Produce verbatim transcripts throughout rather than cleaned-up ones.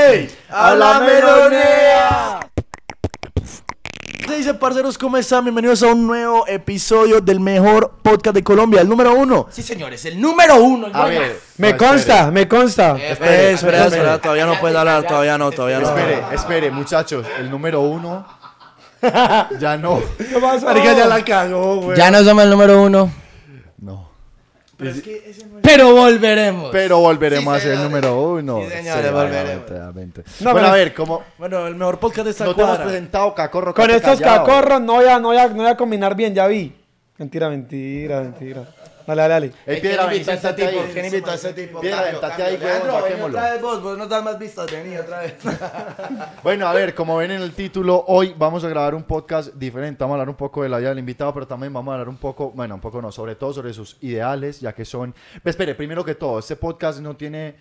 ¡Ey! ¡Habla melonea! ¿Qué dice, parceros? ¿Cómo están? Bienvenidos a un nuevo episodio del mejor podcast de Colombia, el número uno. Sí, señores, el número uno. A ver, me no, consta, espere. me consta. Espera, espera, espera, espera, todavía no puedes hablar, todavía no, todavía no. Espere, espere, muchachos, el número uno. Ya no. ¿Qué pasó? Marica, ya la cagó, güey. Ya no somos el número uno, No. Pero es que ese no es... pero volveremos. Pero volveremos Sí, a ser el señores. número uno. Sí, señores, volveremos. obviamente. No, Bueno, pero- a ver, ¿cómo? Bueno, el mejor podcast de esta No te hemos cuadra. presentado, Cacorro. Con quédate estos callado. cacorros no voy, a, no, voy a, no voy a combinar bien, ya vi. Mentira, mentira, mentira. Dale, dale, dale. Ey, Piedra, ven, invitó a este siéntate tipo? ahí. ¿Quién invitó a este tipo? Piedra, Cambio, sentate cambio. ahí, huevón, Leandro, ven saquémoslo. otra vez vos, vos nos das más vistas, vení otra vez. Bueno, a ver, como ven en el título, hoy vamos a grabar un podcast diferente. Vamos a hablar un poco de la vida del invitado, pero también vamos a hablar un poco, bueno, un poco no, sobre todo sobre sus ideales, ya que son... Pues, espere, primero que todo, este podcast no tiene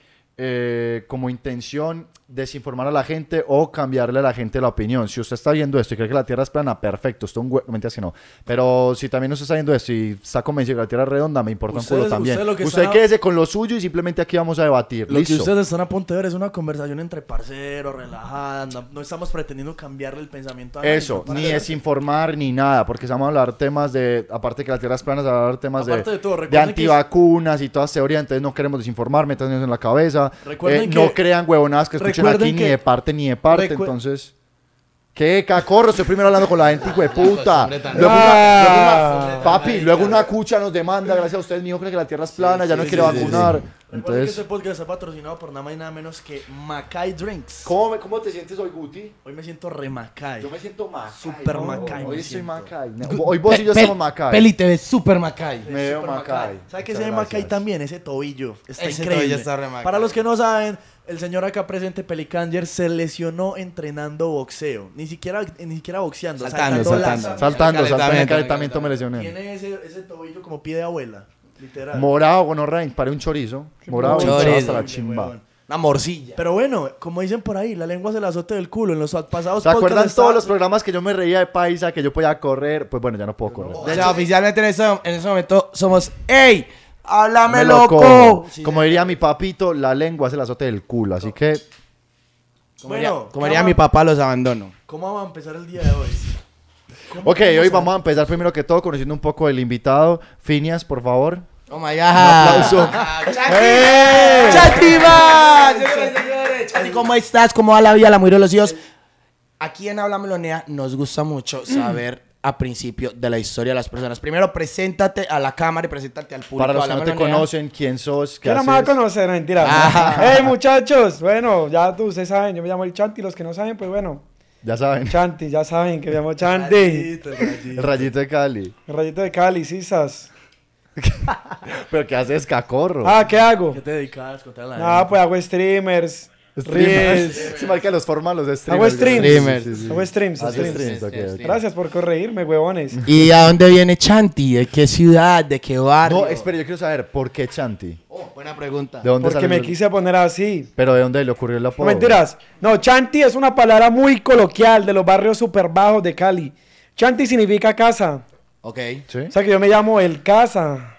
eh, como intención desinformar a la gente o cambiarle a la gente la opinión. Si usted está viendo esto y cree que la Tierra es plana, perfecto, usted es un hue... no, mentiras que no. Pero si también usted está viendo esto y está convencido que la Tierra es redonda, me importa un Ustedes- culo también. ustedes lo que Usted están- quédese con lo suyo y simplemente aquí vamos a debatir. Lo que Listo. ustedes están a punto de ver es una conversación entre parceros, relajada. No, no estamos pretendiendo cambiarle el pensamiento a nadie. Eso, ¿no? ni desinformar ni nada, porque se van a hablar temas de, aparte que la Tierra es plana, se van a hablar temas de, Aparte de todo, de recuerden que antivacunas y todas teorías, entonces no queremos desinformar, métanse en la cabeza, Recuerden eh, que- no crean huevonadas que escuchen recuerden aquí ni que- de parte ni de parte, recu- entonces... ¿Qué, cacorro? Estoy primero hablando con la gente, hijo de puta. Hombre, tan- Luego una, Ah. luego una- papi, luego una cucha nos demanda, gracias a ustedes, mi hijo cree que la Tierra es plana, ya no sí, quiere sí, sí, vacunar. sí. Recuerden que Entonces, este podcast está patrocinado por nada más y nada menos que Macay Drinks. ¿cómo, me- ¿cómo te sientes hoy, Guti? Hoy me siento re Macay. Yo me siento Macay. Super ¿no? Macay me Hoy estoy siento. Macay. Hoy vos y yo Pe- estamos Macay. Peli, te ves súper Macay. Me veo Super Macay. ¿Sabe qué Muchas se ve Macay gracias. también? Ese tobillo. Está Ese increíble. tobillo está re Macay. Para los que no saben, el señor acá presente, Pelicanger, se lesionó entrenando boxeo. Ni siquiera, ni siquiera boxeando. Saltando, saltando saltando. lanza. Saltando, saltando, en el Calentamiento, calentamiento me lesioné. Tiene ese, ese tobillo como pie de abuela. Literal. Morado, bueno, Rain, paré un chorizo. Morado, Chorizo. hinchado hasta la Horrible, chimba. huevón. Una morcilla. Pero bueno, como dicen por ahí, la lengua se la azote del culo. En los pasados ¿Se acuerdan podcasts todos estaba- los programas que yo me reía de paisa, que yo podía correr? Pues bueno, ya no puedo correr. O sea, oficialmente en ese, en ese momento somos ¡Ey! ¡Háblame, Me loco! loco. Sí, Como diría mi papito, la lengua es el azote del culo. Así que, Como diría, Bueno, como diría ¿cómo- mi papá, los abandono. ¿Cómo vamos a empezar el día de hoy? ¿Cómo- ok, cómo hoy se- vamos a empezar primero que todo conociendo un poco del invitado. Finias, por favor. ¡Oh, my God! aplauso. ¡Chanti! ¡Chanti, va! Señores, señores. Chanti, ¿cómo estás? ¿Cómo va la vida, la mujer de los hijos? Aquí en Habla Melonea nos gusta mucho saber a principio de la historia de las personas. Primero, preséntate a la cámara y preséntate al público. Para los de que Habla no te Melonea. conocen, quién sos, qué ¿Qué no me va a haces. conocer? Mentira. Ah. Hey, muchachos. Bueno, ya tú, ustedes saben, yo me llamo el Chanti. Los que no saben, pues bueno, Ya saben, Chanti, ya saben que me llamo Chanti. Rayito, el rayito. rayito de Cali. El rayito de Cali, sisas. Pero ¿qué haces, cacorro? Ah, ¿qué hago? ¿Qué te dedicas? Contale a la Ah, gente. pues hago streamers, reels. Se marca los formas los streamers. Hago streams. Streamers. Sí, sí, sí. Hago streams, Haces streams. streams, ok, Streams, ok. streams. Gracias por corregirme, huevones. ¿Y a dónde viene Chanti? ¿De qué ciudad? ¿De qué barrio? No, espere, yo quiero saber, ¿por qué Chanti? Oh, buena pregunta. ¿De dónde Porque sale me el- quise poner así. Pero ¿de dónde le ocurrió el No apodo? mentiras. No, Chanti es una palabra muy coloquial de los barrios super bajos de Cali. Chanti significa casa. Ok. ¿Sí? O sea que yo me llamo el casa.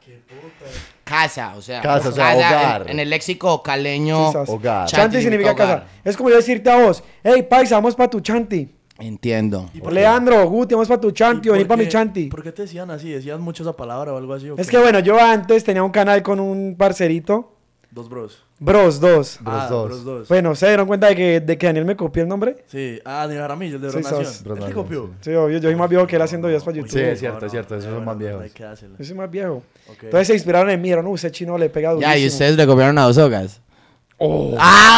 Casa, o sea. Casa, o sea, hogar. En, en el léxico caleño. Sí, sas. Hogar. Chanti, significa hogar. casa. Es como yo decirte a vos, hey, paisa, vamos para tu Chanti. Entiendo. Leandro, Guti, vamos para tu ¿Y Chanti, por vení para mi qué- Chanti. ¿Por qué te decían así? ¿Decías mucho esa palabra o algo así? ¿o Es qué? que bueno, yo antes tenía un canal con un parcerito, Dos bros. Bros dos. Bros ah, dos. Bros dos. Bueno, ¿se dieron cuenta de que, de que Daniel me copió el nombre? Sí. Ah, de Jaramillo, el de Sí, Bronación. sos. ¿Él te Bronación, copió? sí. Sí, obvio, yo soy más viejo que él haciendo videos para YouTube. Sí, es cierto, es cierto, esos son bueno, más viejos. hay que hacerlo. Yo soy más viejo. Ok. Entonces se inspiraron en mí, no, ese chino le pega durísimo. Ya, y ustedes le copiaron a dos hogas. Oh.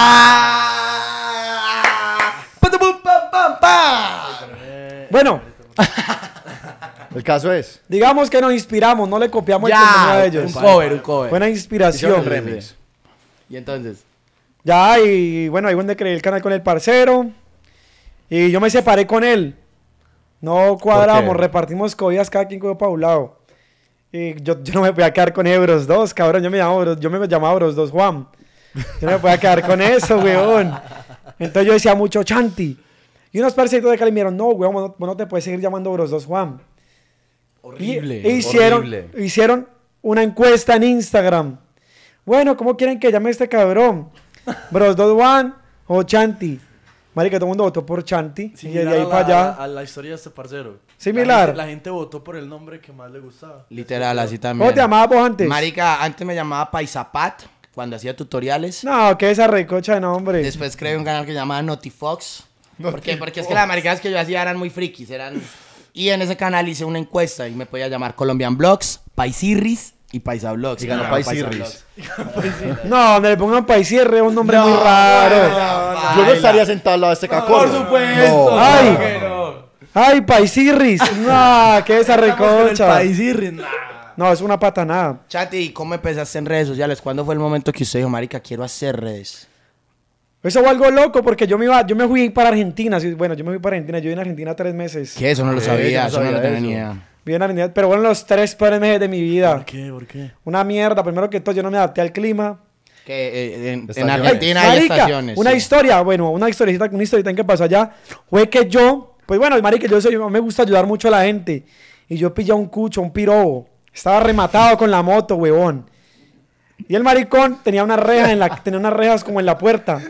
¡Ah! ¡Patapum, pam, pam, pam! Eh, Bueno, El caso es, digamos que nos inspiramos, no le copiamos el contenido Ya, de un ellos. cover, un cover. Buena hicieron inspiración. el remix. Y entonces, Ya, y bueno, ahí donde creé el canal con el parcero. Y yo me separé con él. No cuadramos, ¿Por qué? repartimos cobidas cada quien cogió para un lado. Y yo, yo no me podía quedar con Ebros dos, cabrón. Yo me llamaba Bros, yo me llamaba Bros dos Juan. Yo no me podía quedar con eso, weón. Entonces yo decía mucho Chanti. Y unos parceritos de Cali me dijeron, no, weón, vos no, vos no te puedes seguir llamando Bros dos Juan. horrible. Y, e hicieron, horrible. hicieron una encuesta en Instagram. Bueno, ¿cómo quieren que llame este cabrón? Bros dos Juan O Chanti. Marica, todo el mundo votó por Chanti. Y de Similar ahí a la- para allá. A, a la historia de este parcero. Similar. La gente, la gente votó por el nombre que más le gustaba. Literal, así también. ¿Cómo te llamabas vos antes? Marica, antes me llamaba Paisapat, cuando hacía tutoriales. No, que esa recocha de nombre. Después creé un canal que se llamaba Notifox. ¿Por qué? Porque es que las maricadas que yo hacía eran muy frikis, eran... Y en ese canal hice una encuesta y me podía llamar Colombian Blogs, Paisirris y Paisa Blogs. Y ganó No, Paisirris. Blogs. No, donde le pongan paisirre es un nombre muy raro. Yo no estaría sentado al lado de este cacor. Por supuesto. No. Ay. ¿Por qué no? Ay, paisirris. No, que esa Estamos con el recocha. país y rin- nah. No, es una patanada. Chati, ¿y cómo empezaste en redes sociales? ¿Cuándo fue el momento que usted dijo, marica, quiero hacer redes? Eso fue algo loco porque yo me iba, yo me fui para Argentina. Sí, bueno, yo me fui para Argentina. Yo viví en Argentina tres meses. ¿Qué? Eso no lo Eh, sabía, yo no eso no lo sabía tenía eso. ni idea. Viví en Argentina, pero bueno, los tres peores meses de mi vida. ¿Por qué? ¿Por qué? Una mierda. Primero que todo, yo no me adapté al clima. Que eh, en, en Estaciones. Argentina Ay, hay marica, estaciones. una sí. historia, bueno, una historieta, una historieta que pasó allá fue que yo, pues bueno, marica, yo soy, me gusta ayudar mucho a la gente y yo pillé a un cucho, un pirobo, estaba rematado con la moto, huevón, y el maricón tenía unas rejas en la, tenía unas rejas como en la puerta.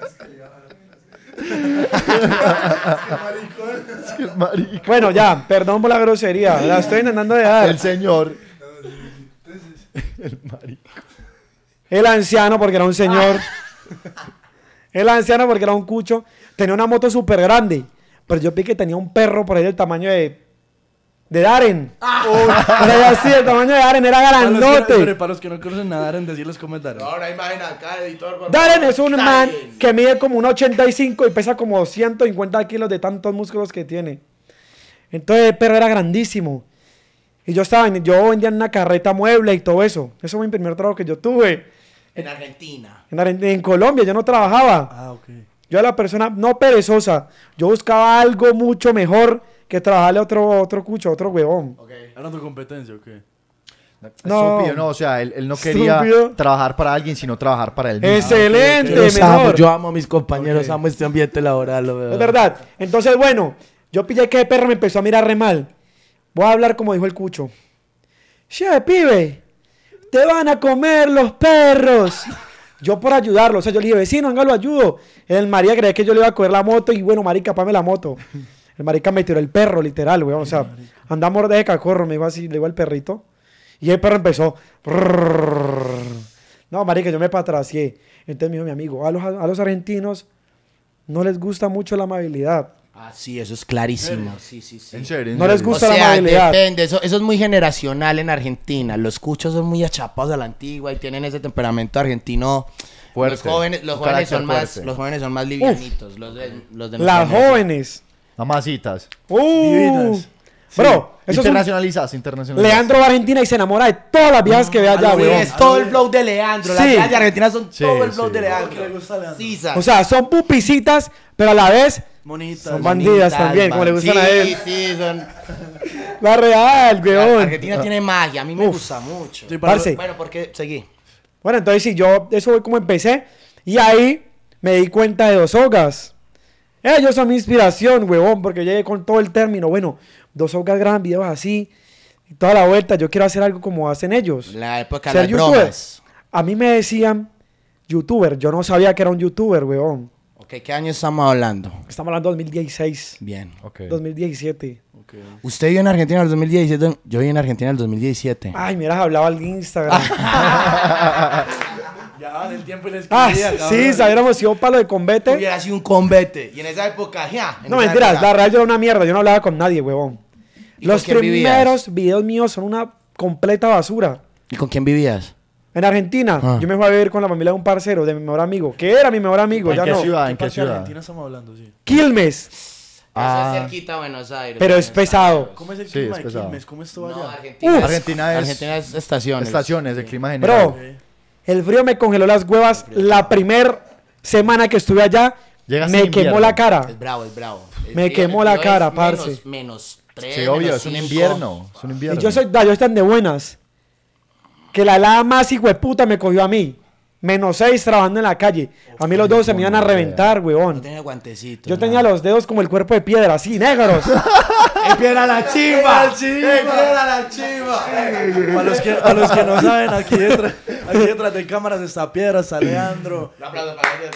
Es que el marica. Bueno, ya, perdón por la grosería, la estoy intentando dejar. El señor. El marica. El anciano, porque era un señor. El anciano, porque era un cucho. Tenía una moto súper grande. Pero yo vi que tenía un perro por ahí del tamaño de. De Darren. Por ahí así, el tamaño de Darren era Para los, que, espere, grandote. para los que no conocen nadar, en decirles cómo es Darren. Ahora imagina acá, editor. por Darren favor. es un Darren. man que mide como un ochenta y cinco y pesa como ciento cincuenta kilos de tantos músculos que tiene. Entonces el perro era grandísimo. Y yo estaba, en- yo vendía en una carreta mueble y todo eso. Eso fue mi primer trabajo que yo tuve. En Argentina. En, Argen- en Colombia yo no trabajaba. Ah, ok. Yo era la persona no perezosa. Yo buscaba algo mucho mejor que trabajarle a otro, otro cucho, a otro huevón. Ok. ¿Era tu competencia o qué? No. Estúpido, no, o sea, él, él no quería Estúpido. trabajar para alguien, sino trabajar para él mismo. Excelente, ok, ok. Los amo, mejor. yo amo a mis compañeros, Ok. amo este ambiente laboral. lo veo. Es verdad. Entonces, bueno, yo pillé que el perro me empezó a mirar re mal. Voy a hablar como dijo el cucho. Che, pibe, te van a comer los perros. Yo por ayudarlo, o sea, yo le dije, vecino, venga, lo ayudo. El marica creía que yo le iba a coger la moto y bueno, marica, pame la moto. El marica me tiró el perro, literal, weón. O sea, andamos de cacorro, me dijo así, le digo al perrito. Y el perro empezó. No, marica, yo me patracié. Entonces me dijo mi amigo, a los, a los argentinos no les gusta mucho la amabilidad. Ah, sí, eso es clarísimo. Sí, sí, sí. En serio, en No les serio. O gusta la sea, amabilidad. depende, eso, eso es muy generacional en Argentina. Los cuchos son muy achapados a la antigua y tienen ese temperamento argentino. Fuerte. Los jóvenes, los Un jóvenes son carácter más, fuerte. los jóvenes son más livianitos, los de, los de nuestra Las generación. jóvenes. Mamacitas. Uh, Divinas. bro, eso es un... Internacionalizas, internacionalizas. Leandro va a Argentina y se enamora de todas las viejas que ve allá, Sí, weón. es todo el flow de Leandro. Las Sí. viejas de Argentina son Sí, todo el flow sí. de ¿Qué le Leandro. gusta a Leandro? Sí, sa- O sea, son pupicitas, pero a la vez Monitas. Son bandidas también, como le gustan sí, a él. Sí, son... la real, weón. Argentina tiene magia, a mí me Uf. gusta mucho. Sí, para- Parce. Bueno, porque seguí. Bueno, entonces sí, yo, eso fue como empecé. Y ahí me di cuenta de Dos Sogas. Ellos son mi inspiración, huevón, porque llegué con todo el término. Bueno, Dos Sogas graban videos así, y toda la vuelta. Yo quiero hacer algo como hacen ellos. La época de Ser las youtuber. bromas. A mí me decían youtuber. Yo no sabía que era un youtuber, huevón. Ok, ¿qué año estamos hablando? Estamos hablando de dos mil dieciséis, Bien. Ok. dos mil diecisiete. Ok. ¿Usted vivió en Argentina en el dos mil diecisiete? Yo viví en Argentina en el dos mil diecisiete. Ay, me hubieras hablado al Instagram. Ya en el tiempo y les ah, escribía, sí, cabrón. sabiéramos sido palo de combate. Hubiera sido un combate. Y en esa época, ya. en No, esa mentiras, época- la real yo era una mierda, yo no hablaba con nadie, huevón. ¿Y con Los quién vivías? primeros videos míos son una completa basura. ¿Y con quién vivías? En Argentina, Ah. yo me fui a vivir con la familia de un parcero, de mi mejor amigo, que era mi mejor amigo, ¿En ya qué no. ciudad? ¿En ¿Qué qué parte de ciudad? Argentina estamos hablando? Sí. Quilmes, Ah. Eso es cerquita a Buenos Aires. pero es Buenos pesado. Aires. ¿Cómo es el Sí, clima es de pesado. Quilmes? ¿Cómo estuvo No, allá? Argentina, Uf. es, Argentina es- Argentina es estaciones. Estaciones, el clima general. Bro, el frío me congeló las huevas la primer semana que estuve allá, Llegas me en quemó invierno. la cara. Es bravo, es bravo. El Me frío- quemó el la frío cara, es parce. Menos, menos tres, Sí, obvio, menos es un cinco. invierno. Es un invierno. Y yo soy, da, yo están de buenas. Que la helada más hijueputa me cogió a mí. Menos seis trabajando en la calle. A mí los dedos se me iban a reventar, No huevón. tenía guantecito. Yo nada. tenía los dedos como el cuerpo de piedra, así, negros. ¡Es piedra la chimba! ¡Es piedra la chimba! Para los, que, para los que no saben, aquí detrás, Aquí detrás de cámaras está Piedra, está Leandro. Un aplauso para ellos.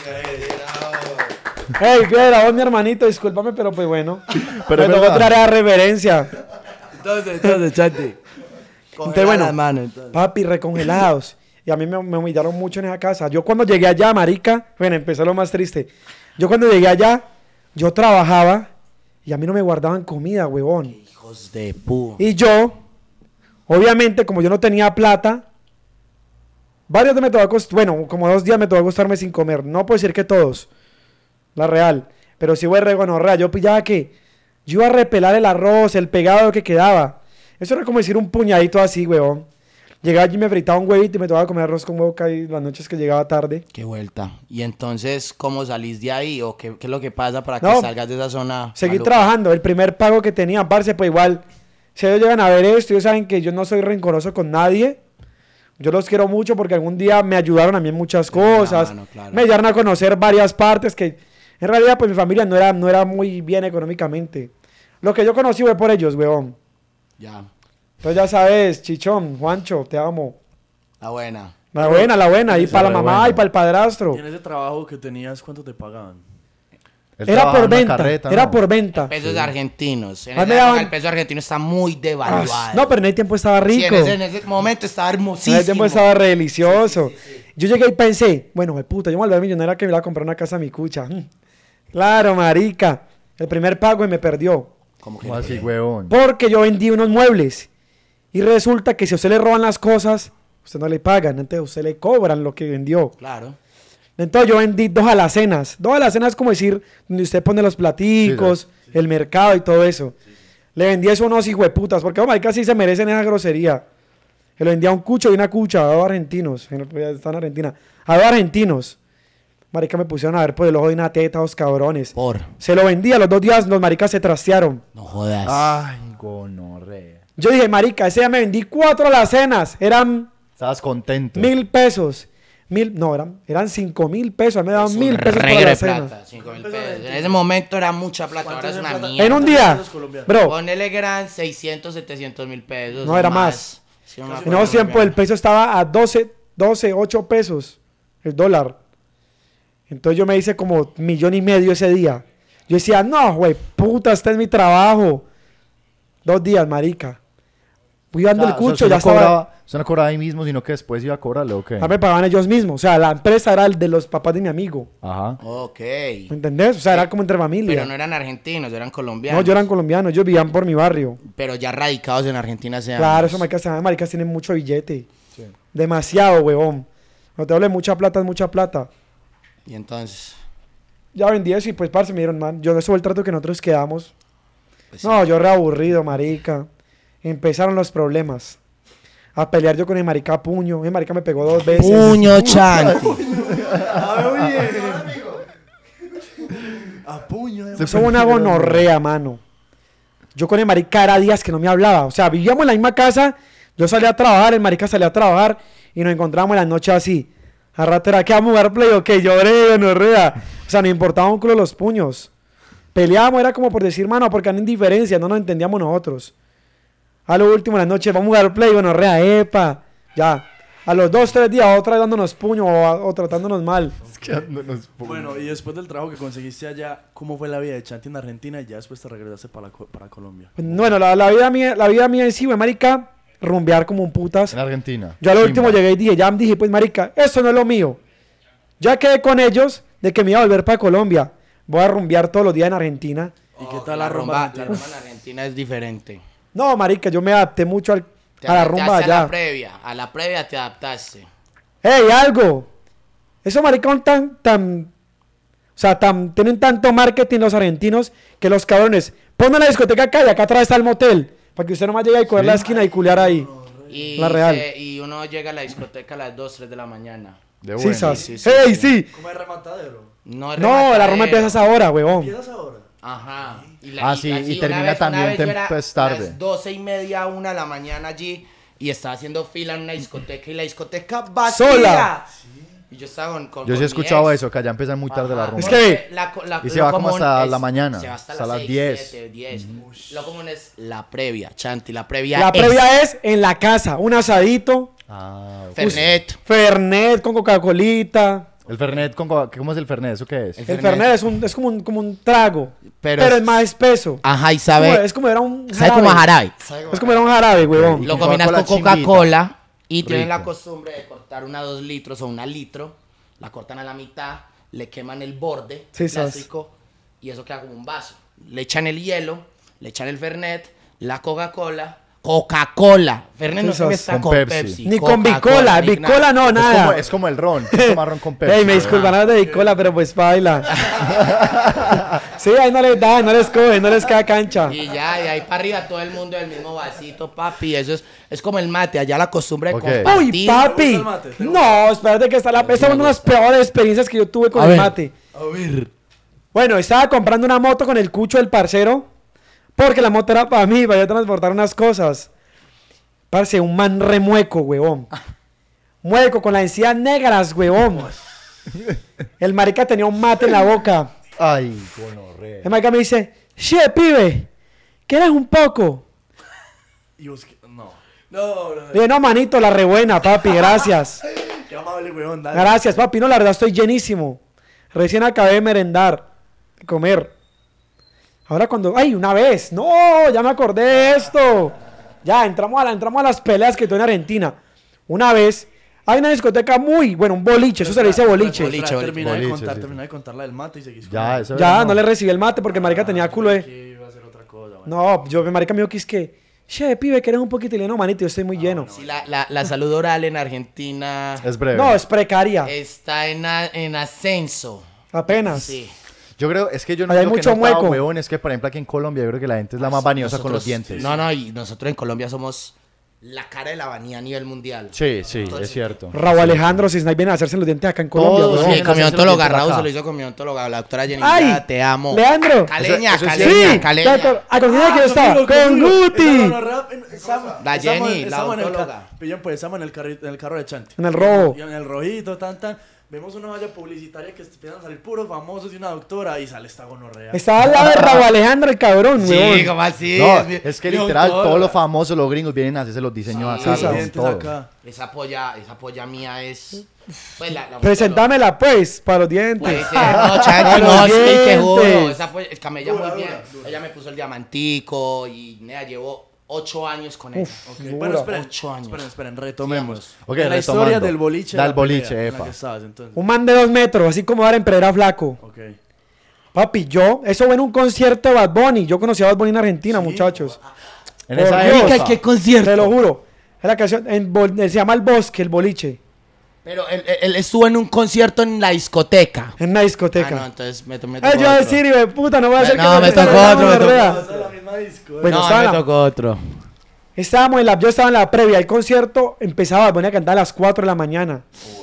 Ey, ¿qué era vos, mi hermanito? Discúlpame, pero pues bueno. Pero es me tocó verdad. traer a reverencia. Entonces, entonces, Chanti. Entonces, bueno, las manos, entonces. papi, recongelados. Y a mí me, me humillaron mucho en esa casa. Yo cuando llegué allá, marica, bueno, empezó lo más triste. Yo cuando llegué allá, yo trabajaba y a mí no me guardaban comida, huevón. Hijos de pu. Y yo, obviamente, como yo no tenía plata, varios días me tocó acost- bueno, como dos días me tocó acostarme sin comer. No puedo decir que todos, la real. Pero sí fue re gonorrea. Yo pillaba que yo iba a repelar el arroz, el pegado que quedaba. Eso era como decir un puñadito así, huevón. Llegaba allí y me fritaba un huevito y me tocaba comer arroz con huevo casi las noches que llegaba tarde. Qué vuelta. Y entonces, ¿cómo salís de ahí? ¿O qué, qué es lo que pasa para que No, salgas de esa zona? Seguí maluca? trabajando. El primer pago que tenía, parce, pues igual, si ellos llegan a ver esto, ellos saben que yo no soy rencoroso con nadie. Yo los quiero mucho porque algún día me ayudaron a mí en muchas cosas. mano, claro. Me ayudaron a conocer varias partes que en realidad pues mi familia no era, no era muy bien económicamente. Lo que yo conocí fue por ellos, weón. Ya. Entonces ya sabes, Chichón, Juancho, te amo. La buena. La buena, la buena. Y Esa para la re mamá buena. y para el padrastro. Y en ese trabajo que tenías, ¿cuánto te pagaban? Él Era trabajaba por en una venta. carreta, Era ¿no? por venta. Pesos argentinos. En Ah, esa me época daban- el peso argentino está muy devaluado. Ah, no, pero en ese tiempo estaba Sí, rico. en, ese, en ese momento estaba En hermosísimo. ese tiempo estaba re delicioso. Yo llegué y pensé, bueno, de puta, yo me voy a volver millonaria que me iba a comprar una casa a mi cucha. Mm. Claro, marica. El primer pago y me perdió. Como que ¿Cómo así, huevón? Porque yo vendí unos muebles. Y resulta que si a usted le roban las cosas, usted no le pagan. Entonces a usted le cobran lo que vendió. Claro. Entonces yo vendí dos alacenas. Dos alacenas como decir, donde usted pone los platicos, el mercado y todo eso. Le vendí eso a unos hijueputas, porque oh, marica sí se merecen esa grosería. Se lo vendí a un cucho y una cucha, a dos argentinos. En- ya está en Argentina. A dos argentinos. Marica me pusieron a ver por el ojo de una teta, dos cabrones. Por. Se lo vendí, a los dos días los maricas se trastearon. No jodas. Ay, gonorrea. Yo dije, marica, ese día me vendí cuatro alacenas. Eran Estabas contento. mil pesos. Mil, no, eran, eran cinco mil pesos. Me daban Es un mil pesos por reguero de alacena. plata, cinco mil pesos. En ese momento era mucha plata, ahora es una plata? mierda. En un día, pesos colombianos? bro, Ponele que eran seiscientos, setecientos mil pesos. No, o era más. Sí, no me en acuerdo esos muy tiempos el bien. peso estaba a doce, doce, ocho pesos el dólar. Entonces yo me hice como millón y medio ese día. Yo decía, no, güey, puta, este es mi trabajo. Dos días, marica. Fui dando O sea, el cucho, usted ya no estaba. cobraba, usted no cobraba ahí mismo, sino que después iba a cobrarle, ¿o qué? Ya me pagaban ellos mismos. O sea, la empresa era el de los papás de mi amigo. Ajá. Ok. ¿Me entendés? O sea, era como entre familia. Pero no eran argentinos, eran colombianos. No, yo eran colombianos, ellos vivían por mi barrio. Pero ya radicados en Argentina hace Claro, años. esos maricas, esas maricas tienen mucho billete. Demasiado, huevón. No te hable mucha plata, es mucha plata. Y entonces, Ya vendí eso y pues, parce, me dieron, man, yo no supe el trato que nosotros quedamos. pues, sí. No, yo re aburrido, marica. Empezaron los problemas. A pelear yo con el marica a puño. El marica me pegó dos veces. Puño Chanti. A puño. eh. Eso fue una gonorrea, mano. Yo con el marica era días que no me hablaba. O sea, vivíamos en la misma casa. Yo salía a trabajar, el marica salía a trabajar y nos encontrábamos en la noche así. A rato era que vamos a jugar play o que lloré, gonorrea. O sea, nos importaba un culo los puños. Peleábamos, era como por decir, mano, porque eran indiferencias, no nos entendíamos nosotros. A lo último, en la noche, vamos a jugar play, gonorrea, epa. Ya. A los dos, tres días, otra vez dándonos puño o, o tratándonos mal. Bueno, y después del trabajo que conseguiste allá, ¿cómo fue la vida de Chanti en Argentina? Y ya después te regresaste para, co- para Colombia. Bueno, la, la vida mía, la vida mía en sí, güey, marica, rumbear como un putas. En Argentina. Yo al último Chimba. llegué y dije, ya dije, pues marica, eso no es lo mío. Ya quedé con ellos de que me iba a volver para Colombia. Voy a rumbear todos los días en Argentina. ¿Y qué Oh, tal la rumba La argentina? rumba en Argentina es diferente. No, marica, yo me adapté mucho al, Te a la adaptaste rumba a la allá. previa. A la previa te adaptaste. ¡Ey, algo! Esos maricón tan, tan... O sea, tan, tienen tanto marketing los argentinos que los cabrones ponen la discoteca acá y acá atrás está el motel. Para que usted nomás llegue y coger la esquina y culiar ahí. Y, La real. se- y uno llega a la discoteca a las dos, tres de la mañana. De Sí, buena. sas. sí, sí, ¡Ey, sí. sí! ¿Cómo es rematadero? No, es No, la rumba rematadero. empieza a esa hora, huevón. ¿Empiezas ahora? Ajá. Y Ah, sí, así, y una termina vez- una también vez yo tem- era pues, tarde. Las doce y media, una de la mañana allí y estaba haciendo fila en una discoteca y la discoteca vacía. Sola. Y yo estaba con, con Yo sí con he mi escuchado ex. eso, que allá empiezan muy tarde la Ajá. rumba. Es que- La co- la- Y se lo va como común hasta es- la mañana, se va hasta, hasta las las seis, diez. siete, diez. Lo común es la previa, Chanti. La previa La es previa es en la casa, un asadito, Ah, ok. Fernet. Fernet con Coca-Colita. El Fernet, con co- ¿cómo es el Fernet? ¿Eso qué es? El El Fernet. Fernet es, un, es como, un, como un trago, Pero pero, es- es más espeso. Ajá, y Es como, sabe, es como era un sabe como a jarabe. Es como era un jarabe, huevón. Y Lo con combinas con Coca-Cola chimbita. Coca-Cola y tienen la Rico. costumbre de cortar una dos litros o una litro, la cortan a la mitad, le queman el borde Sí, sas. plástico y eso queda como un vaso. Le echan el hielo, le echan el Fernet, la Coca-Cola, Coca-Cola. Fernet no Sí, se sas. mezcla Con con Pepsi. Pepsi. Ni con Coca-Cola, bicola, ni bicola nada. no, Es nada. como, es como el ron, es tomar ron con Pepsi. Ey, me disculpan las de bicola, pero pues baila. Sí, ahí no les da, no les coge, no les queda cancha. Y ya, y ahí para arriba todo el mundo del mismo vasito, papi. Eso es, es como el mate, allá la costumbre de Ok. compartir. Uy, papi. ¿Te gusta el mate? ¿Te No, espérate que está la... Esta es una de las peores experiencias que yo tuve con A el ver. mate. A ver. Bueno, estaba comprando una moto con el cucho del parcero. Porque la moto era para mí, para yo transportar unas cosas. Parce, un man remueco, huevón. Mueco, con las encías negras, huevón. El marica tenía un mate en la boca. Ay, gonorrea. El marica me dice, che, pibe, ¿quieres un poco? Y vos, que- no. No, no. Le dije, no, manito, la rebuena, papi, gracias. Qué amable, weón. Dale. Gracias, papi. No, la verdad estoy llenísimo. Recién acabé de merendar, de comer. Ahora cuando... ¡Ay, una vez! ¡No! Ya me acordé de esto. Ya, entramos a, la, entramos a las peleas que tuve en Argentina. Una vez... Hay una discoteca muy... Bueno, un boliche. Eso se le dice boliche. Boliche, Espera, termina de boliche, contar, sí. termina de contar la del mate y seguís. Ya, eso Ya, era, no le recibí el mate porque el marica tenía culo de... Que iba a hacer otra cosa, weón. No, yo, mi marica me dijo que es que... Che, pibe, ¿quieres un poquito? Y le dije, no, manito, yo estoy muy lleno. Sí, la, la, la salud oral en Argentina Es breve. No, es precaria. está en, a- en ascenso. Apenas. Sí. Yo creo, es que yo no Ahí hay lo que mucho he notado, mueco. huevón, es que por ejemplo aquí en Colombia yo creo que la gente es la más vaniosa con los dientes. No, no, y nosotros en Colombia somos la cara de la vanidad a nivel mundial. Sí, sí, Entonces, es cierto. Raúl Alejandro Cisnay viene a hacerse los dientes acá en Colombia. Todos weón. vienen Sí, a con mi hacerse odontóloga, los dientes Raúl acá. se lo hizo con mi odontóloga, la doctora Jenny. ¡Ay! Villada, te amo. Leandro. Caleña, Eso- eso sí- caleña, Sí, caleña. ¿a con quién era que yo estaba? Camilo, Con Camilo. Guti. Estamos- rap- en- estamos- La estamos- Jenny, la estamos en el ca- odontóloga. Pillan, pues estamos en el, carri- en el carro de Chanti. En el rojo. Y en el rojito, tan, tan. Vemos una valla publicitaria que empiezan a salir puros famosos y una doctora y sale esta gonorrea. Estaba al lado de Raúl Alejandro, el cabrón, Sí, weón. como así. No, mi- es que mi literal odontóloga. todos los famosos, los gringos vienen a hacerse los diseños Sí, acá, sí, con dientes todo. acá. Esa polla, esa polla mía es... Pues la, la Presentámela, pues, para los dientes. Puede ser, no, Chanti, Para no, los es que te juro. dientes. Esa polla, es camella Dura, muy bien. dura, dura. Ella me puso el diamantico y nea, llevo ocho años con ella. Ok, Dura. bueno, esperen, Ocho años. esperen, esperen, retomemos. Ok, En la retomando. historia del boliche. Del de la boliche, pelea en la epa. que estabas, entonces. Un man de dos metros, así como Darren Pereira flaco. Ok. Papi, yo, eso fue en un concierto de Bad Bunny. Yo conocí a Bad Bunny en Argentina, muchachos. En Por esa Dios. época. ¿Qué concierto? Te lo juro. Es la canción, en bol- se llama El Bosque, el boliche. Pero él, él- él estuvo en un concierto en la discoteca. En una discoteca. Ah, no, entonces me, to- me Ay, tocó yo otro. decir, hijo de puta, no voy a hacer No, que me esta tocó sea otro, una me tocó berrea. Esa es la misma disco. ¿eh? Bueno, no, estaba me la- tocó otro. Estábamos en la, yo estaba en la previa, el concierto empezaba Bad Bunny a cantar a las cuatro de la mañana.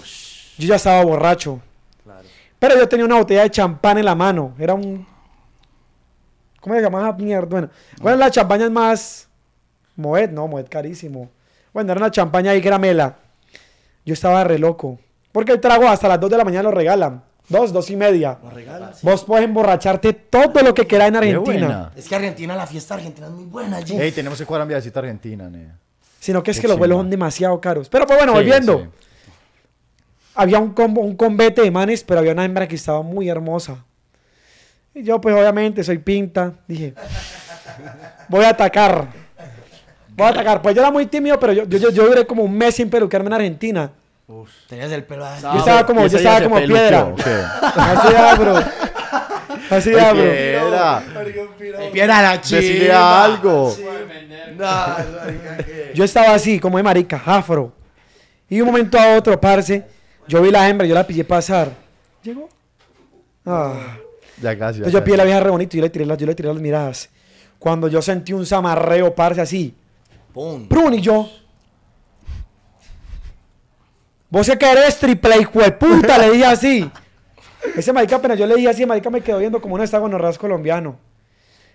Yo ya estaba borracho. Claro. Pero yo tenía una botella de champán en la mano. Era un... ¿Cómo se llama esa mierda? Bueno, bueno, la champaña es más... Moet, no, Moet carísimo. Bueno, era una champaña ahí que era mela. Yo estaba re loco. Porque el trago hasta las dos de la mañana lo regalan. Dos, dos y media. ¿Lo regalas? Vos puedes emborracharte todo lo que quieras en Qué Argentina. buena. Es que Argentina, la fiesta argentina es muy buena. G. Ey, tenemos que cuadrar un viajecito a Argentina, nea. Sino que es Qué que los vuelos chimba. son demasiado caros. Pero pues bueno, Sí, volviendo. sí. Había un, combo, un combate de manes, pero había una hembra que estaba muy hermosa. Y yo, pues obviamente, soy pinta. Dije, voy a atacar. Voy a atacar. Pues yo era muy tímido, pero yo, yo, yo, yo duré como un mes sin peluquearme en Argentina. Tenías el pelo así. Yo estaba como, ¿Y yo ese estaba día se como piedra. peluqueó, o qué? Así era, bro. Así era, bro. Piedra. Piedra la chiva. Decile algo. Yo estaba así, como de marica, afro. Y de un momento a otro, parce, yo vi la hembra, yo la pillé pasar. Llegó. Ah. Ya casi. ya Entonces yo casi. pillé la vieja re bonito y yo le tiré las, yo le tiré las miradas. Cuando yo sentí un zamarreo, parce, así. Pum. Prun y yo. Vos sé que eres triple hijo de puta, le dije así. Ese marica apenas yo le dije así, marica me quedó viendo como un estagonorras colombiano.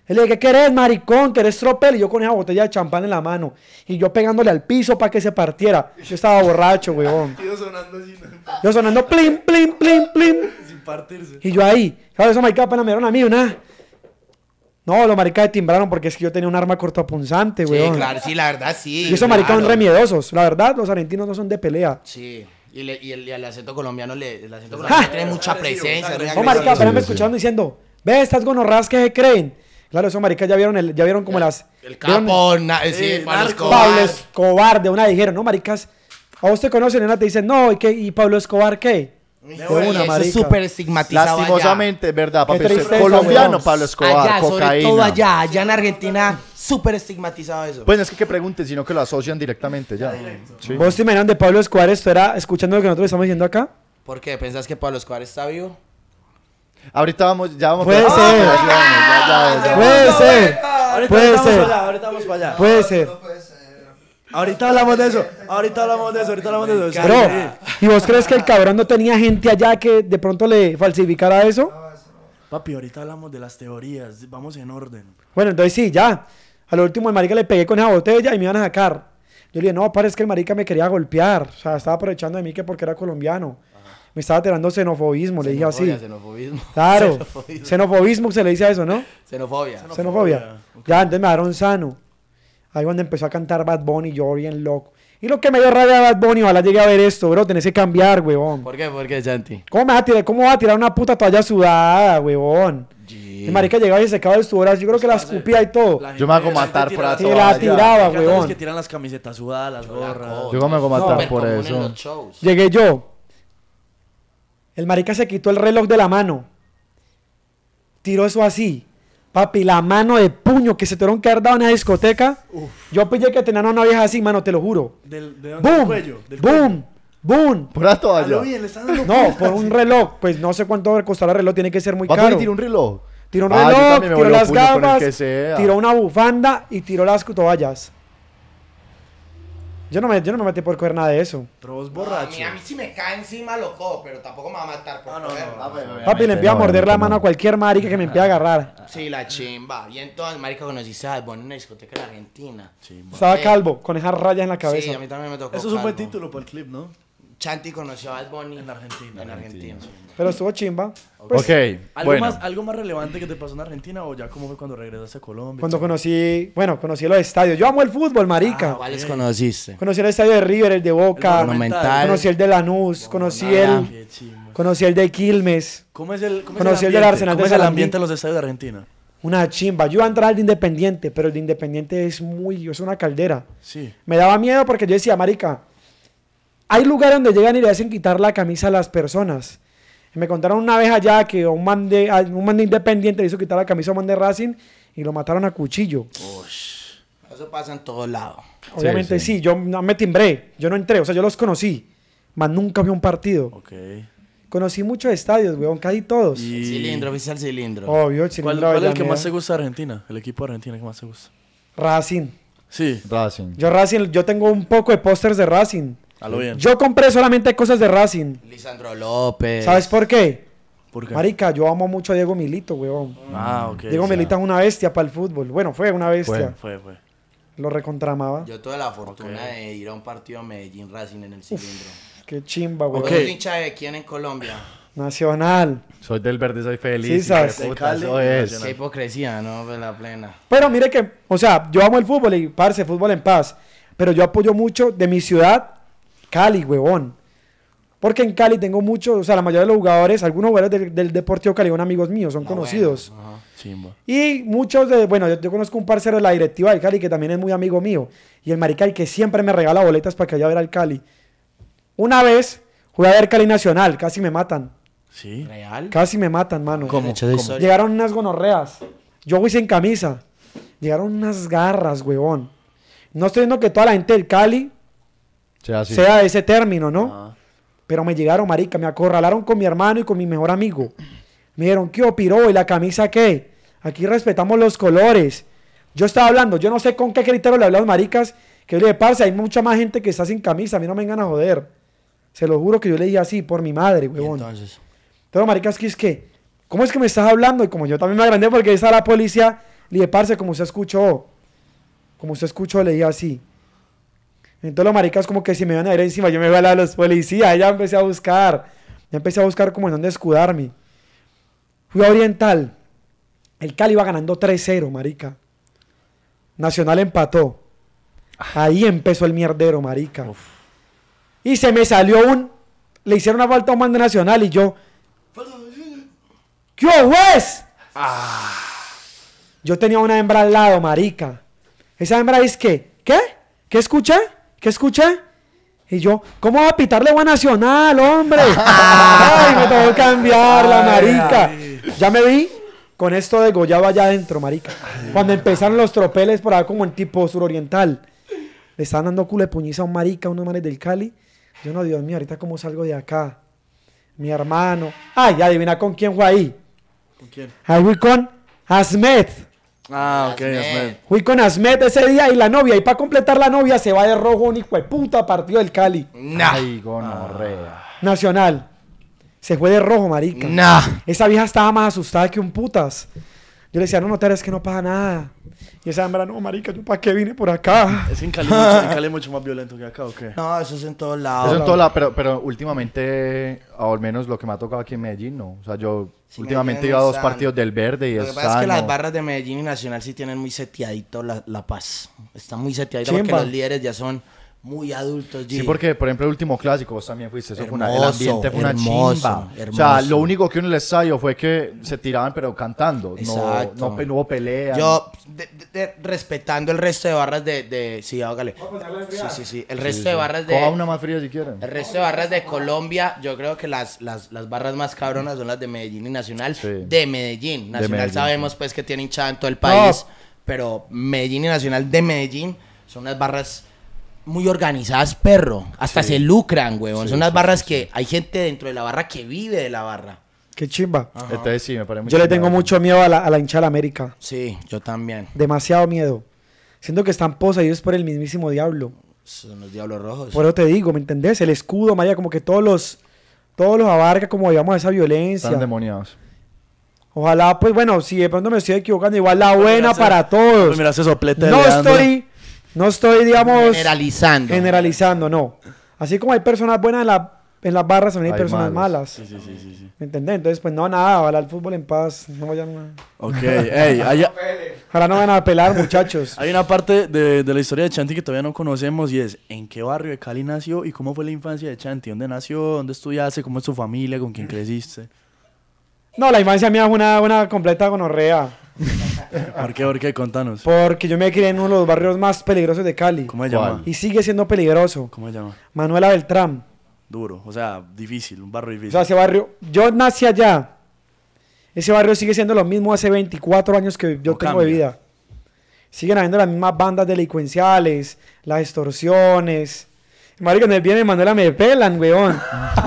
Y le dije, ¿qué querés, maricón? ¿Querés tropel? Y yo con esa botella de champán en la mano. Y yo pegándole al piso para que se partiera. Yo estaba borracho, weón. Ido sonando así, ¿no? Yo sonando plim, plim, plim, plim. Sin partirse. Y yo ahí. Claro, esos maricas apenas me dieron a mí una... No, los maricas de timbraron porque es que yo tenía un arma cortopunzante, Sí, weón. claro, sí, la verdad, sí. Y esos maricas son claro. remiedosos. La verdad, los argentinos no son de pelea. Sí. Y, le, y, el, y el acento colombiano, le, el acento colombiano tiene mucha presencia. es muy No, agresivo. maricas apenas me Sí, sí. escucharon diciendo, ve, estas gonorras que se creen. Claro, esos maricas ya vieron, el, ya vieron como las... El vieron- capo, na- sí, Sí, Pablo narco. Escobar. Pablo Escobar, de una dijeron, no, maricas, a vos te conocen, nena, te dicen, no, ¿y qué? ¿Y Pablo Escobar qué? Uy, De sí, una, eso es marica. súper estigmatizado allá. Lastimosamente, es verdad, papi. Qué usted- tristeza, colombiano, weón. Pablo Escobar, Allá, sobre cocaína. todo allá, allá en Argentina, súper estigmatizado eso. Pues no es que, que pregunten, sino que lo asocian directamente ya. Sí. ¿Vos te imaginan de Pablo Escobar esto era escuchando lo que nosotros estamos diciendo acá? ¿Por qué? ¿Pensás que Pablo Escobar está vivo? Ahorita vamos, ya vamos Puede a ser. ya, ya, ya. Puede ser, Ahorita puede vamos ser, para allá, ahorita vamos para allá. puede ser. Ahorita hablamos de eso. Ahorita hablamos de eso. Ahorita hablamos de eso. Bro, Sí. ¿y vos crees que el cabrón no tenía gente allá que de pronto le falsificara eso? Papi, ahorita hablamos de las teorías. Vamos en orden. Bueno, entonces sí, ya. A lo último el marica le pegué con esa botella y me iban a sacar. Yo le dije, no, parece que el marica me quería golpear. O sea, estaba aprovechando de mí que porque era colombiano. Me estaba tirando xenofobismo, le dije así. Xenofobia, Xenofobismo. Claro, Xenofobismo. xenofobismo se le dice a eso, ¿no? Xenofobia. Xenofobia. Ya, entonces me daron sano. Ahí cuando empezó a cantar Bad Bunny, yo bien loco. Y lo que me dio rabia de Bad Bunny, ojalá llegue a ver esto, bro, tenés que cambiar, huevón. ¿Por qué? ¿Por qué, Santi? ¿Cómo me vas a tirar, cómo vas a tirar una puta toalla sudada, huevón? Sí. El marica llegaba y se secaba el sudor, yo creo que la escupía y todo. La Yo me hago gente- la matar gente por tira la Sí, la toalla. tiraba, Hay cantantes huevón. que tiran las camisetas sudadas, las gorras. Yo me hago matar Súper por común eso. en los shows. Llegué yo. El marica se quitó el reloj de la mano. Tiró eso así. Papi, la mano de puño que se tuvieron que haber dado en la discoteca. Yo pillé que tenían a una vieja así, mano, te lo juro. Del, ¿De dónde? Del ¡Boom! cuello. Del ¡Boom! ¡Boom! Por la cuello. A toalla. lo bien, le están dando No, puta. por un reloj. Pues no sé cuánto costará el reloj, tiene que ser muy ¿Va a caro. tirar un reloj? Tiró un Ah, yo reloj, también me tiró vuelvo las puño por el gafas, que sea. tiró una bufanda y tiró las toallas. Yo no me, yo no me metí por coger nada de eso. Pero vos A borracho. mí, a mí si me cae encima, loco, pero tampoco me va a matar por No, no, cogerlo. no. Papi, le empiezo a no, morder la obviamente mano no. a cualquier marica que me empiece a agarrar. Sí, la chimba. Y entonces, marica, conociste a Bad Bunny en una discoteca en Argentina. Estaba Eh. calvo, con esas rayas en la cabeza. Sí, a mí también me tocó. Eso es un buen calvo. título para el clip, ¿no? Chanti conoció a Bad Bunny En Argentina. En Argentina. Pero estuvo chimba. Pues, Ok, ¿Algo, bueno. más, ¿Algo más relevante que te pasó en Argentina o ya cómo fue cuando regresaste a Colombia? Cuando conocí, bueno, conocí los estadios. Yo amo el fútbol, marica. ¿Cuáles conociste? Conocí el estadio de River, el de Boca. El Monumental. Conocí el de Lanús. Conocí Ah, el, Qué chimba. conocí el de Quilmes. ¿Cómo es el, cómo es Conocí el el del ambiente? Arsenal ¿Cómo de es el Sarandí. ambiente de los estadios de Argentina? Una chimba. Yo iba a entrar al de Independiente, pero el de Independiente es muy, es una caldera. Sí. Me daba miedo porque yo decía, marica, hay lugares donde llegan y le hacen quitar la camisa a las personas. Y me contaron una vez allá que un man de, a un man de Independiente le hizo quitar la camisa a un man de Racing y lo mataron a cuchillo. Eso pasa en todos lados. Obviamente sí. sí, yo no me timbré, yo no entré, o sea, yo los conocí, mas nunca vi un partido. Ok. Conocí muchos estadios, weón, casi todos. Y- Cilindro, oficial cilindro. Obvio, el ¿Cuál, Cilindro cuál es el que Avellaneda. más te gusta de Argentina? El equipo de Argentina que más te gusta. Racing. Sí, Racing. Yo Racing, yo tengo un poco de pósters de Racing. a lo bien. Yo compré solamente cosas de Racing. Lisandro López. ¿Sabes por qué? ¿Por qué? Marica, yo amo mucho a Diego Milito, weón. Ah, ok. Diego o sea, Milito es una bestia para el fútbol. Bueno, fue una bestia. Fue, fue. Lo recontramaba. Yo tuve la fortuna Ok. de ir a un partido Medellín Racing en el cilindro. Qué chimba, weón. Ok. ¿Vos sos hincha de quién en Colombia? Nacional. Soy del verde, soy feliz. Sí, hijo de sabes. puta, De Cali, eso es. Nacional. Qué hipocresía, ¿no? Pues la plena. Pero mire que, o sea, yo amo el fútbol y parce, fútbol en paz. Pero yo apoyo mucho de mi ciudad, Cali, huevón. Porque en Cali tengo muchos, o sea, la mayoría de los jugadores, algunos jugadores del, del Deportivo Cali son amigos míos, son Ah, conocidos. bueno, ajá. Chimba. Y muchos de, bueno, yo, yo conozco un parcero de la directiva del Cali que también es muy amigo mío. Y el marica el que siempre me regala boletas para que vaya a ver al Cali. Una vez jugué a ver Cali Nacional, casi me matan. Sí. ¿Real? Casi me matan, mano. ¿Cómo? Hecho de historia. Llegaron unas gonorreas. Yo fui sin camisa. Llegaron unas garras, huevón. No estoy diciendo que toda la gente del Cali Sea así. sea de ese término, ¿no? Ah. Pero me llegaron, marica, me acorralaron con mi hermano y con mi mejor amigo. Me dijeron, ¿qué opiró? ¿Y la camisa qué? Aquí respetamos los colores. Yo estaba hablando, yo no sé con qué criterio le hablé a los maricas, que yo le dije, parce, hay mucha más gente que está sin camisa, a mí no me vengan a joder. Se lo juro que yo le dije así, por mi madre, Y huevón. entonces, Pero maricas, ¿qué es que? ¿Cómo es que me estás hablando? Y como yo también me agrandé porque ahí está la policía, Le dije, parce, como usted escuchó, como usted escuchó, le dije así. Entonces los maricas como que si me iban a ir encima, yo me iba a la de los policías, ya empecé a buscar, ya empecé a buscar como en dónde escudarme. Fui a Oriental, el Cali iba ganando tres cero, marica. Nacional empató. Ahí empezó el mierdero, marica. Uf. Y se me salió un, le hicieron una falta a un man de Nacional y yo, ¿qué juez? Ah. Yo tenía una hembra al lado, marica. Esa hembra es que, ¿qué? ¿Qué escuché? ¿Qué escuché? Y yo, ¿cómo va a pitarle a Nacional, hombre? Ay, me tengo que cambiar la marica. Ya me vi con esto de Goyaba allá adentro, marica. Cuando empezaron los tropeles por allá como en tipo suroriental. Le estaban dando culo de puñiza a un marica, unos manes del Cali. Yo, no, Dios mío, ahorita cómo salgo de acá. Mi hermano. Ay, adivina con quién fue ahí. ¿Con quién? Ahí fui con Asmet. Ah, ok, Asmet. Fui con Asmet ese día y la novia. Y para completar la novia se va de rojo un hijo de puta partido del Cali. Nah. Ay, gonorrea. Nacional. Se fue de rojo, marica. Nah. Esa vieja estaba más asustada que un putas. Yo le decía, no, no, Tere, es que no pasa nada. Y esa hembra, no, marica, ¿yo para qué vine por acá? Es que en Cali, mucho, en Cali es mucho más violento que acá, ¿o qué? No, eso es en todos lados. Eso en todos lados, pero, pero últimamente, o al menos lo que me ha tocado aquí en Medellín, no. O sea, yo Sí, últimamente Medellín iba a dos están- partidos del Verde y Lo que es pasa es que sano. las barras de Medellín y Nacional sí tienen muy seteadito la, la paz. Está muy seteadito Chimba. porque los líderes ya son muy adultos. Sí, G. porque, por ejemplo, el último clásico, vos también fuiste, eso fue una, el Hermoso, ambiente fue una hermoso, chimba. O sea, hermoso. lo único que uno les salió fue que se tiraban, pero cantando. No, Exacto. no, pe- no hubo pelea. Yo, de- de- de- respetando el resto de barras de... de sí, hágale. Sí, sí, sí. El resto de barras de... Coja una más fría si quieren. El resto de barras de Colombia, yo creo que las, las, las barras más cabronas son las de Medellín y Nacional. Sí. De Medellín. Nacional Medellín, sabemos pues que tiene hinchada en todo el país, pero Medellín y Nacional de Medellín son unas barras muy organizadas, perro. Hasta Sí. se lucran, huevón. Sí, son unas sí, barras sí, que hay gente dentro de la barra que vive de la barra. Qué chimba. Entonces sí, me parece muy Yo le chimba. tengo mucho miedo a la, a la hinchada de América. Sí, yo también. Demasiado miedo. Siento que están poseídos por el mismísimo diablo. Son los diablos rojos. Por eso te digo, ¿me entendés? El escudo, María, como que todos los, todos los abarca, como digamos, esa violencia. Están demoniados. Ojalá, pues bueno, si de pronto me estoy equivocando, igual la buena para todos. Pues mira ese soplete de No Leandro. estoy, no estoy, digamos, Generalizando. generalizando, no. Así como hay personas buenas en, la, en las barras, también hay, Hay personas malas. malas. Sí, sí, sí, sí, sí. ¿Me entendés? Entonces, pues no, nada, ojalá el fútbol en paz. No vayan a... Ok, ey, hay, Ojalá no vayan a pelar, muchachos. hay una parte de, de la historia de Chanti que todavía no conocemos y es ¿en qué barrio de Cali nació y cómo fue la infancia de Chanti? ¿Dónde nació? ¿Dónde estudiaste? ¿Cómo es tu familia? ¿Con quién creciste? No, la infancia mía fue una, una completa gonorrea. ¿Por qué? ¿Por qué? Contanos. Porque yo me crié en uno de los barrios más peligrosos de Cali. ¿Cómo se ¿Cuál? llama? Y sigue siendo peligroso. ¿Cómo se llama? Manuela Beltrán. Duro, o sea, difícil, un barrio O difícil. sea, ese barrio... Yo nací allá. Ese barrio sigue siendo lo mismo hace veinticuatro años que yo No tengo de cambia. vida. Siguen habiendo las mismas bandas delincuenciales, las extorsiones. Marica, cuando viene Manuela me pelan, weón.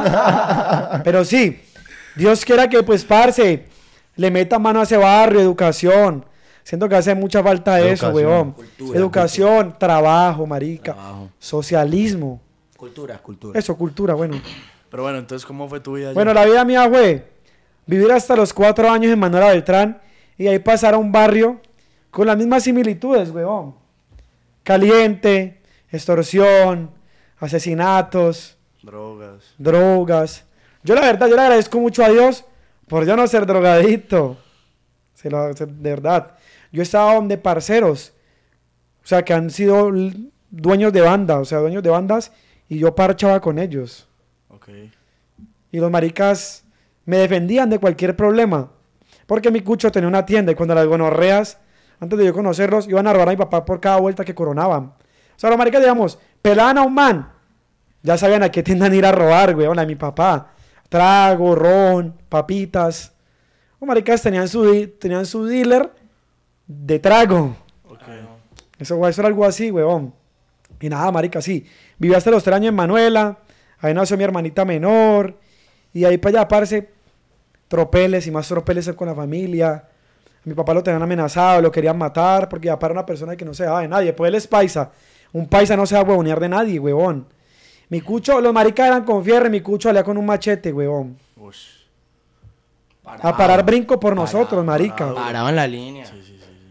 Pero sí, Dios quiera que, pues, parce, le meta mano a ese barrio, educación. Siento que hace mucha falta de eso, Educación. weón. Cultura, Educación, trabajo, marica. Trabajo. Socialismo. Cultura, cultura. Eso, cultura, bueno. Pero bueno, entonces, ¿cómo fue tu vida allá? Bueno, la vida mía fue vivir hasta los cuatro años en Manuela Beltrán y ahí pasar a un barrio con las mismas similitudes, weón. Caliente, extorsión, asesinatos, Drogas. drogas. Yo la verdad, yo le agradezco mucho a Dios por yo no ser drogadicto. Se lo, se- de verdad. Yo estaba donde parceros, o sea, que han sido l- dueños de banda, o sea, dueños de bandas, y yo parchaba con ellos. Ok. Y los maricas me defendían de cualquier problema. Porque mi cucho tenía una tienda y cuando las gonorreas, antes de yo conocerlos, iban a robar a mi papá por cada vuelta que coronaban. O sea, los maricas, digamos, pelaban a un man. Ya sabían a qué tiendan ir a robar, güey, a mi papá. Trago, ron, papitas. Los maricas tenían su, di- tenían su dealer de trago. Ok. Eso, güey, eso era algo así, weón. Y nada, marica, sí. Viví hasta los tres años en Manuela. Ahí nació mi hermanita menor. Y ahí para allá, parce, tropeles y más tropeles con la familia. A mi papá lo tenían amenazado, lo querían matar, porque ya para una persona que no se daba de nadie. Pues él es paisa. Un paisa no se va a huevonear de nadie, huevón. Mi cucho, los maricas eran con fierre, mi cucho salía con un machete, huevón. A parar brinco por nosotros, marica. Parado en la línea. Sí, sí, sí, sí.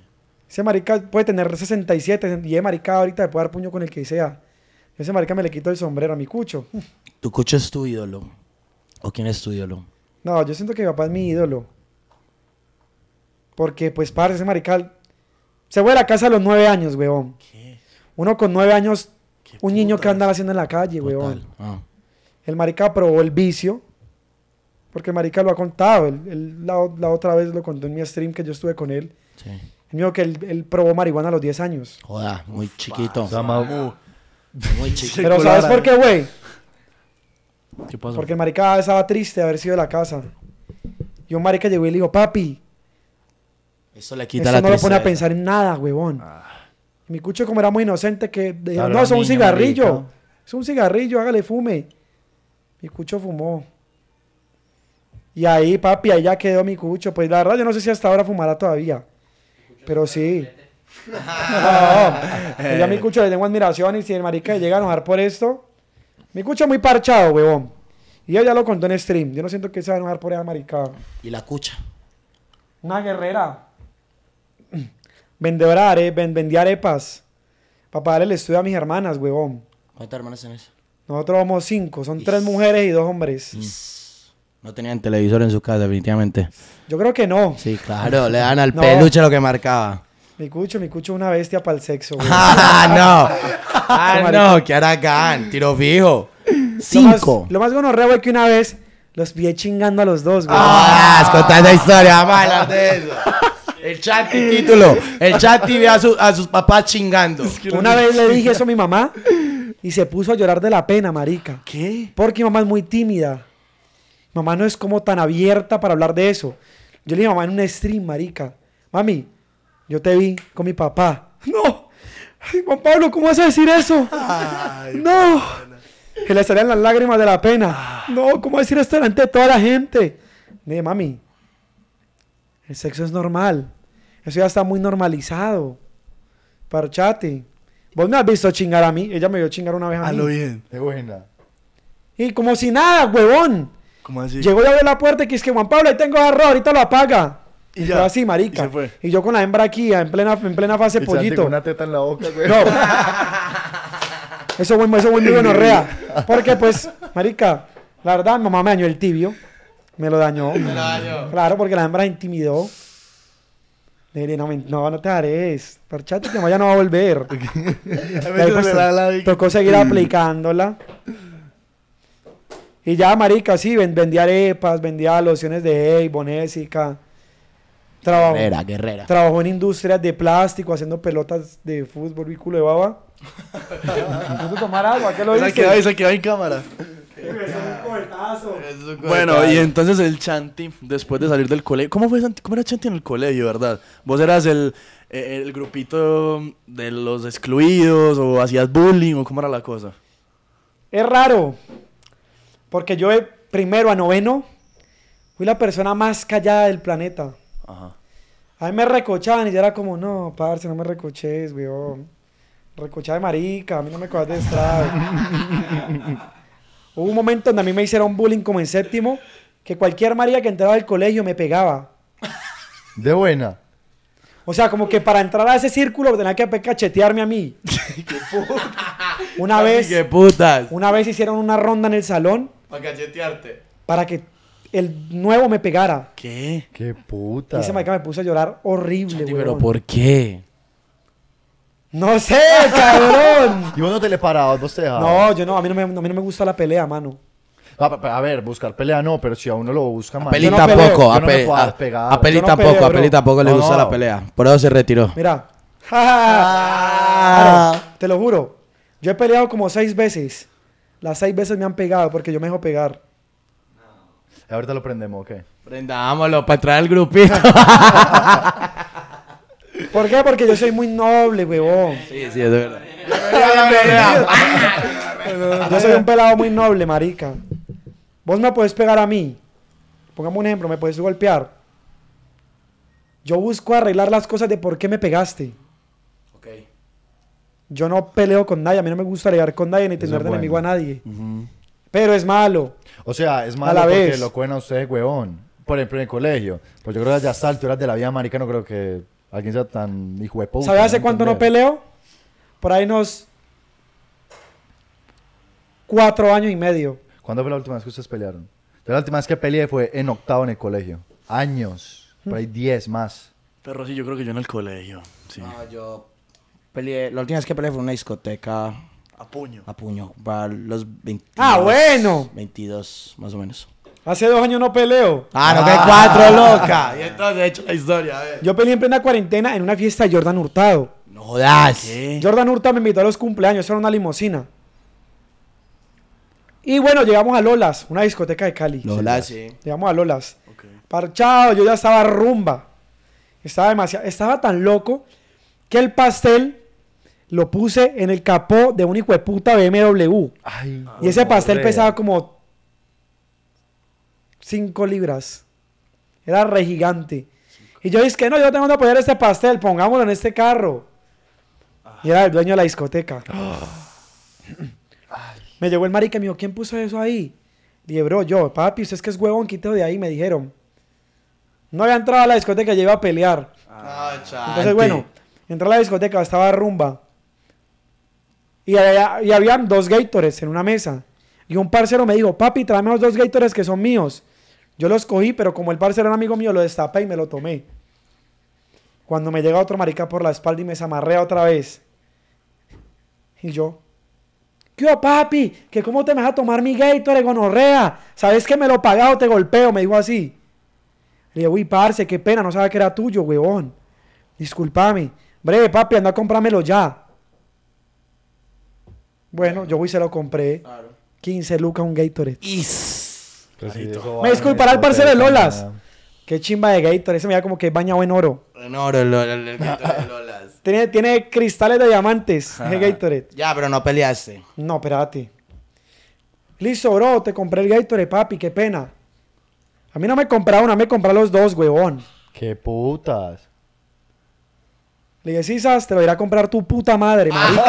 Ese marica puede tener sesenta y siete y ese marica ahorita me puede dar puño con el que sea. Ese marica me le quito el sombrero a mi cucho. ¿Tu cucho es tu ídolo? ¿O quién es tu ídolo? No, yo siento que mi papá es mi ídolo. Porque, pues, parce, ese marica se fue de la casa a los nueve años, weón. ¿Qué? Uno con nueve años, ¿Qué un niño putas? que andaba haciendo en la calle, weón. Total. Ah. El marica probó el vicio. Porque el marica lo ha contado. Él, él la, la otra vez lo contó en mi stream que yo estuve con él. Sí. Él me dijo que él, él probó marihuana a los diez años. Joda, muy chiquito. O sea, ma- Muy chiquito. Pero ¿sabes por qué, güey? ¿Qué pasó? Porque el marica estaba triste de haber sido de la casa. Y un marica llegó y le dijo, papi, Eso le quita esto la no lo pone a tristeza. pensar en nada, huevón. Y mi cucho, como era muy inocente, que dijo, Claro, no, eso es un niño, cigarrillo. marica. Es un cigarrillo, hágale, fume. Mi cucho fumó. Y ahí, papi, ahí ya quedó mi cucho. Pues la verdad, yo no sé si hasta ahora fumará todavía. Pero sí. No, yo a mi cucho le tengo admiración y si el marica llega a enojar por esto, mi cucho es muy parchado, huevón. Y ella ya lo contó en stream. Yo no siento que se va a enojar por esa maricada. Y la cucha. Una guerrera. Vendedora de are- ven- vendía arepas. Para pagarle el estudio a mis hermanas, huevón. ¿Cuántas hermanas tenés? Nosotros somos cinco. Son tres mujeres y dos hombres. No tenían televisor en su casa, definitivamente. Yo creo que no. Sí, claro, le dan al No. peluche lo que marcaba. Mi cucho, mi cucho es una bestia para el sexo, huevón. ¡Ah, no! ¡Ah, no! ¡Qué haragán! ¡Tiro fijo! ¡Cinco! Lo más, lo más gonorreo fue que una vez los pillé chingando a los dos, güey. ¡Ah! Contá esa historia, vamos a hablar de eso. El Chanti título. El Chanti ve a, su- a sus papás chingando. Una vez le dije eso a mi mamá y se puso a llorar de la pena, marica. ¿Qué? Porque mi mamá es muy tímida. Mi mamá no es como tan abierta para hablar de eso. Yo le dije a mamá en un stream, marica. Mami, yo te vi con mi papá. No. Ay, Juan Pablo, ¿cómo vas a decir eso? No. Que le salían las lágrimas de la pena. No, ¿cómo vas a decir esto delante de toda la gente? Le dije, mami, el sexo es normal. Eso ya está muy normalizado. Parchate. Vos me has visto chingar a mí. Ella me vio chingar una vez a A mí. lo bien. Qué buena. Y como si nada, huevón. ¿Cómo así? Llegó y abrió la puerta y que es que Juan Pablo, ahí tengo arroz, ahorita lo apaga. Y Y ya. fue así, marica. Y se fue. Y yo con la hembra aquí, en plena, en plena fase Y Santi pollito. con una teta en la boca, güey. No. Eso fue, eso fue muy gonorrea. Porque pues, marica, la verdad, mi mamá me dañó el tibio. Me lo dañó. Me lo dañó. Claro, porque la hembra intimidó. Le dije, no, men- no, no te haré. Parchate que ya no va a volver. Y ahí, pues, tocó seguir aplicándola. Y ya, marica, sí, ven- vendía arepas, vendía lociones de Avon, Ésica. Trabajó, Guerrera, guerrera. trabajó en industrias de plástico, haciendo pelotas de fútbol y culo de baba. ¿Puedo tomar agua? ¿Qué lo Esa dice? que va, esa que va en cámara. Bueno, y entonces el Chanti, después de salir del colegio, ¿cómo fue Santi? ¿Cómo era Chanti en el colegio, verdad? ¿Vos eras el, eh, el grupito de los excluidos o hacías bullying o cómo era la cosa? Es raro, porque yo de primero a noveno fui la persona más callada del planeta. Ajá. A mí me recochaban y yo era como, no, parce, no me recoches, weón. Recochada de marica, a mí no me cojas de estrado. Hubo un momento donde a mí me hicieron bullying como en séptimo, que cualquier marica que entraba al colegio me pegaba. De buena. O sea, como que para entrar a ese círculo tenía que cachetearme a mí. Una vez, ¡Qué putas! una vez hicieron una ronda en el salón Para cachetearte. para que el nuevo me pegara. ¿Qué? Qué Y puta. ese marica me puso a llorar horrible, Chanti, weón. pero ¿por qué? No sé, cabrón. ¿Y vos no te le parabas? ¿Vos te dejabas? No, yo no, a mí no me, a mí no me gusta la pelea, mano. A, a- a ver, buscar pelea no, pero si a uno lo busca A más. Peli Yo no tampoco, peleo. a, Yo no me Pe- puedo a- dar pegar. a Peli Yo no tampoco, peleo, a Peli bro. tampoco le No, gusta no. la pelea. Por eso se retiró. Mira. Ah. Claro, te lo juro. Yo he peleado como seis veces. Las seis veces me han pegado porque yo me dejo pegar. Ahorita lo prendemos, ¿ok? Prendámoslo para entrar al grupito. ¿Por qué? Porque yo soy muy noble, huevón. Sí, sí, es verdad. Yo soy un pelado muy noble, marica. Vos me puedes pegar a mí. Pongamos un ejemplo, me puedes golpear. Yo busco arreglar las cosas de por qué me pegaste. Ok. Yo no peleo con nadie, a mí no me gusta pelear con nadie ni Eso tener es de enemigo a bueno. nadie. Pero es malo. O sea, es A malo la porque vez. lo cuenan a ustedes, huevón. Por ejemplo, en el colegio. Pues yo creo que ya a estas alturas de la vida, marica, no creo que Alguien sea tan hijo de puta. ¿Sabes hace cuánto no entender. peleo? Por ahí unos cuatro años y medio. ¿Cuándo fue la última vez que ustedes pelearon? Yo la última vez que peleé fue en octavo en el colegio. Años. Por ahí diez más. Pero sí, yo creo que yo en el colegio. Sí. No, yo peleé, la última vez que peleé fue en una discoteca A puño. a puño, para los veintidós, Ah, bueno. veintidós, más o menos. Hace dos años no peleo. Ah, no, que cuatro, loca. Y entonces he hecho la historia, a ver. Yo peleé en plena cuarentena en una fiesta de Jordan Hurtado. No jodas. ¿Qué? Jordan Hurtado me invitó a los cumpleaños, eso era una limusina. Y bueno, llegamos a Lolas, una discoteca de Cali. Lola, sí. Llegamos a Lolas. Ok. Parchado, yo ya estaba rumba. Estaba demasiado, estaba tan loco que el pastel lo puse en el capó de un hijo de puta B M W. Ay, Y ese pastel gonorrea. pesaba como cinco libras. Era re gigante. Y yo dije que no, yo tengo que apoyar este pastel, pongámoslo en este carro. Y era el dueño de la discoteca. Me llegó el marica y me dijo, ¿quién puso eso ahí? Le dije, bro, yo, papi, usted es que es huevón, quítelo de ahí, me dijeron. No había entrado a la discoteca, ya iba a pelear. Ah, Entonces, bueno, entré a la discoteca, estaba rumba. Y, había, y habían dos Gatorades en una mesa. Y un parcero me dijo, papi, tráeme los dos Gatorades que son míos. Yo los cogí, pero como el parcero era amigo mío, lo destapé y me lo tomé. Cuando me llega otro marica por la espalda y me zamarrea otra vez. Y yo, ¿qué hubo, papi? ¿Que cómo te me vas a tomar mi Gatorade, gonorrea? ¿Sabes que me lo pagado, te golpeo? Me dijo así. Le dije, uy, parce, qué pena, no sabía que era tuyo, huevón. Discúlpame. Breve, papi, anda a comprármelo ya. Bueno, yo voy y se lo compré. quince lucas un Gatorade. Is. Pues sí, eso va Me en disculpará el parcero de discoteca, Lolas. nada. Qué chimba de Gatorade. Ese me da como que es bañado en oro. En oro, el, el, el, el Gatorade de Lolas. Tiene, tiene cristales de diamantes. Ese Gatorade. Ya, pero no peleaste. No, espérate. Listo, bro. Te compré el Gatorade, papi. Qué pena. A mí no me compraba uno, me compré los dos, huevón. Qué putas. Le dije, sí, Sas, te lo irá a comprar tu puta madre, marica.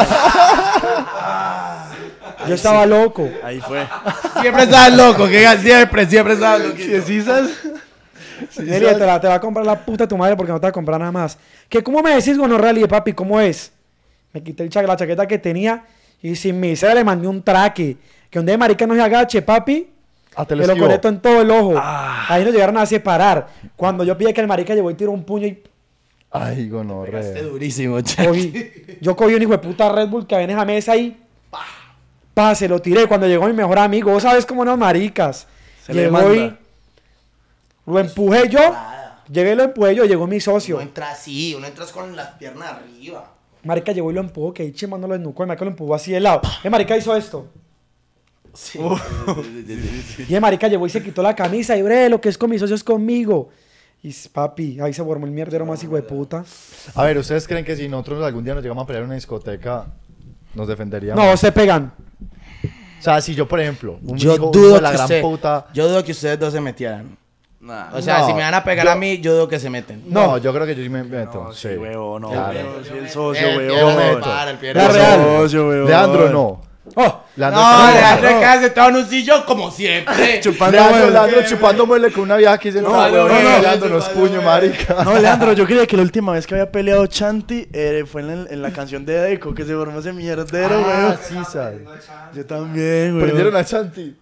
Yo estaba loco. Ahí fue. Siempre estás loco, que siempre, siempre estás loco. Si decís esas... Le dije, te, la, te va a comprar la puta de tu madre porque no te va a comprar nada más. ¿Que cómo me decís, gonorrea? Le dije, papi, ¿cómo es? Me quité el cha la chaqueta que tenía y sin miseria le mandé un traque. Que donde marica no se agache, papi. Ah, te Me lo lo esquivó. conecto en todo el ojo. Ahí nos llegaron a separar. Cuando yo pide que el marica llegó y tiró un puño y Ay, Pegaste gonorrea. durísimo, che. cogí. Yo cogí un hijo de puta Red Bull que había en esa mesa y pa, se lo tiré. Cuando llegó mi mejor amigo, vos sabes cómo unos maricas. Se le Llegó manda. y lo empujé yo. Llegué y lo empujé yo, llegó mi socio. Uno entra así, uno entras con las piernas arriba. Marica llegó y lo empujó, que ahí chimando lo desnucó. El marica lo empujó así de lado. El marica hizo esto. Sí. Y el marica llegó y se quitó la camisa. Y bre, lo que es con mis socios es conmigo. Y s- papi, ahí se formó el mierdero más hijo de puta. A ver, ¿ustedes creen que si nosotros algún día nos llegamos a pelear en una discoteca, nos defenderíamos? No, se pegan. O sea, si yo, por ejemplo, un Yo hijo dudo de la que gran usted- puta... Yo dudo que ustedes dos se metieran. Nah. O sea, No, si me van a pegar yo- a mí, yo dudo que se meten. No, No. yo creo que yo sí me meto. No, sí, sí, huevo, no. Claro. huevo, sí, el socio, El huevo. Piero me se meto. para, el Piero La se real. para. Socio, huevo. Leandro no. Oh, Leandro, No, está- Leandro queda sentado en un sillón como siempre. Chupando Leandro, mueble. Leandro chupando muele con una vieja que se lo No, no, no, no, dándonos puño, marica. No, Leandro, yo creía que la última vez que había peleado Chanti eh, fue en, en la canción de Deco, que se formó ese mierdero, Ah, weón. sí, sabes. Yo también, weón. Prendieron a Chanti.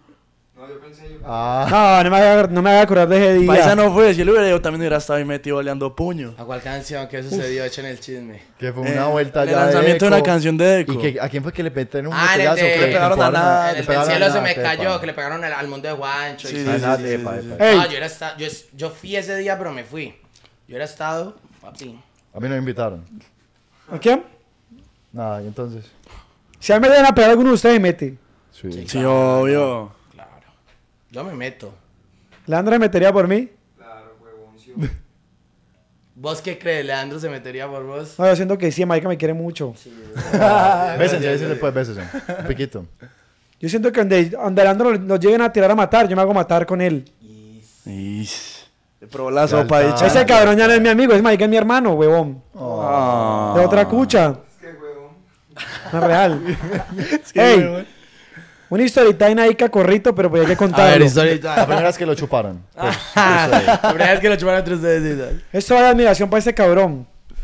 Ah, no, no me haga, no me haga acordar de ese día. Paisa no fue, si él hubiera ido también hubiera estado ahí metido oleando puño. ¿A cuál canción? ¿Qué sucedió? Echen el chisme. que fue Eh, una vuelta en el ya lanzamiento de una Eco. canción de Deco. ¿Y que, a quién fue que le metieron un Ah, en el botellazo? de- Que le pegaron a empujaron nada, En le el del pegaron cielo a se la me tepa. cayó, que le pegaron al, al mundo de Juancho. Sí, y sí, tal. Ah, la sí, tepa, sí, epa. Ey. No, yo, era esta- yo, es- yo fui ese día, pero me fui. Yo era estado, papi. A mí no me invitaron. ¿A quién? Nada, y entonces. Si a mí me deben a pegar alguno de ustedes, mete. Sí. Sí. Sí, obvio. Claro. Yo me meto. Leandro se metería por mí. ¿Vos qué crees? ¿Leandro se metería por vos? No, yo siento que sí, marica me quiere mucho. Bésense, bésense, pues, bésense. Un piquito. Yo siento que donde, donde Leandro nos lleguen a tirar a matar, yo me hago matar con él. Ish. Le probó la Ya sopa ahí, está. Chanti. Ese cabrón ya no es mi amigo, ese marica es mi hermano, huevón. Ah. De otra cucha. No es real. Es que, Ey, weón. una historita ahí cacorrito, pero pues hay que A ver, contarlo. La historia. primera vez que lo chuparon. Pues, La primera vez que lo chuparon tres veces. Esto va de admiración para ese cabrón.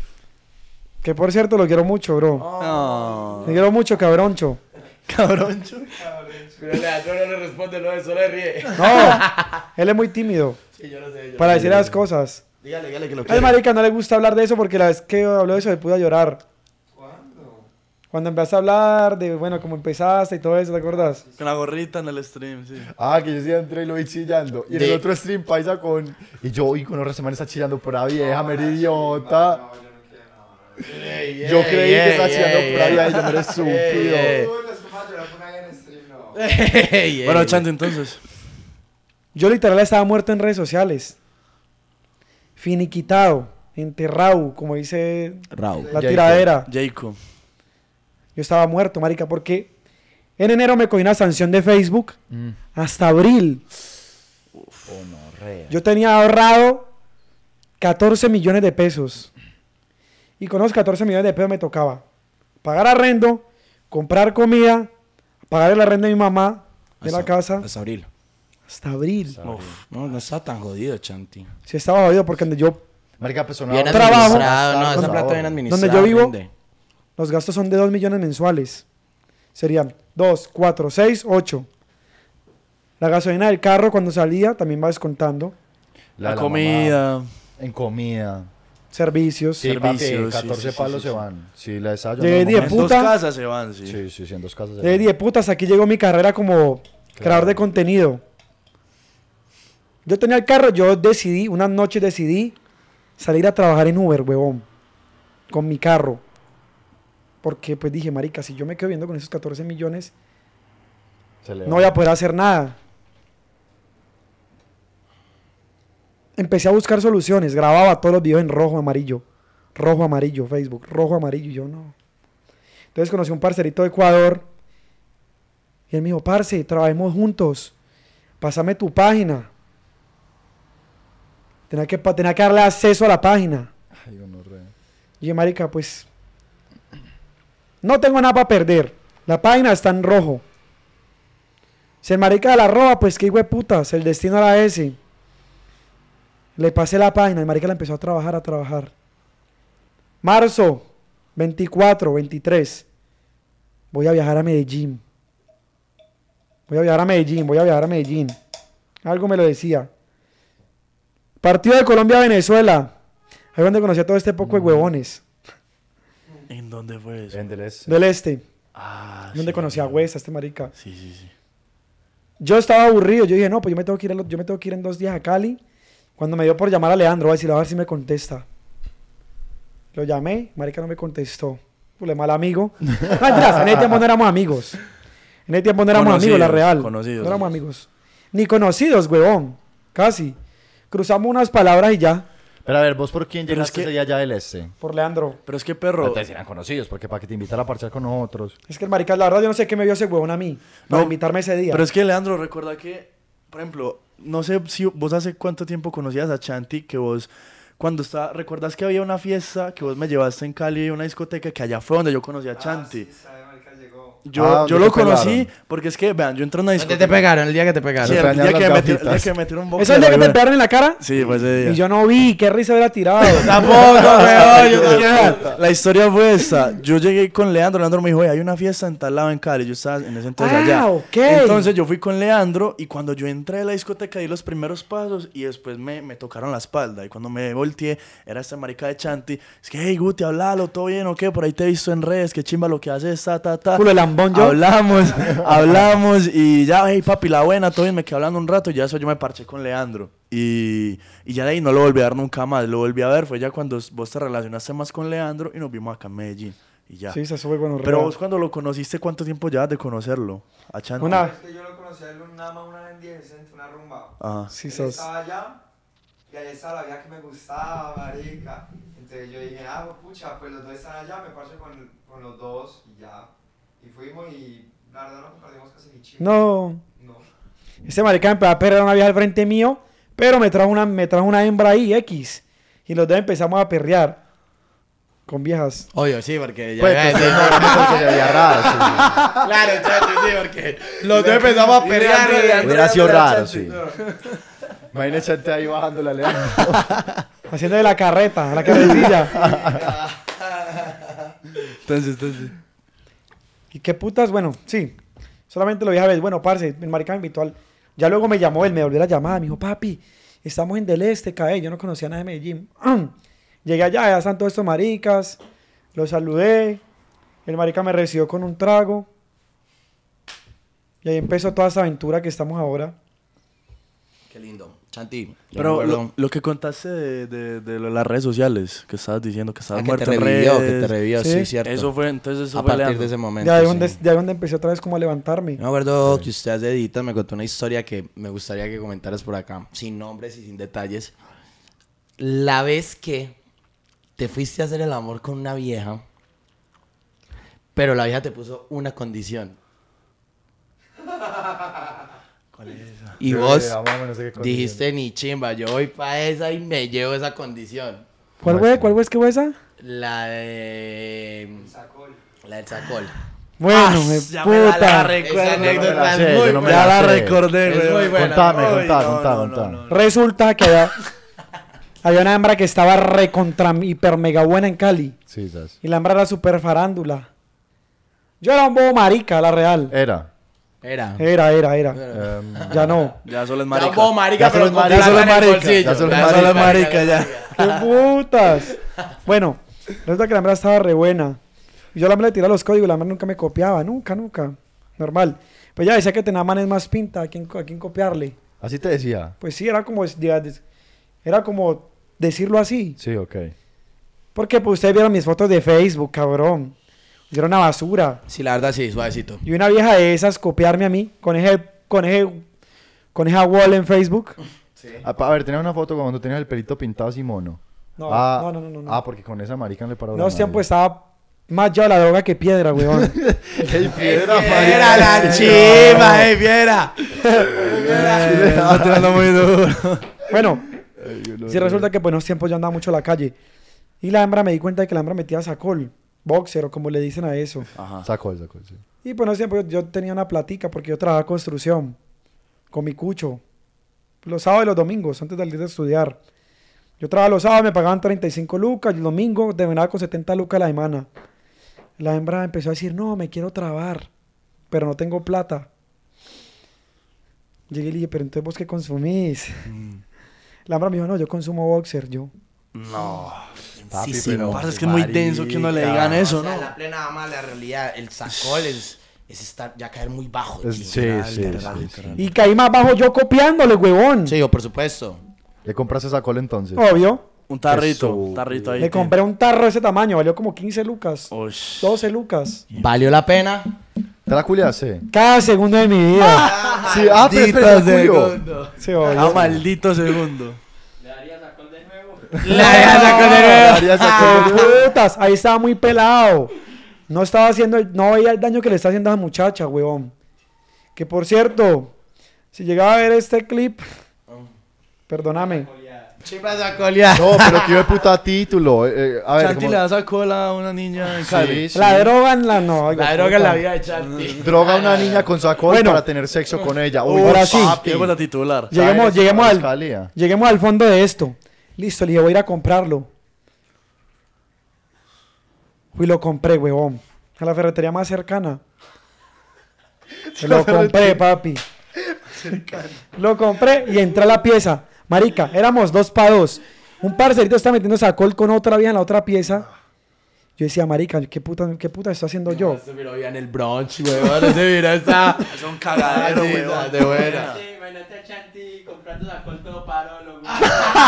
Que por cierto lo quiero mucho, bro. No. Lo quiero mucho, cabroncho. Cabroncho. Pero Leandro no le responde, no, solo le ríe. No, él es muy tímido Sí, yo lo sé. Yo para lo decir sé. las cosas. Dígale, dígale que lo Al quiere. marica no le gusta hablar de eso porque la vez que habló de eso le pude llorar. ¿Cuándo? Cuando empezaste a hablar de, bueno, cómo empezaste y todo eso, ¿te acuerdas? Con la gorrita en el stream, sí. Ah, que yo sí entré y lo vi chillando. Y en el De- otro stream, paisa con. Y yo, y con otra semana está chillando por la vieja, meridiota. No, yo no quiero nada. Ey, Yo ey, creí que ey, estaba chillando ey, por la ey. vieja y yo me eres ey. estúpido. Uy, pues, ¿cómo vas a llorar por alguien en stream? No. Ey, ey. Bueno, Chanti, entonces. Yo literal estaba muerto en redes sociales. Finiquitado, enterrado, como dice Raúl. la Jacob. tiradera. Jacob. Yo estaba muerto, marica, porque en enero me cogí una sanción de Facebook Mm. hasta abril. Gonorrea. Yo tenía ahorrado catorce millones de pesos. Y con los catorce millones de pesos me tocaba pagar arrendo, comprar comida, pagar el arrendo de mi mamá de la Hasta- casa Hasta abril. hasta abril. Uf. No, no está tan jodido, Chanti. Sí estaba jodido porque donde yo, Marica, pues son Bien ahora- Trabajo. administrado, no, esa Donde- plata bien administrada. donde yo vivo, rinde. los gastos son de dos millones mensuales. Serían dos, cuatro, seis, ocho. La gasolina del carro cuando salía también va descontando. La, de la comida. mamá. En comida. Servicios. Sí, papi, Servicios, sí, catorce sí, sí, palos sí, se sí. van. Sí, la desayuno. Llegué diez En puta. dos casas se van, sí. Sí, sí, sí, en dos casas. se De van. diez putas, aquí llegó mi carrera como creador de contenido. Yo tenía el carro, yo decidí, unas noches decidí salir a trabajar en Uber, huevón, con mi carro. Porque pues dije, marica, si yo me quedo viendo con esos catorce millones, Se le no va. voy a poder hacer nada. Empecé a buscar soluciones, grababa todos los videos en rojo, amarillo, rojo, amarillo, Facebook, rojo, amarillo, y yo no. Entonces conocí a un parcerito de Ecuador y él me dijo, parce, trabajemos juntos, pásame tu página. Tenía que, pa- tenía que darle acceso a la página. Ay, gonorrea. Y dije, marica, pues no tengo nada para perder. La página está en rojo. Si el marica la roba, pues qué hijo de putas, el destino era ese. Le pasé la página, el marica la empezó a trabajar, a trabajar. Marzo veinticuatro, veintitrés. Voy a viajar a Medellín. Voy a viajar a Medellín, voy a viajar a Medellín. Algo me lo decía. Partido de Colombia-Venezuela. Ahí donde conocí a todo este poco de huevones. ¿En dónde fue eso? En del este. Del este. Ah, Donde sí, conocí a sí. Huesa, este marica. Sí, sí, sí. Yo estaba aburrido. Yo dije, no, pues yo me tengo que ir, a lo- yo me tengo que ir en dos días a Cali. Cuando me dio por llamar a Leandro, voy a decir, a ver si me contesta. Lo llamé, marica no me contestó. Pues mal amigo. No, mentiras, en ese tiempo no éramos amigos. En ese tiempo no éramos amigos, la Conocidos, real. conocidos, no éramos sí. amigos. Ni conocidos, huevón. Casi. Cruzamos unas palabras y ya. Pero a ver, ¿vos por quién Pero es llegaste que- ese día allá del este? Por Leandro. Pero es que, perro. Entonces eran conocidos, porque para que te invitara a parchar con nosotros. Es que el marica, la verdad, yo no sé qué me vio ese huevón a mí. Para No, invitarme ese día. Pero es que, Leandro, recuerda que, por ejemplo, no sé si vos hace cuánto tiempo conocías a Chanti, que vos, cuando estaba, ¿recuerdas que había una fiesta que vos me llevaste en Cali, una discoteca, que allá fue donde yo conocí a Chanti? Ah, sí, sabe, marica, llegó. Yo, Ah, ¿dónde yo lo te conocí pelaron? porque es que, vean, yo entré a una ¿Dónde discoteca. te pegaron? El día que te pegaron. Sí, el Tenían día que, las me metieron, el día gafitas. que me metieron un boxeo. ¿Eso es el día que te güey. pegaron en la cara? Sí, fue ese día. Y yo no vi, qué risa hubiera tirado. Tampoco, weón. Yo Es que la historia fue esta. Yo llegué con Leandro. Leandro me dijo, "Oye, hay una fiesta en tal lado en Cali." Yo estaba en ese entonces Ah, allá. ok. Entonces yo fui con Leandro y cuando yo entré a la discoteca di los primeros pasos y después me, me tocaron la espalda. Y cuando me volteé, era este marica de Chanti. Es que, hey, Guti, hablalo, ¿todo bien o qué? Por ahí te he visto en redes, qué chimba lo que haces, ta, ta, ta. Culo de lambón yo. Hablamos, hablamos y ya, hey, papi, la buena, todo bien, me quedé hablando un rato y ya eso yo me parché con Leandro. Y, y ya de ahí no lo volví a ver nunca más, lo volví a ver, fue ya cuando vos te relacionaste más con Leandro y nos vimos acá en Medellín. Y ya. Sí, se sube bueno. Pero vos cuando lo conociste, ¿cuánto tiempo llevas de conocerlo? A Chanti. Una- Es que yo lo conocí a él nada más una vez en diez, en una rumba. Ajá. Sí, Él sos. estaba allá y ahí estaba la vieja que me gustaba, marica. Entonces yo dije, ah, pucha, pues los dos están allá, me paso con, con los dos y ya. Y fuimos y la verdad no compartimos casi ni chivo. No. No. Ese marica me empezó a perrear una vieja al frente mío, pero me trajo una, me trajo una hembra ahí, X. Y los dos empezamos a perrear con viejas. Obvio, sí, porque ya Pues, iba a pues, decir- no, no, porque se veía raro. sí. Claro, chacho, sí, porque los dos empezamos a pelear. y- Hubiera sido raro, sí. Imagínate gente ahí bajando la Leandro. Haciendo de la carreta, la carretilla. Entonces, entonces. ¿Y qué putas? Bueno, sí. Solamente lo dije a ver. Bueno, parce, el marica me invitó al... Ya luego me llamó él, me volvió la llamada. Me dijo, papi, estamos en Del Este, cae. Yo no conocía a nadie de Medellín. Llegué allá, ya están todos estos maricas. Los saludé. El marica me recibió con un trago. Y ahí empezó toda esa aventura que estamos ahora. Qué lindo. Chanti. yo me Pero acuerdo- lo, lo que contaste de, de, de lo- las redes sociales, que estabas diciendo que estabas Ah, que muerto te en revivió, que redes. te revivió, sí, Sí. cierto. Eso fue, entonces eso a fue partir Leandro. de ese momento. De ahí, sí. donde, de ahí donde empecé otra vez como a levantarme. Yo me acuerdo que usted hace editas me contó una historia que me gustaría que comentaras por acá, sin nombres y sin detalles. La vez que te fuiste a hacer el amor con una vieja, pero la vieja te puso una condición. ¿Cuál es esa? Y Sí, vos ya, más o menos sé qué condición. dijiste, ni chimba, yo voy para esa y me llevo esa condición. ¿Cuál fue? ¿Cuál fue? ¿Es que fue esa? La de... Sacol. La del Sacol. Bueno, Ah, me ya me la- la puta. recuerdo. Esa anécdota no me la es sé, muy yo no me Ya la la sé. recordé, Es güey. muy buena. Contame, Ay, contá, no, contá, no, contá. no, no. Resulta que había, había una hembra que estaba recontra hiper mega buena en Cali. Sí, ¿sabes? Y la hembra era súper farándula. Yo era un bobo marica, la real. Era. Era. Era, era, era. em, Ya no. Ya solo es Ya marica. como marica, Ya pero solo con es marica. plata Ya solo en es el marica. bolsillo. Ya solo es Ya Ya solo es marica, ya. ya. ¡Qué putas! Bueno, resulta que la hembra estaba re buena. Y yo la hembra le tiraba los códigos, la hembra nunca me copiaba, nunca, nunca. Normal. Pues ya decía que tenía manes más pinta, a quién, a quién copiarle. Así te decía. Pues sí, era como, era como decirlo así. Sí, ok. Porque pues ustedes vieron mis fotos de Facebook, cabrón. Yo era una basura. Sí, la verdad sí, suavecito. Y una vieja de esas copiarme a mí con ese, con ese, con esa wall en Facebook. A, a ver, tenías una foto cuando tenías el pelito pintado así mono. No, ah, no, no, no, no, no. Ah, porque con esa marica no le paró En la los madre. tiempos estaba más lleva la droga que piedra, weón. ¡Ey, piedra, Era la chiva, eh, viera. Eh, está tirando muy duro. Bueno, sí resulta que pues en los tiempos yo andaba mucho a la calle. Y la hembra me di cuenta de que la hembra metía sacol, boxer o como le dicen a eso. Ajá. Sacó, sacó, sí. Y pues en los tiempos yo, yo tenía una platica porque yo trabajaba construcción con mi cucho. Los sábados y los domingos, antes de salir de estudiar. Yo trabajaba los sábados, me pagaban treinta y cinco lucas, y el domingo terminaba con setenta lucas a la semana. La hembra empezó a decir, no, me quiero trabar, pero no tengo plata. Llegué y le dije, pero entonces vos qué consumís. La hembra me dijo, no, yo consumo boxer, yo. No. Papi, Sí, pero- Parce, es que es muy denso que uno le digan eso, O sea, ¿no? la plena ama, la realidad, el sacol es, es estar, ya caer muy bajo. Es- sí, literal, sí, literal, sí, literal. Y caí más bajo yo copiándole, huevón. Sí, yo, por supuesto. ¿Le compraste sacol entonces? Obvio. Un tarrito, Eso. un tarrito ahí. Le compré un tarro de ese tamaño, valió como quince lucas. Ush. doce lucas. ¿Valió la pena? ¿Te la culiaste? Cada segundo de mi vida. Sí, ah, pero espera, Malditos se culió. segundos. Sí, obvio. Ah, maldito segundo. La dejas sacol de nuevo. Haría sacol de- Ah, putas, ahí estaba muy pelado. No estaba haciendo, no veía el daño que le está haciendo a esa muchacha, huevón. Que por cierto, si llegaba a ver este clip, perdóname. Chimba sacol ya. No, pero que de puta título. eh, eh, a ver, Chanti como- le da cola a una niña en Cali. Sí, sí. La droga en la no. oiga, La droga en la puta. vida de Chanti. Droga a una niña con sacol Bueno. para tener sexo con ella. Uy, Ahora sí. papi. Llego a titular. Lleguemos, ¿Sabes? lleguemos, La al, fiscalía. lleguemos al fondo de esto. Listo, le dije, voy a ir a comprarlo. Fui y lo compré, huevón. A la ferretería más cercana. Lo compré, papi. Lo compré y entré a la pieza. Marica, éramos dos para dos. Un parcerito está metiendo sacol con otra vieja en la otra pieza. Yo decía, marica, ¿qué puta, qué puta estoy haciendo yo? Se miró ya en el brunch, weón. Ese mira está. Es un cagadero, Sí, weón. de buena. Sí, imagínate a Chanti comprando sacol todo parolo, güey.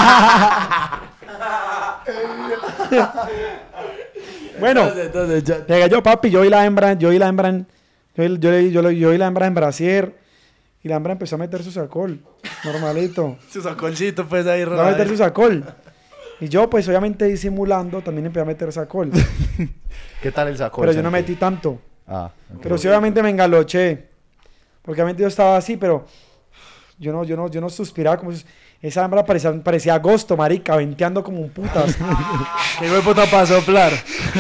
Bueno, Entonces, entonces, ya- llegué yo, papi, yo y la hembra, yo y la hembra, en- yo, y- yo, y- yo, y- yo y la hembra en brasier. Y la hembra empezó a meter su sacol, normalito. su sacolcito, pues ahí Va a meter su raro. sacol. Y yo, pues obviamente disimulando, también empecé a meter sacol. ¿Qué tal el sacol? Pero yo no Santi? metí tanto. Ah, ok. Pero sí, obviamente me engaloché. Porque obviamente yo estaba así, pero yo no, yo no, yo no suspiraba como si- esa hembra parecía, parecía agosto, marica, venteando como un putas. Qué hijo de puta para soplar.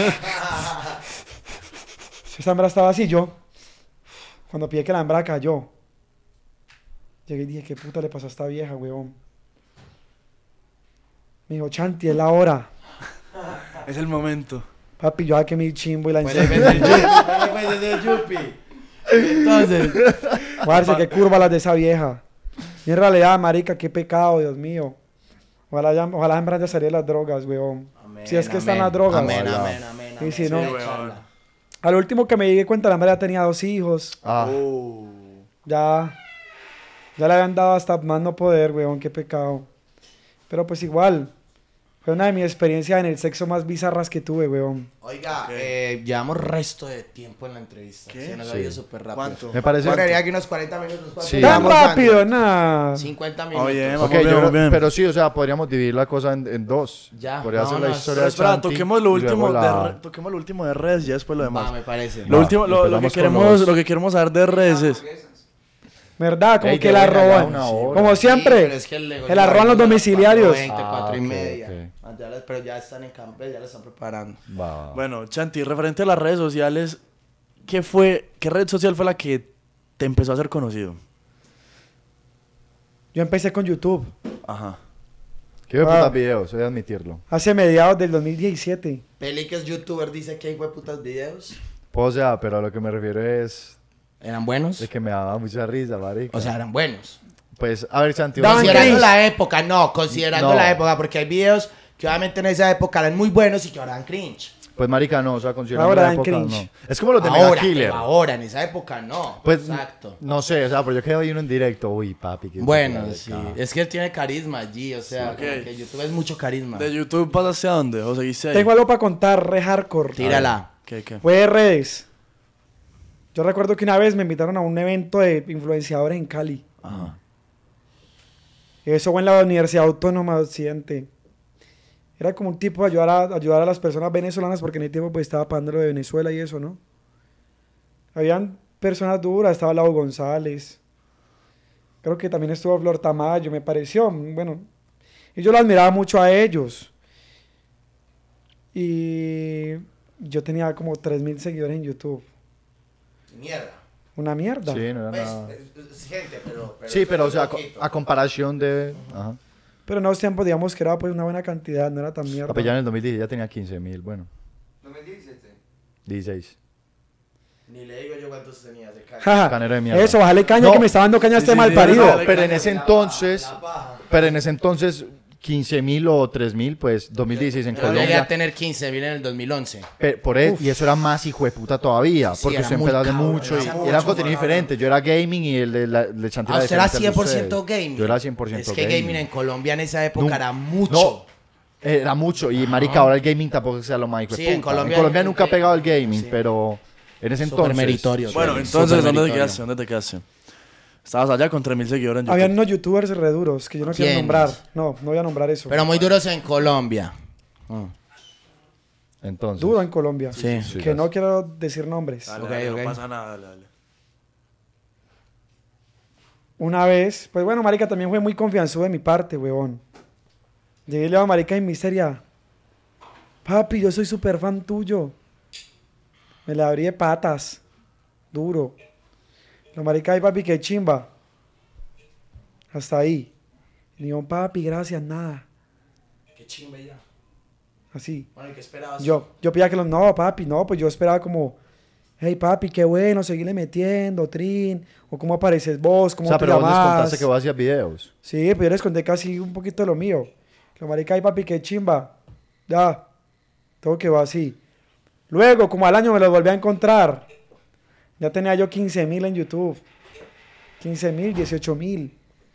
Esa hembra estaba así, yo. Cuando pillé que la hembra cayó. Llegué y dije, ¿qué puta le pasó a esta vieja, huevón? Me dijo, Chanti, es la hora. Es el momento. Papi, yo saqué mi chimbo y la Pues encendí. depende del Yupi, pues depende del Yupi. Entonces, Parce, qué curva las de esa vieja. Y en realidad, marica, qué pecado, Dios mío. Ojalá, ya, ojalá en verdad salir las drogas, weón. amén, Si es que están amén, las drogas. Amén, Ojalá. amén, amén. Y amén, si sí, no- échala. Al último que me di cuenta, la verdad tenía dos hijos. Ah, Oh. Ya, ya le habían dado hasta más no poder, weón, qué pecado. Pero pues igual, fue una de mis experiencias en el sexo más bizarras que tuve, weón. Oiga, Ok. eh, llevamos resto de tiempo en la entrevista. ¿Qué? Se nos ha Sí. ido súper rápido. ¿Cuánto? me parece... Bueno, diría que unos cuarenta minutos. ¿cuánto Sí. Tan llevamos rápido, dando? nada. cincuenta minutos. Oye, Ok, vamos yo bien, creo- vamos bien. pero sí, o sea, podríamos dividir la cosa en, en dos. Ya, Podría ser la vámonos. historia Pero de espera, Chanti toquemos lo y último, luego de la- re- toquemos lo último de redes y ya después lo demás. Va, me parece. Lo Va, último, lo, lo que empezamos con queremos, los- lo que queremos saber de redes es ¿Verdad? Como Ey, que de la buena, ya roban. una hora. Como Sí, siempre. pero es que el Lego el ya arroban los llegó a las domiciliarios. cuatro veinte, Ah, cuatro y ok, media. ok. Ah, ya las- Pero ya están en campo, ya las están preparando. Va, va. bueno, Chanti, referente a las redes sociales, ¿qué fue, qué red social fue la que te empezó a hacer conocido? Yo empecé con YouTube Ajá. Qué de Ah. putas videos, he de admitirlo. hace mediados del dos mil diecisiete. Peli que es youtuber dice que hay putas videos. Pues, o sea, pero a lo que me refiero es ¿Eran buenos? de que me daba mucha risa, marica. O sea, eran buenos. Pues, a ver, Santi, Daban una- Considerando cringe. la época, no, considerando No. la época, porque hay videos que obviamente en esa época eran muy buenos y que ahora dan cringe. pues marica, no, o sea, considerando Ahora la dan época, cringe. no. Es como los de Mega Ahora, Killer. pero ahora, en esa época no. Pues, Exacto. no sé, o sea, pero yo quedé ahí uno en directo. Uy, papi, qué Bueno, puta sí. de Es que él tiene carisma allí, o sea, Sí, como ok. que YouTube es mucho carisma. ¿De YouTube pasaste a dónde? ¿O seguiste ahí? Tengo algo para contar, re hardcore. Tírala. ¿Qué, qué? Fue de redes. Yo recuerdo que una vez me invitaron a un evento de influenciadores en Cali. Ajá. Eso fue en la Universidad Autónoma de Occidente. Era como un tipo de ayudar a, ayudar a las personas venezolanas porque en ese tiempo pues estaba pagando lo de Venezuela y eso, ¿no? Habían personas duras, estaba Lau González. Creo que también estuvo Flor Tamayo, me pareció. Bueno, y yo lo admiraba mucho a ellos. Y yo tenía como tres mil seguidores en YouTube. Mierda. Una mierda. Sí, no era Pues, nada. es- es gente, pero, pero Sí, pero, o sea, a, poquito. a comparación de... Ajá. Pero en esos tiempos digamos que era pues una buena cantidad, no era tan mierda. Papi, ya en el dos mil diez ya tenía quince mil, bueno, dos mil diecisiete. dieciséis. Ni le digo yo cuántos tenía de cara. Jaja. Canero de mierda. Eso, bájale caña No. que me está dando caña Sí, este sí, mal sí, parido. no, No, pero en ese La entonces... paja, la paja. Pero en ese entonces, quince mil o tres mil, pues dos mil dieciséis en Yo llegué a Colombia. tener quince mil en el dos mil once. Pe- por eso, y eso era más hijo de puta todavía, Sí, porque era usted muy empezó hace cabrón, mucho y, era y mucho, era un contenido cabrón. diferente. Yo era gaming y el de la de Chanti Ah, era usted era diferente al de cien por ciento ustedes. gaming. Yo era cien por ciento Es que gaming en Colombia en esa época Nun- era mucho. No, era mucho. Y marica, ahora el gaming tampoco sea lo más hijo de Sí, puta. en Colombia hay- nunca ha pegado el gaming, sí. pero en ese Súper entonces... meritorio. Bueno, Sí, entonces, súper ¿dónde te meritorio. quedaste? ¿Dónde te quedaste? Estabas allá con tres mil seguidores en YouTube. Habían unos youtubers re duros que yo no quiero ¿Quiénes? nombrar. No, no voy a nombrar eso. Pero muy duros en Colombia. Mm. Entonces... Duro en Colombia. Sí. Sí, Que las- no quiero decir nombres. Dale, Ok, dale, ok. no pasa nada, dale, dale. Una vez, pues bueno, marica, también fue muy confianzudo de mi parte, huevón. Llegué y le digo a marica en miseria. Papi, yo soy súper fan tuyo. Me la abrí de patas. Duro. La marica, ay papi, qué chimba. Hasta ahí. Y le digo, papi, gracias, nada. Qué chimbe ya. Así. Bueno, ¿y qué esperabas? Yo, yo pedía que los, no, papi, no, pues yo esperaba como, hey, papi, qué bueno, seguirle metiendo, Trin, o cómo apareces vos, O cómo sea, te pero vos les llamas. contaste que vos hacías videos. Sí, pero yo les conté casi un poquito de lo mío. La marica, ay, papi, qué chimba. Ya, todo quedó así. Luego, como al año me los volví a encontrar. Ya tenía yo quince mil en YouTube. quince mil, dieciocho mil.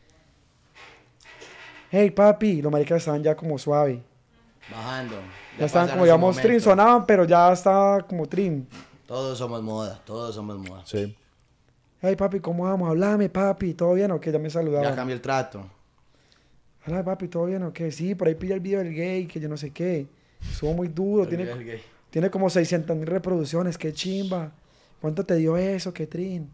Hey, papi, los maricas estaban ya como suave. Bajando. Ya estaban pasaron como, su digamos, momento. trim, sonaban, pero ya estaba como trim. Todos somos moda, todos somos moda. Sí. Hey, papi, ¿cómo vamos? Háblame, papi, ¿todo bien o qué? Ya me Ya saludaban. cambió el trato. Háblame, papi, ¿todo bien o qué? Sí, por ahí pilla el video del gay, que yo no sé qué. Estuvo muy duro, tiene, tiene como seiscientas mil reproducciones, qué chimba. ¿Cuánto te dio eso? Qué trin.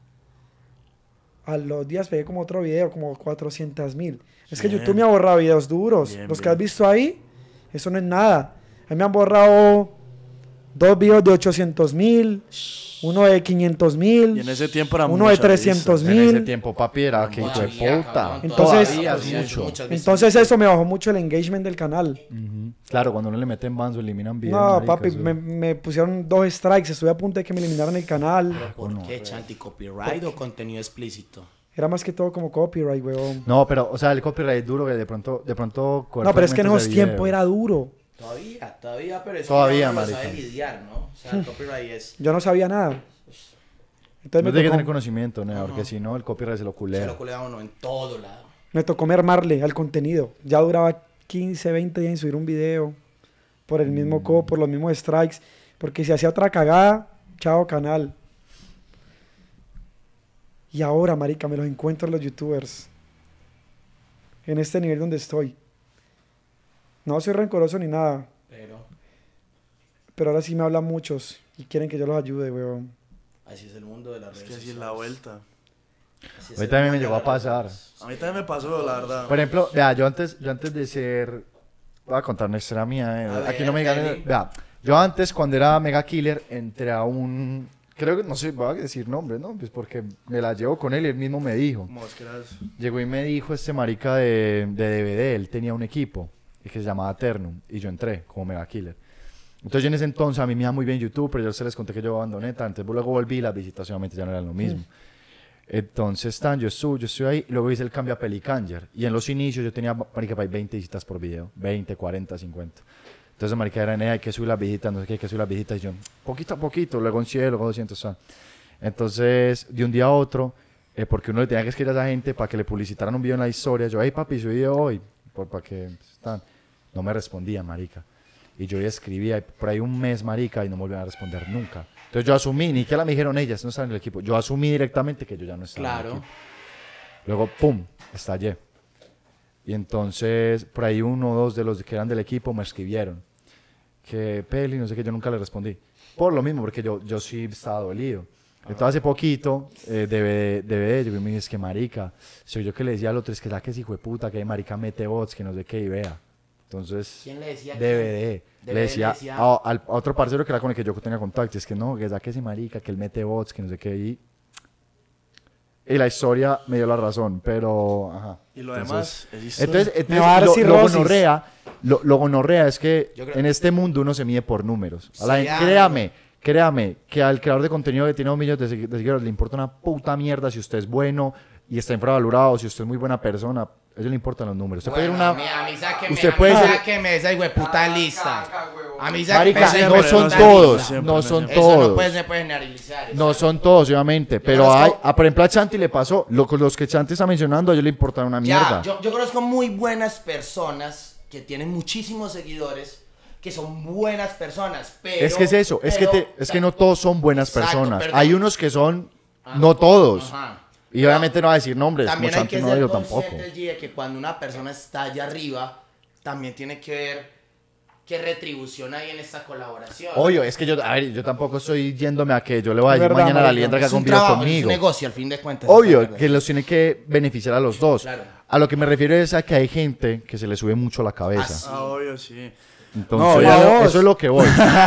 A los días pegué como otro video, como cuatrocientos mil. Es que Bien. YouTube me ha borrado videos duros. Bien, Los que bien. has visto ahí, eso no es nada. A mí me han borrado dos videos de ochocientos mil, uno de quinientos mil, Y en ese tiempo era uno de mucha trescientos risa. En ese mil. tiempo, papi, era que hijo de Todavía, puta. cabrón, Entonces- todavía es sí, mucho. muchas Entonces visitas. eso me bajó mucho el engagement del canal. Ujú. Claro, cuando uno le meten bans o eliminan videos. No, marica, papi, eso- me, me pusieron dos strikes, estuve a punto de que me eliminaran el canal. ¿Pero por qué, Chanti? ¿Copyright o contenido explícito? Era más que todo como copyright, weón. No, pero, o sea, el copyright es duro que de pronto, de pronto... No, pero es que en fragmentos esos de tiempos video. era duro. Todavía, todavía, pero eso Todavía, ya uno lo marica. sabe lidiar, ¿no? O sea, el copyright es... Yo no sabía nada. Entonces No me tiene que tocó, tener conocimiento, ¿no? Porque si no, el copyright se lo Se culea. lo culea a uno en todo lado. me tocó mermarle al contenido. Ya duraba quince, veinte días en subir un video. Por el mismo co, por los mismos strikes. Porque si hacía otra cagada, chao canal. Y ahora, marica, me los encuentro los youtubers. En este nivel donde estoy. No soy rencoroso ni nada. Pero Pero ahora sí me hablan muchos. Y quieren que yo los ayude, weón. así es el mundo de las Es redes que así es sociales. la vuelta. Así es Hoy el también me mundo llegó de a las pasar. redes. A mí también me pasó, la verdad. Por ejemplo, vea, yo antes, yo antes de ser... Voy a contar una historia mía, eh. A Aquí ver, no me digan... Eli. Vea, yo antes, cuando era Mega Killer, entré a un... Creo que, no sé, voy a decir nombre, ¿no? Pues porque me la llevo con él y él mismo me dijo. Mosqueras. Llegó y me dijo este marica de, de D V D, él tenía un equipo que se llamaba Ternum y yo entré como Mega Killer. Entonces yo en ese entonces a mí me iba muy bien YouTube, pero yo se les conté que yo abandoné, tal, entonces luego volví y las visitas obviamente ya no eran lo mismo. Entonces tan, yo estuve, yo estoy ahí, y luego hice el cambio a Pelicanger y en los inicios yo tenía marica para veinte visitas por video, veinte, cuarenta, cincuenta. Entonces marica era, "Eh, hay que subir las visitas, no sé qué, hay que subir las visitas", y yo, poquito a poquito, luego en cien, luego doscientos, tal. Entonces de un día a otro, eh, porque uno le tenía que escribir a esa gente para que le publicitaran un video en la historia, yo, hey papi, subí video hoy, por, para que están. No me respondía, marica. Y yo ya escribía y por ahí un mes, marica, y no me volvían a responder nunca. Entonces yo asumí, ni que la me dijeron ellas, no están en el equipo. Yo asumí directamente que yo ya no estaba en el Claro. equipo. Luego, pum, estallé. Y entonces, por ahí uno o dos de los que eran del equipo me escribieron. Que Peli, no sé qué, yo nunca le respondí. Por lo mismo, porque yo, yo sí estaba dolido. Entonces hace poquito, eh, D V D, D V D, yo me dije, es que marica, soy yo que le decía al otro, es que saque ese hijo de puta, que marica mete bots, que no sé qué, y vea. Entonces, ¿Quién le decía D V D. D V D Le decía, le decía- A, al- a otro parcero que era con el que yo tenía contacto, es que no, que saque ese marica, que él mete bots, que no sé qué, y, y la historia me dio la razón, pero, ajá. Y lo Entonces- demás es historia. Entonces, entonces Me va a dar lo, lo cirrosis. gonorrea, lo, lo gonorrea es que Yo creo- en este mundo uno se mide por números. A la Sí, gente- ah, créame, créame, que al creador de contenido que tiene un millón de, segui- de seguidores le importa una puta mierda si usted es bueno y está infravalorado, si usted es muy buena persona, a eso le importan los números. Usted puede ir Bueno, a una... a mí, a mí sáqueme, usted a mí puede ser- sáqueme esa hijueputa lista. Caca, huevón. A mí sáqueme Marica, esa no hijueputa son lista. todos, Siempre, no son siempre. Eso todos. no puede, se puede generalizar. No son todos, obviamente, pero conozco- hay, a, por ejemplo a Chanti le pasó, lo, los que Chanti está mencionando a ellos le importan una mierda. Ya, yo, yo conozco muy buenas personas que tienen muchísimos seguidores, que son buenas personas, pero... es que es eso, es, que pero- te- es que no todos son buenas Exacto, personas. perdón. Hay unos que son, Ah, no todos. ajá. Y obviamente no va a decir nombres, como También hay Chanti que no ser digo tampoco. conscientes, G, de que cuando una persona está allá arriba, también tiene que ver qué retribución hay en esta colaboración. Obvio, es que yo, a ver, yo tampoco estoy yéndome a que yo le voy a Es decir verdad, mañana a la marica. liendra que es haga un un video trabajo, es conmigo. un negocio, al fin de cuentas. Obvio, esta que verdad. los tiene que beneficiar a los dos. Claro. A lo que me refiero es a que hay gente que se le sube mucho la cabeza. Ah, obvio, sí. Entonces, No, ya eso es lo que voy.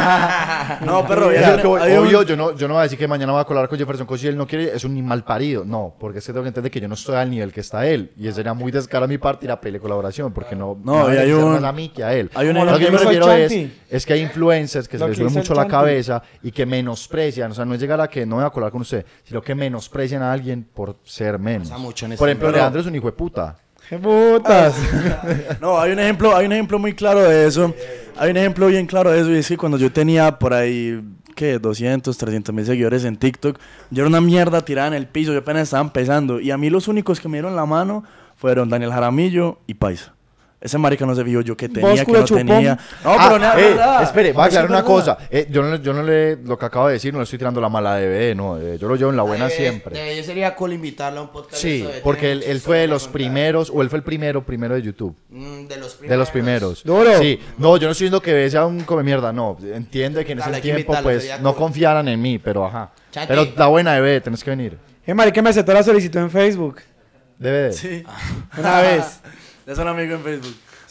No, perro, Eso ya, es lo que voy. hay un- Obvio, yo no, yo no voy a decir que mañana voy a colar con Jefferson Cosi y él no quiere, es un ni mal parido. No, porque es que tengo que entender que yo no estoy al nivel que está él. Y sería muy descaro a mi parte ir a pedirle colaboración, porque no, No, me va a y hay beneficiar un- más a mí que a él. hay un Lo que ejemplo yo me que hizo el refiero es, Chanti. es que hay influencers que se Lo les que sube hizo el mucho la Chanti. cabeza y que menosprecian. O sea, no es llegar a que no voy a colar con usted, sino que menosprecian a alguien por ser menos. Pasa mucho en Por este ejemplo, mundo. Leandro es un hijo de puta. ¡Qué putas! No, hay un ejemplo, hay un ejemplo muy claro de eso. Hay un ejemplo bien claro de eso y es que cuando yo tenía por ahí, ¿qué? doscientos, trescientos mil seguidores en TikTok, yo era una mierda tirada en el piso, yo apenas estaba empezando. Y a mí los únicos que me dieron la mano fueron Daniel Jaramillo y Paisa. Ese marica no se vio yo que tenía, ¿Vos, que culo no chupón? tenía. No, Ah, pero no es eh, verdad. espere, va a Es que aclarar es una verdad. cosa. Eh, yo, no, le- yo no le, lo que acabo de decir, no le estoy tirando la mala de D V D, no. eh, yo lo llevo en la buena Debe- siempre. debe- sería cool invitarlo a un podcast. Sí, esto debe porque tener él, mucha él fue de historia los que contar. primeros, o él fue el primero, primero de YouTube. Mm, de los primeros. De los primeros. Duro. Sí, no, yo no estoy diciendo que sea un come mierda, no. Entiende que en Dale, ese hay que tiempo, invitarlo, pues, sería no cool. confiaran en mí, pero ajá. Chanti. Pero la buena D V D, tenés que venir. Eh, marica, me aceptó la solicitud en Facebook. D V D. Sí. Una vez. Es un amigo en Facebook.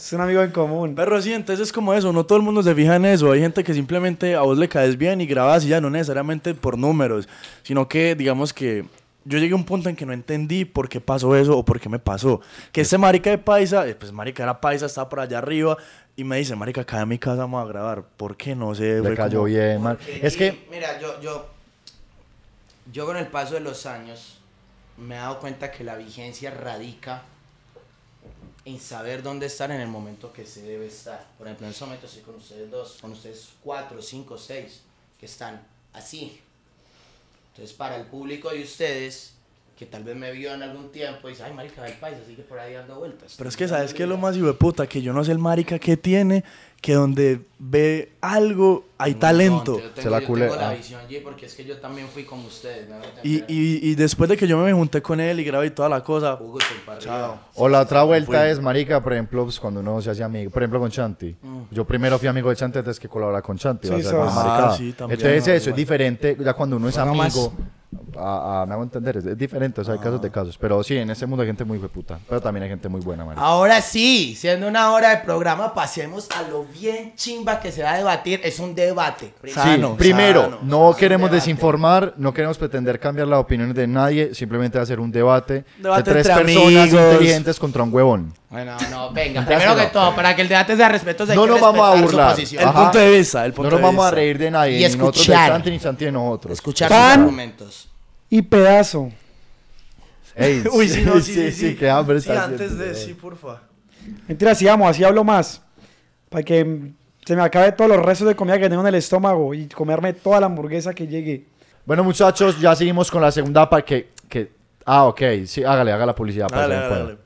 Es un amigo en común. Pero sí, entonces es como eso, no todo el mundo se fija en eso. Hay gente que simplemente a vos le caes bien y grabas y ya, no necesariamente por números, sino que, digamos que yo llegué a un punto en que no entendí por qué pasó eso o por qué me pasó. Que ese marica de Paisa, eh, pues marica era Paisa, estaba por allá arriba y me dice, marica, acá en mi casa vamos a grabar. ¿Por qué? No sé. Le fue cayó como- bien, man. Porque, Es y, que, Mira, yo, yo, yo con el paso de los años me he dado cuenta que la vigencia radica en saber dónde estar en el momento que se debe estar. Por ejemplo, en ese momento estoy con ustedes dos, con ustedes cuatro, cinco, seis, que están así. Entonces, para el público de ustedes, que tal vez me vio en algún tiempo y dice, ay, marica, el país sigue por ahí dando vueltas. Pero es que, ¿sabes qué es lo más hijo de puta? Que yo no sé el marica que tiene, que donde ve algo hay talento. Yo tengo, Se la yo culea. tengo la visión, G, porque es que yo también fui como ustedes. ¿no? Y, y, y después de que yo me junté con él y grabé y toda la cosa, Hugo, estoy para arriba. chao. o la otra vuelta Fui. es, marica, por ejemplo, pues, cuando uno se hace amigo, por ejemplo, con Chanti. Yo primero fui amigo de Chanti antes que colaborar con Chanti. Sí, va a ser sos. más Ah, maricada. sí, también. Entonces No, eso es igual. diferente, ya cuando uno es Bueno, más- amigo, a, a- me hago entender, es, es diferente, o sea, hay casos de casos. Pero sí, en ese mundo hay gente muy puta, pero también hay gente muy buena, marica. Ahora sí, siendo una hora de programa, pasemos a lo bien chimba que se va a debatir. Es un debate. Sí, Sano, primero, sano. no Es un queremos debate. desinformar, no queremos pretender cambiar las opiniones de nadie, simplemente hacer un debate, Debate de tres entre personas amigos. inteligentes contra un huevón. Bueno, no, venga. Primero que todo, para que el debate sea respetuoso, hay No que nos vamos a respetar su burlar. posición. El Ajá. punto de vista, el No punto nos de vamos a vista. reír de nadie, Y ni nosotros de escuchar. Santi ni Santi de nosotros. Escuchar Pan. sus argumentos. Y pedazo. Ey, Uy, sí, no, sí, sí, sí. qué hambre Sí, está antes haciendo, de, bro. sí, porfa. Mentira, así vamos, así hablo más. Para que mm, se me acabe todos los restos de comida que tengo en el estómago y comerme toda la hamburguesa que llegue. Bueno, muchachos, ya seguimos con la segunda parte que, que... Ah, ok, sí, hágale, haga la publicidad. para Dale, que dale, pueda. dale.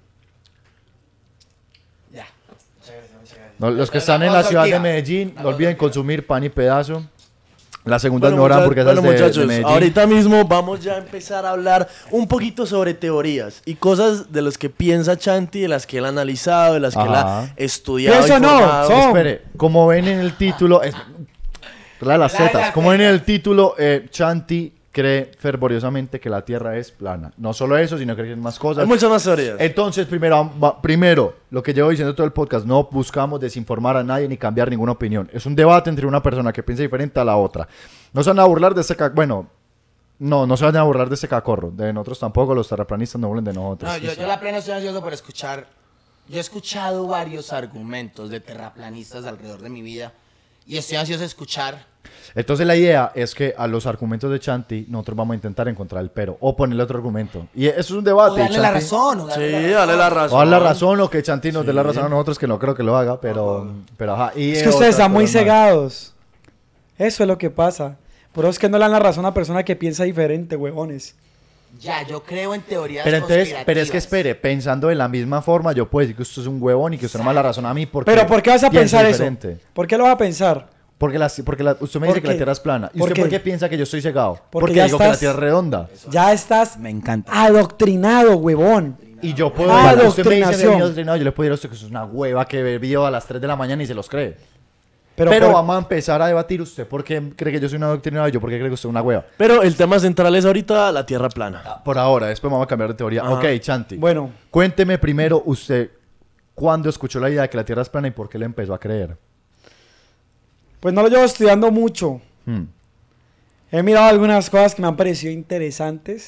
Ya. No, los que están en la Vamos, ciudad de Sofía. Medellín, no Vamos, olviden Sofía. consumir pan y pedazo. La segunda Bueno, es mejor mucha- hamburguesas bueno, de, de muchachos, Medellín. ahorita mismo vamos ya a empezar a hablar un poquito sobre teorías y cosas de las que piensa Chanti, de las que él ha analizado, de las que él Ajá. ha estudiado. Eso no, informado. son- Espere, como ven en el título... Es... La de las La de tetas. las Como ven en tetas. el título, eh, Chanti cree fervoriosamente que la Tierra es plana. No solo eso, sino que cree en más cosas. Hay muchas más teorías. Entonces, primero, va- primero, lo que llevo diciendo todo el podcast, no buscamos desinformar a nadie ni cambiar ninguna opinión. Es un debate entre una persona que piensa diferente a la otra. No se van a burlar de este ca- bueno, no, no se van a burlar de este cacorro. De nosotros tampoco, los terraplanistas no burlen de nosotros. No, yo, yo la plena estoy ansioso por escuchar. Yo he escuchado varios argumentos de terraplanistas alrededor de mi vida y estoy ansioso de escuchar. Entonces la idea es que a los argumentos de Chanti nosotros vamos a intentar encontrar el pero o ponerle otro argumento. Y eso es un debate. O darle la Chanti- razón. O Sí, darle dale la O razón. dar la razón o que Chanti nos dé la Sí. razón a nosotros, que no creo que lo haga, pero, pero ajá. Y Es eh, que ustedes otras están muy cosas más. cegados. Eso es lo que pasa. Por eso es que no le dan la razón a persona que piensa diferente, huevones. Ya, yo creo en teorías Pero entonces, pero es que conspirativas. espere, pensando de la misma forma, yo puedo decir que usted es un huevón y que usted no me da la razón a mí porque Pero ¿por qué vas a piensa pensar diferente. eso? ¿Por qué lo vas a pensar? Porque, la, porque la- usted me ¿Por dice que la qué? Tierra es plana. ¿Y ¿Por usted por qué? qué piensa que yo estoy cegado? Porque Porque ya digo que la estás- Tierra es redonda. Ya estás Me encanta. adoctrinado, huevón. Y yo puedo Ah, decir, usted me dice que adoctrinación. yo adoctrinado, yo le puedo decir a usted que eso es una hueva que bebió a las tres de la mañana y se los cree. Pero, Pero, por- vamos a empezar a debatir usted por qué cree que yo soy un adoctrinado y yo por qué cree que usted es una hueva. Pero el tema central es ahorita la Tierra plana. Por ahora, después vamos a cambiar de teoría. Ajá. Ok, Chanti. Bueno, Cuénteme primero usted cuándo escuchó la idea de que la Tierra es plana y por qué le empezó a creer. pues no lo llevo estudiando mucho. Hmm. He mirado algunas cosas que me han parecido interesantes.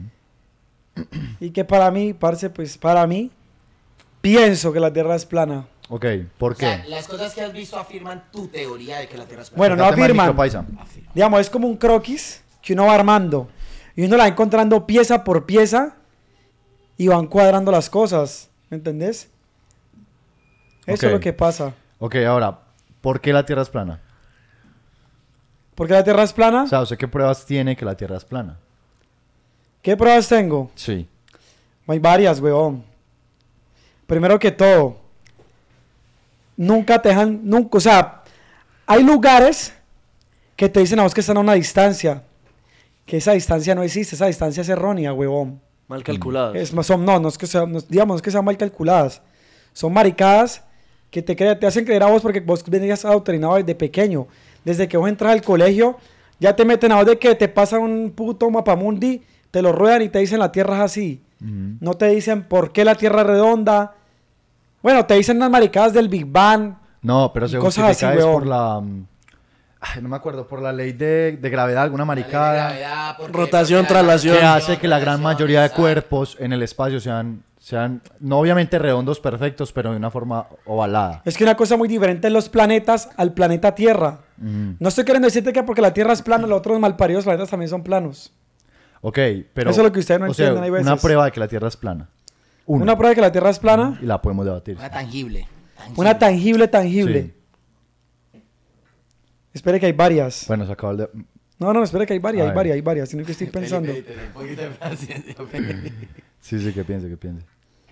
Y que para mí, parce, pues para mí, pienso que la Tierra es plana. Ok, ¿por O qué? sea, las cosas que has visto afirman tu teoría de que la Tierra es plana. Bueno, no Acércate más al afirman. micro, paisa. Digamos, es como un croquis que uno va armando. Y uno la va encontrando pieza por pieza y van cuadrando las cosas. ¿Me entendés? Eso Ok. es lo que pasa. Ok, ahora, ¿por qué la Tierra es plana? ¿Por qué la Tierra es plana? O sea, ¿usted qué pruebas tiene que la Tierra es plana? ¿Qué pruebas tengo? Sí. Hay varias, weón. Primero que todo, nunca te dejan, nunca, o sea, hay lugares que te dicen a vos que están a una distancia, que esa distancia no existe, esa distancia es errónea, huevón. Mal calculadas. Es, más, son, no, no es que sean, no, digamos, no es que sean mal calculadas, son maricadas que te, cre- te hacen creer a vos porque vos venías adoctrinado desde pequeño, desde que vos entras al colegio, ya te meten a vos de que te pasa un puto mapamundi, te lo ruedan y te dicen la tierra es así. Ujú. No te dicen por qué la tierra es redonda. Bueno, te dicen unas maricadas del Big Bang. No, pero se Cosas justifica así, es weón. por la... mm, ay, no me acuerdo, por la ley de, de gravedad, alguna maricada Rotación, traslación. que hace que la gran mayoría de cuerpos en el espacio sean, sean, no obviamente redondos perfectos, pero de una forma ovalada. Es que una cosa muy diferente en los planetas al planeta Tierra. Mm. No estoy queriendo decirte que porque la Tierra es plana, los otros malparidos planetas también son planos. Ok, pero... Eso es lo que ustedes no o sea, entienden, hay veces. una prueba de que la Tierra es plana. Una. Una prueba de que la Tierra es plana, Y la podemos debatir. Una tangible. tangible. una tangible, tangible. Sí. Espere que hay varias. Bueno, se acaba el de... No, no, espere que hay varias, A hay ver. varias, hay varias. Sino que estoy pensando. Felipe, ten un poquito de paciencia, Felipe. Sí, sí, que piense, que piense.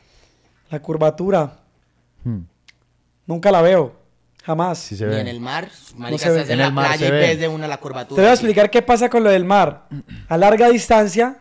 La curvatura, Hmm. nunca la veo. Jamás. Sí se Ni ve. en el mar. Marica, se ve. estás en, En la el mar playa se y ve. ves de una la curvatura. Te voy a así. explicar qué pasa con lo del mar. A larga distancia,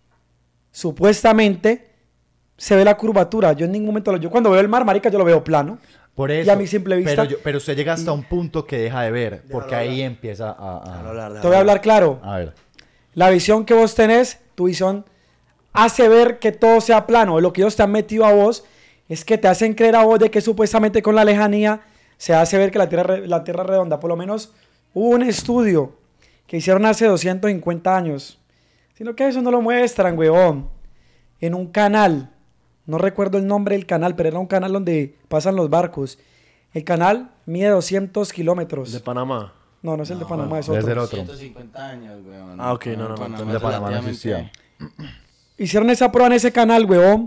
supuestamente, se ve la curvatura. Yo en ningún momento lo... Yo cuando veo el mar, marica, yo lo veo plano. Por eso. Y a mi simple vista- Pero, yo- pero usted llega hasta un punto que deja de ver, porque ahí empieza a... a- Te voy a hablar claro. a ver. La visión que vos tenés, tu visión, hace ver que todo sea plano. Lo que ellos te han metido a vos es que te hacen creer a vos de que supuestamente con la lejanía se hace ver que la Tierra, re- la tierra es redonda. Por lo menos hubo un estudio que hicieron hace doscientos cincuenta años. Sino que eso no lo muestran, huevón. En un canal. No recuerdo el nombre del canal, pero era un canal donde pasan los barcos. El canal mide doscientos kilómetros. De Panamá. No, no es el de Panamá, es debe otro. ser otro. ciento cincuenta años, weón. Ah, ok, no, no, no, Panamá entonces de es Panamá no relativamente- existía. Hicieron esa prueba en ese canal, huevón,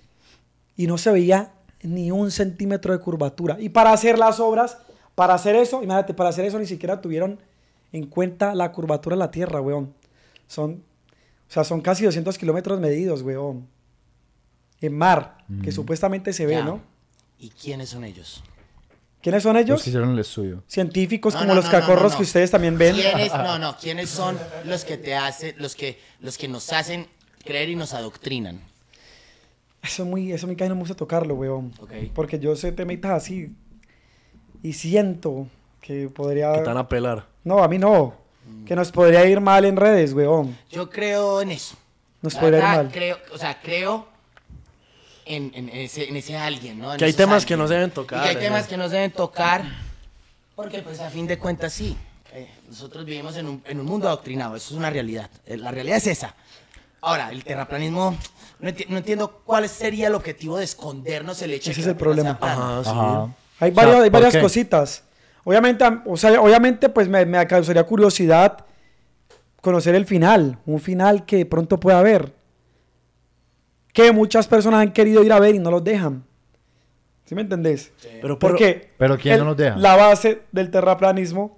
y no se veía ni un centímetro de curvatura. Y para hacer las obras, para hacer eso, imagínate, para hacer eso ni siquiera tuvieron en cuenta la curvatura de la Tierra, huevón. Son, o sea, son casi doscientos kilómetros medidos, huevón. En mar, que supuestamente se ve, Ya. ¿no? ¿Y quiénes son ellos? ¿Quiénes son Los ellos? que hicieron el estudio. Científicos No, como no, los no, no, cacorros no, no. que ustedes también ven. ¿Quiénes, no, no, ¿quiénes son los que te hacen, los que, los que nos hacen creer y nos adoctrinan? Eso, muy, eso me cae, no me gusta tocarlo, weón. Ok. Porque yo sé te metas así y siento que podría... Que te van a pelar. No, a mí no. Que nos podría ir mal en redes, weón. Yo creo en eso. Nos La podría ir verdad, mal. Creo, o sea, creo en, en ese, en ese alguien, ¿no? En Que hay esos temas que alguien. no se deben tocar, Y que hay eh. temas que no se deben tocar porque, pues, a fin de cuentas, sí. Eh, nosotros vivimos en un, en un mundo adoctrinado. Eso es una realidad. Eh, La realidad es esa. Ahora, el terraplanismo... No, enti- no entiendo cuál sería el objetivo de escondernos el hecho de Ese que es la el Tierra problema. sea plana. Ajá, sí. Ajá. Hay O sea, varias, hay ¿por varias qué? cositas. Obviamente, am- o sea, obviamente, pues me, me causaría curiosidad conocer el final. Un final que pronto pueda haber. Que muchas personas han querido ir a ver y no los dejan. ¿Sí me entendés? Pero, pero, Porque Pero ¿quién no los deja? la base del terraplanismo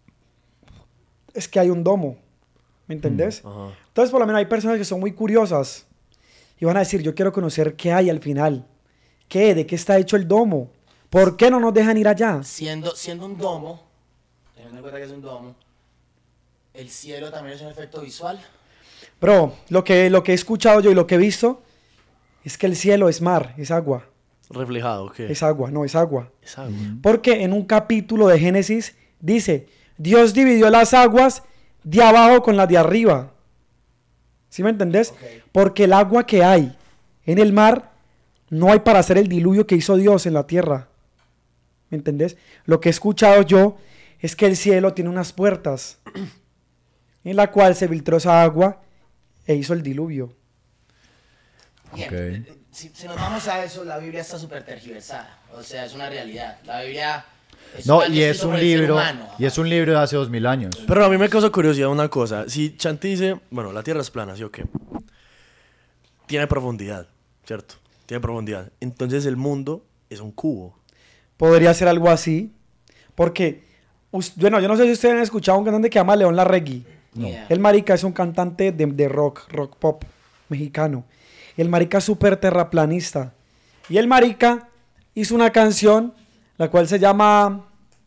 es que hay un domo. ¿Me entendés? Ajá. Entonces, por lo menos hay personas que son muy curiosas y van a decir, yo quiero conocer qué hay al final. ¿Qué? ¿De qué está hecho el domo? ¿Por qué no nos dejan ir allá? Siendo, siendo un domo, teniendo en cuenta que es un domo, el cielo también es un efecto visual. Bro, lo que, lo que he escuchado yo y lo que he visto es que el cielo es mar, es agua. reflejado, ¿qué? Es agua, no, es agua. Es agua. Porque en un capítulo de Génesis dice, Dios dividió las aguas de abajo con las de arriba. ¿Sí me entendés? Porque el agua que hay en el mar no hay para hacer el diluvio que hizo Dios en la tierra. ¿Me entendés? Lo que he escuchado yo es que el cielo tiene unas puertas en la cual se filtró esa agua e hizo el diluvio. Bien, Ok. eh, si, si nos vamos a eso, la Biblia está súper tergiversada. O sea, es una realidad. La Biblia es No, algo y es escrito un por el ser libro, humano. y es un libro de hace dos mil años. Pero a mí me causa curiosidad una cosa. Si Chanti dice, bueno, la Tierra es plana, ¿sí o qué? Tiene profundidad, ¿cierto? Tiene profundidad. Entonces el mundo es un cubo. Podría ser algo así. Porque, us- bueno, yo no sé si ustedes han escuchado a un cantante que se llama León Larregui. No. Yeah. El marica es un cantante de, de rock, rock pop mexicano. El marica es súper terraplanista. Y el marica hizo una canción, la cual se llama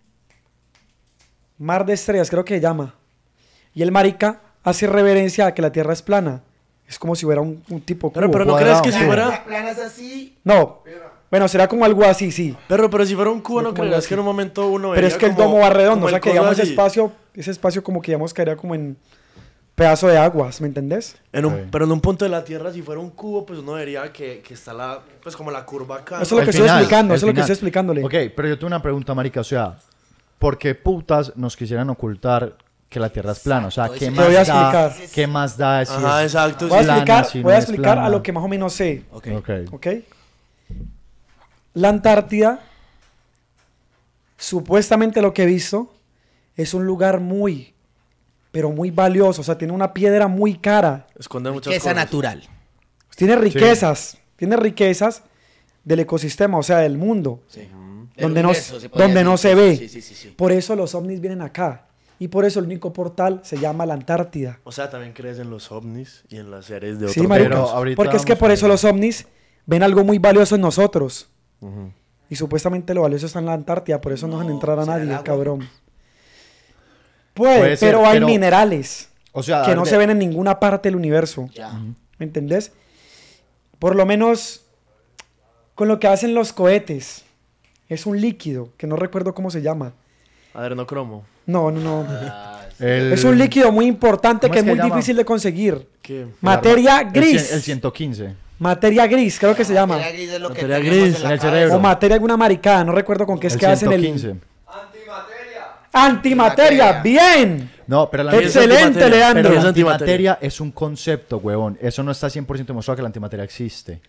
Mar de Estrellas, creo que se llama. Y el marica hace reverencia a que la Tierra es plana. Es como si fuera un, un tipo Pero, cubo. pero no cuadrado. crees que si Plana- fuera... Planas así. No, bueno, será como algo así, sí. Pero, pero si fuera un cubo, Sí, ¿no como algo creerás así. que en un momento uno Pero vería es que el como- domo va redondo, como o sea el que coso digamos ese así? espacio, ese espacio como que digamos caería como en pedazo de aguas, ¿me entendés? En un, Ok. Pero en un punto de la Tierra, si fuera un cubo, pues uno vería que, que está la, pues como la curva acá. Eso es lo El que estoy final, explicando, el eso es lo que final. estoy explicándole. Ok, pero yo tengo una pregunta, marica, o sea, ¿por qué putas nos quisieran ocultar que la Tierra es plana? O sea, ¿qué Te más voy a da? explicar. ¿Qué más da si Ajá, es exacto. Voy a sí. plana, explicar, si no voy a es explicar plana? a lo que más o menos sé, Ok. Ok. ¿ok? La Antártida, supuestamente lo que he visto, es un lugar muy, pero muy valioso. O sea, tiene una piedra muy cara. Esconde muchas Riqueza cosas. natural. Tiene riquezas, tiene riquezas del ecosistema, o sea, del mundo. Sí. Donde El no, universo, se podría donde no decir. se ve. Sí, sí, sí, sí. Por eso los ovnis vienen acá. Y por eso el único portal se llama la Antártida. O sea, también crees en los ovnis y en las series de otros. Sí, marica. Pero ahorita Porque es que vamos por a eso ver. los ovnis ven algo muy valioso en nosotros. Ujú. Y supuestamente lo valioso está en la Antártida, por eso no, No, dejan entrar a ¿será el nadie, agua? cabrón. Puede, Puede ser, pero hay pero- minerales O sea, que no de- se ven en ninguna parte del universo. Ya. ¿Me entendés? Por lo menos con lo que hacen los cohetes. Es un líquido, que no recuerdo cómo se llama. Adrenocromo. No, no, no. Ah, sí. el- Es un líquido muy importante ¿Cómo que es es que muy llama? difícil de conseguir. ¿Qué? Materia el gris. cien- El ciento quince. Materia gris, creo que se llama. Materia gris es lo que Materia tenemos gris, en la en el cabeza. cerebro. O materia alguna maricada, no recuerdo con qué es El que hacen el... ciento quince. Antimateria. Antimateria, Antimateria. bien. No, pero la Excelente, antimateria. Leandro. Pero la Es antimateria es un concepto, huevón. Eso no está cien por ciento demostrado que la antimateria existe.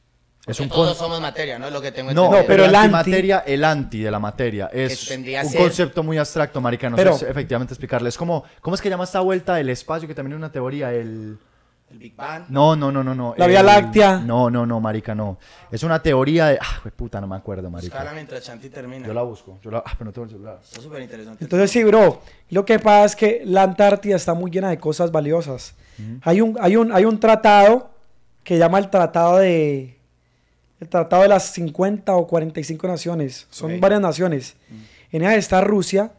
Es Porque un todos concepto. somos materia, ¿no? Es lo que tengo No, entendido. pero pero el la anti- antimateria, el anti de la materia, es Que tendría un ser- concepto muy abstracto, marica. No Pero- sé efectivamente explicarle. Es como, ¿cómo es que llama esta vuelta del espacio? Que también es una teoría, el... El Big Bang. No, no, no, no, no. La Vía el- Láctea. No, no, no, marica, no. Es una teoría de... Ah, güey, puta, no me acuerdo, Buscala marica. mientras Chanti termina. Yo la busco. Yo la... Ah, pero no tengo el celular. Está súper interesante. Entonces sí, bro. Lo que pasa es que la Antártida está muy llena de cosas valiosas. Hay un, hay un, hay un tratado que llama el Tratado de... El Tratado de las cincuenta o cuarenta y cinco naciones. Son Ok. varias naciones. En ella está Rusia,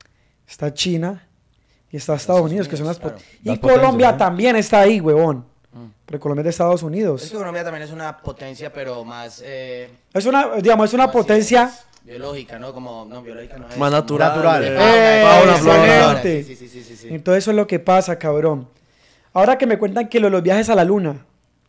está China y está Estados Unidos, que son las... claro. pot- Y Las Colombia potencias, ¿no? también está ahí, huevón. Mm. Pero Colombia es de Estados Es Unidos. que Colombia también es una potencia, pero más... Eh, Es una, digamos, es una ¿cómo así? potencia... Biológica, ¿no? Como... No, biológica no es. Más como- natural. Natural. eh, Eh, fauna, excelente. flora. Sí, sí, sí, sí, sí, sí. Entonces eso es lo que pasa, cabrón. Ahora que me cuentan que lo de los viajes a la luna,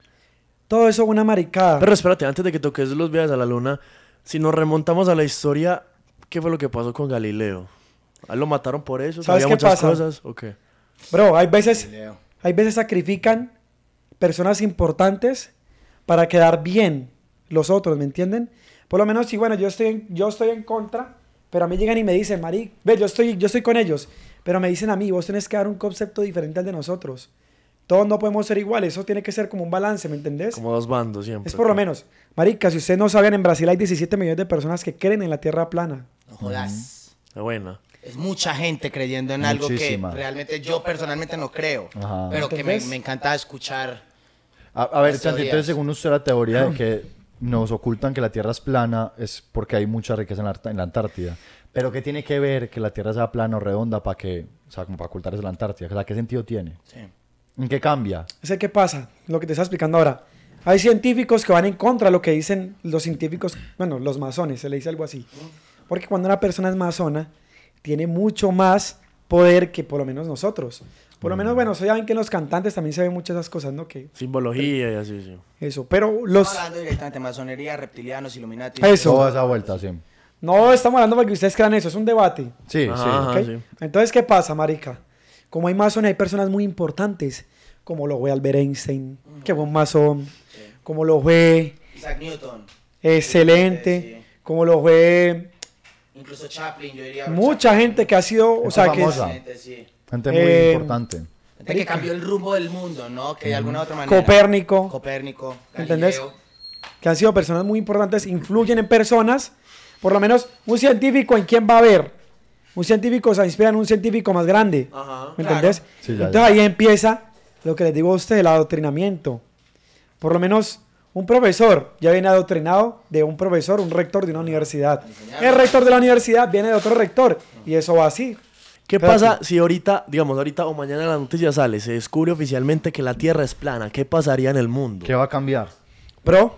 todo eso es una maricada. Pero espérate, antes de que toques los viajes a la luna, si nos remontamos a la historia, ¿qué fue lo que pasó con Galileo? ¿A él lo mataron por eso? ¿Sabes ¿Sabía qué muchas pasa? cosas? ¿O qué? Bro, hay veces, Galileo. hay veces sacrifican personas importantes para quedar bien los otros, ¿me entienden? Por lo menos si, bueno, yo estoy en, yo estoy en contra, pero a mí llegan y me dicen, Mari, ve, yo estoy, yo estoy con ellos, pero me dicen a mí, vos tenés que dar un concepto diferente al de nosotros. Todos no podemos ser iguales, eso tiene que ser como un balance, ¿me entendés? Como dos bandos siempre. Es por lo menos. Marica, si ustedes no sabían, en Brasil hay diecisiete millones de personas que creen en la Tierra plana. No jodas. Está buena. Es mucha gente creyendo en algo que Muchísima. realmente yo personalmente no creo. Ajá. Pero que me, ¿Entendés? me encanta escuchar. A, a ver, Las Chanti, teorías. entonces según usted la teoría de que nos ocultan que la Tierra es plana es porque hay mucha riqueza en la, Art- en la Antártida. Pero ¿qué tiene que ver que la Tierra sea plana o redonda para que, o sea, como para ocultar eso la Antártida? O sea, ¿qué sentido tiene? Sí. ¿En qué cambia? Es el que pasa, lo que te está explicando ahora. Hay científicos que van en contra de lo que dicen los científicos, bueno, los masones, se le dice algo así. Porque cuando una persona es masona, tiene mucho más poder que por lo menos nosotros. Por lo menos, bueno, saben que en los cantantes también se ven muchas de esas cosas, ¿no? Que Simbología y así, sí. eso, pero los... Estamos hablando directamente de masonería, reptilianos, illuminati. Eso. Toda esa vuelta, sí. No estamos hablando para que ustedes crean eso, es un debate. Sí, Ajá, sí. ajá. ¿Ok? sí. Entonces, ¿qué pasa, marica? Como hay masones, hay personas muy importantes, como lo fue Albert Einstein, que fue un masón, como lo fue Isaac Newton. excelente, Sí. como lo fue Incluso Chaplin, yo diría. mucha gente que ha sido, o Gente sea, que es- famosa. Gente, sí. Gente muy Eh, importante. Gente que cambió el rumbo del mundo, ¿no? Que de alguna u otra manera. Copérnico, Copérnico. ¿Entendés? Galileo. que han sido personas muy importantes, influyen en personas, por lo menos un científico, ¿en quién va a ver? Un científico se inspira en un científico más grande, Ajá. ¿me Claro. entendés? Sí, ya, Entonces ya. ahí empieza lo que les digo a ustedes, el adoctrinamiento. Por lo menos un profesor ya viene adoctrinado de un profesor, un rector de una universidad. El rector de la universidad viene de otro rector y eso va así. ¿Qué Espérate. pasa si ahorita, digamos, ahorita o mañana en la noticia sale, se descubre oficialmente que la Tierra es plana? ¿Qué pasaría en el mundo? ¿Qué va a cambiar? Pero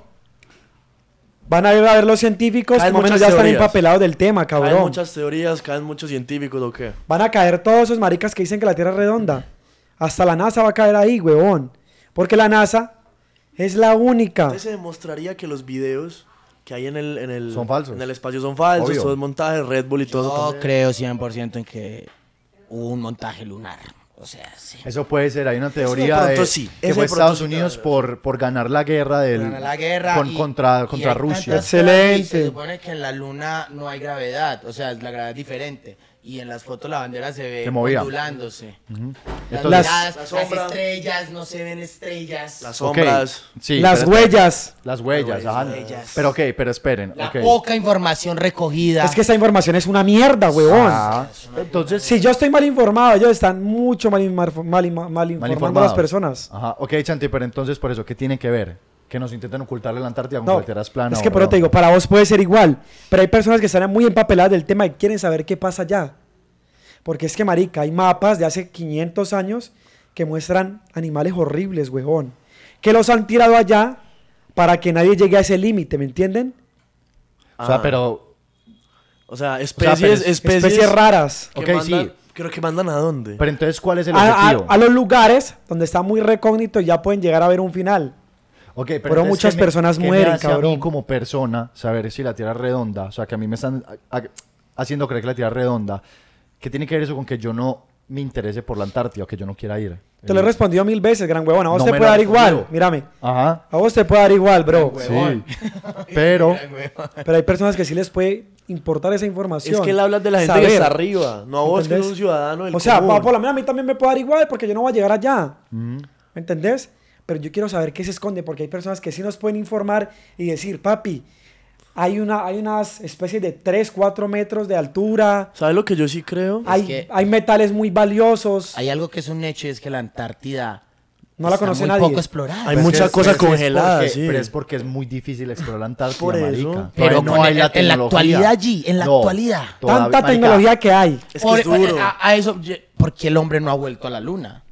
van a ir a ver los científicos, Caen que más o menos muchas ya están teorías. empapelados del tema, Caen cabrón. muchas teorías, caen muchos científicos, ¿o qué? Van a caer todos esos maricas que dicen que la Tierra es redonda. Hasta la NASA va a caer ahí, huevón. Porque la NASA es la única. Entonces se demostraría que los videos que hay en el, en el, Son falsos. en el espacio son falsos, Obvio. todo es montaje, Red Bull y todo eso Yo también. creo cien por ciento en que hubo un montaje lunar. O sea, sí. Eso puede ser, hay una teoría pronto de sí, que ese fue de pronto Estados sí te Unidos va a por, por ganar la guerra del Ganar la guerra con- y- contra, y contra hay Rusia. tantas Excelente. teorías y se supone que en la luna no hay gravedad, o sea, la gravedad es diferente. Y en las fotos la bandera se ve Se movía. ondulándose. Las, Entonces- miradas, La las sombra. estrellas, no se ven estrellas. Las Ok, sombras. sí, Las pero esperen. huellas. Las huellas, Las ajá. huellas. Pero ok, pero esperen. La ok. poca información recogida. Es que esa información es una mierda, huevón. Ah, entonces, Si yo estoy mal informado, ellos están mucho mal, inmarfo- mal, ima- mal informando a las informados. personas. Ajá, ok, Chanti, pero entonces por eso, ¿qué tiene que ver? Que nos intentan ocultarle la Antártida con No, que la Tierra es plana. es o que por eso no. te digo, para vos puede ser igual, pero hay personas que están muy empapeladas del tema y quieren saber qué pasa allá. Porque es que, marica, hay mapas de hace quinientos años que muestran animales horribles, huevón. Que los han tirado allá para que nadie llegue a ese límite, ¿me entienden? O sea, Ah. pero... O sea, pero especies, es- especies, Especies raras. que Ok, mandan, sí. Creo que mandan a dónde. Pero entonces, ¿cuál es el A, a- objetivo? a los lugares donde está muy recógnito ya pueden llegar a ver un final. Ok, pero, Pero entonces, muchas ¿qué me- personas qué me mueren, hace a mí cabrón? como persona saber si la Tierra es redonda? O sea, que a mí me están a- a- haciendo creer que la Tierra es redonda. ¿Qué tiene que ver eso con que yo no me interese por la Antártida o que yo no quiera ir? Te lo he respondido mil veces, gran huevón. A vos No te me puede lo dar has igual. respondido. Mírame. Ajá. A vos te puede dar igual, bro. Sí. Pero... Pero hay personas que sí les puede importar esa información. Es que él habla de la gente Saber. que está arriba, no a vos que ¿Entendés? eres un ciudadano del O sea, común. pa- por la mía a mí también me puede dar igual porque yo no voy a llegar allá. mm, ¿Me entendés? Pero yo quiero saber qué se esconde porque hay personas que sí nos pueden informar y decir, papi, hay, una, hay unas especies de tres, cuatro metros de altura, ¿Sabes lo que yo sí creo? hay, que- hay metales muy valiosos. Hay algo que es un hecho y es que la Antártida No la está conoce muy nadie. poco explorada. Hay Pues mucha es- cosa pero es congelada, porque- sí. Pero es porque es muy difícil explorar la Antártida, Por eso. marica. Pero Todavía con el- en la actualidad allí, en la actualidad. todavía, Tanta marica, tecnología que hay. Es que Por- es duro. A, a eso, ye- ¿por qué el hombre no ha vuelto a la luna?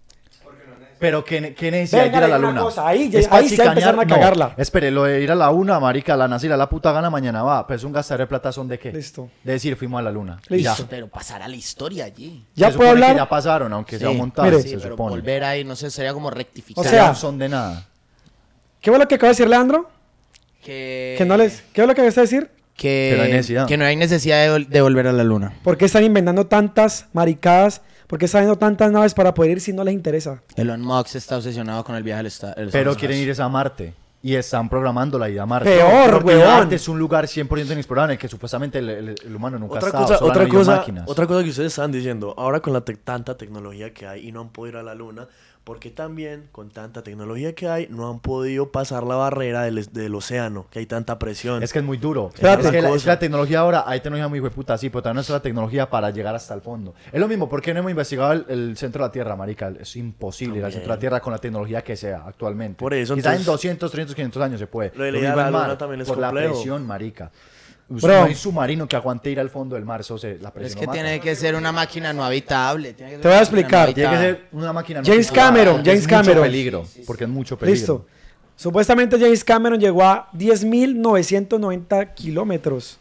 Pero ¿qué, qué necesidad Venga, de ir a la una luna? cosa, ahí ya- Es pa' ahí se chicanear, empezaron a no. cagarla. Espere, lo de ir a la una, marica, la NASA y la, la puta gana mañana va. Pues un gastar de plata son de qué? Listo. De decir, fuimos a la luna. Y Listo. ya. Pero pasará la historia allí. Ya Se puedo supone que hablar. ya pasaron, aunque sea Sí. un montaje, Mire. se Sí, pero supone. volver ahí, no sé, sería como rectificar. O O sea, sea- no son de nada. ¿Qué fue lo que acaba de decir Leandro? que, Que no les, ¿Qué fue lo que acabas de decir? que, Que no hay necesidad. que no hay necesidad de, vol- de volver a la luna. ¿Por qué están inventando tantas maricadas? ¿Por qué están haciendo tantas naves para poder ir si no les interesa? Elon Musk está obsesionado con el viaje al esta- al Pero espacio. quieren ir a Marte. Y están programando la ida a Marte. Peor, Porque weón. Marte es un lugar cien por ciento inexplorado en el que supuestamente el, el- el humano nunca Otra ha estado. cosa, solo han otra habido cosa, máquinas. otra cosa que ustedes están diciendo, ahora con la te- tanta tecnología que hay y no han podido ir a la luna, porque también con tanta tecnología que hay no han podido pasar la barrera del, es- del océano, que hay tanta presión. Es que es muy duro. Espérate. Es que la, Cosa. es que la tecnología ahora, hay tecnología muy puta, sí, pero todavía no es la tecnología para llegar hasta el fondo. Es lo mismo, ¿por qué no hemos investigado el, el centro de la Tierra, marica? Es imposible ir al También. centro de la Tierra con la tecnología que sea actualmente. Por eso, Quizá en entonces- doscientos, trescientos, quinientos años se puede. Lo de Lo ir a mismo la en luna mar, también es por la complejo. presión, marica. Usted Bro. no hay submarino que aguante ir al fondo del mar, eso se, la presión Es que lo mata. tiene que ser una máquina no habitable. tiene que ser Te voy a una máquina explicar. no Tiene que habitada. ser una máquina no James tripulada, Cameron, porque James es Cameron. mucho peligro, porque es mucho peligro. Listo. Supuestamente James Cameron llegó a diez mil novecientos noventa kilómetros.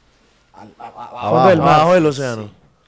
Fondo del mar. Abajo del océano.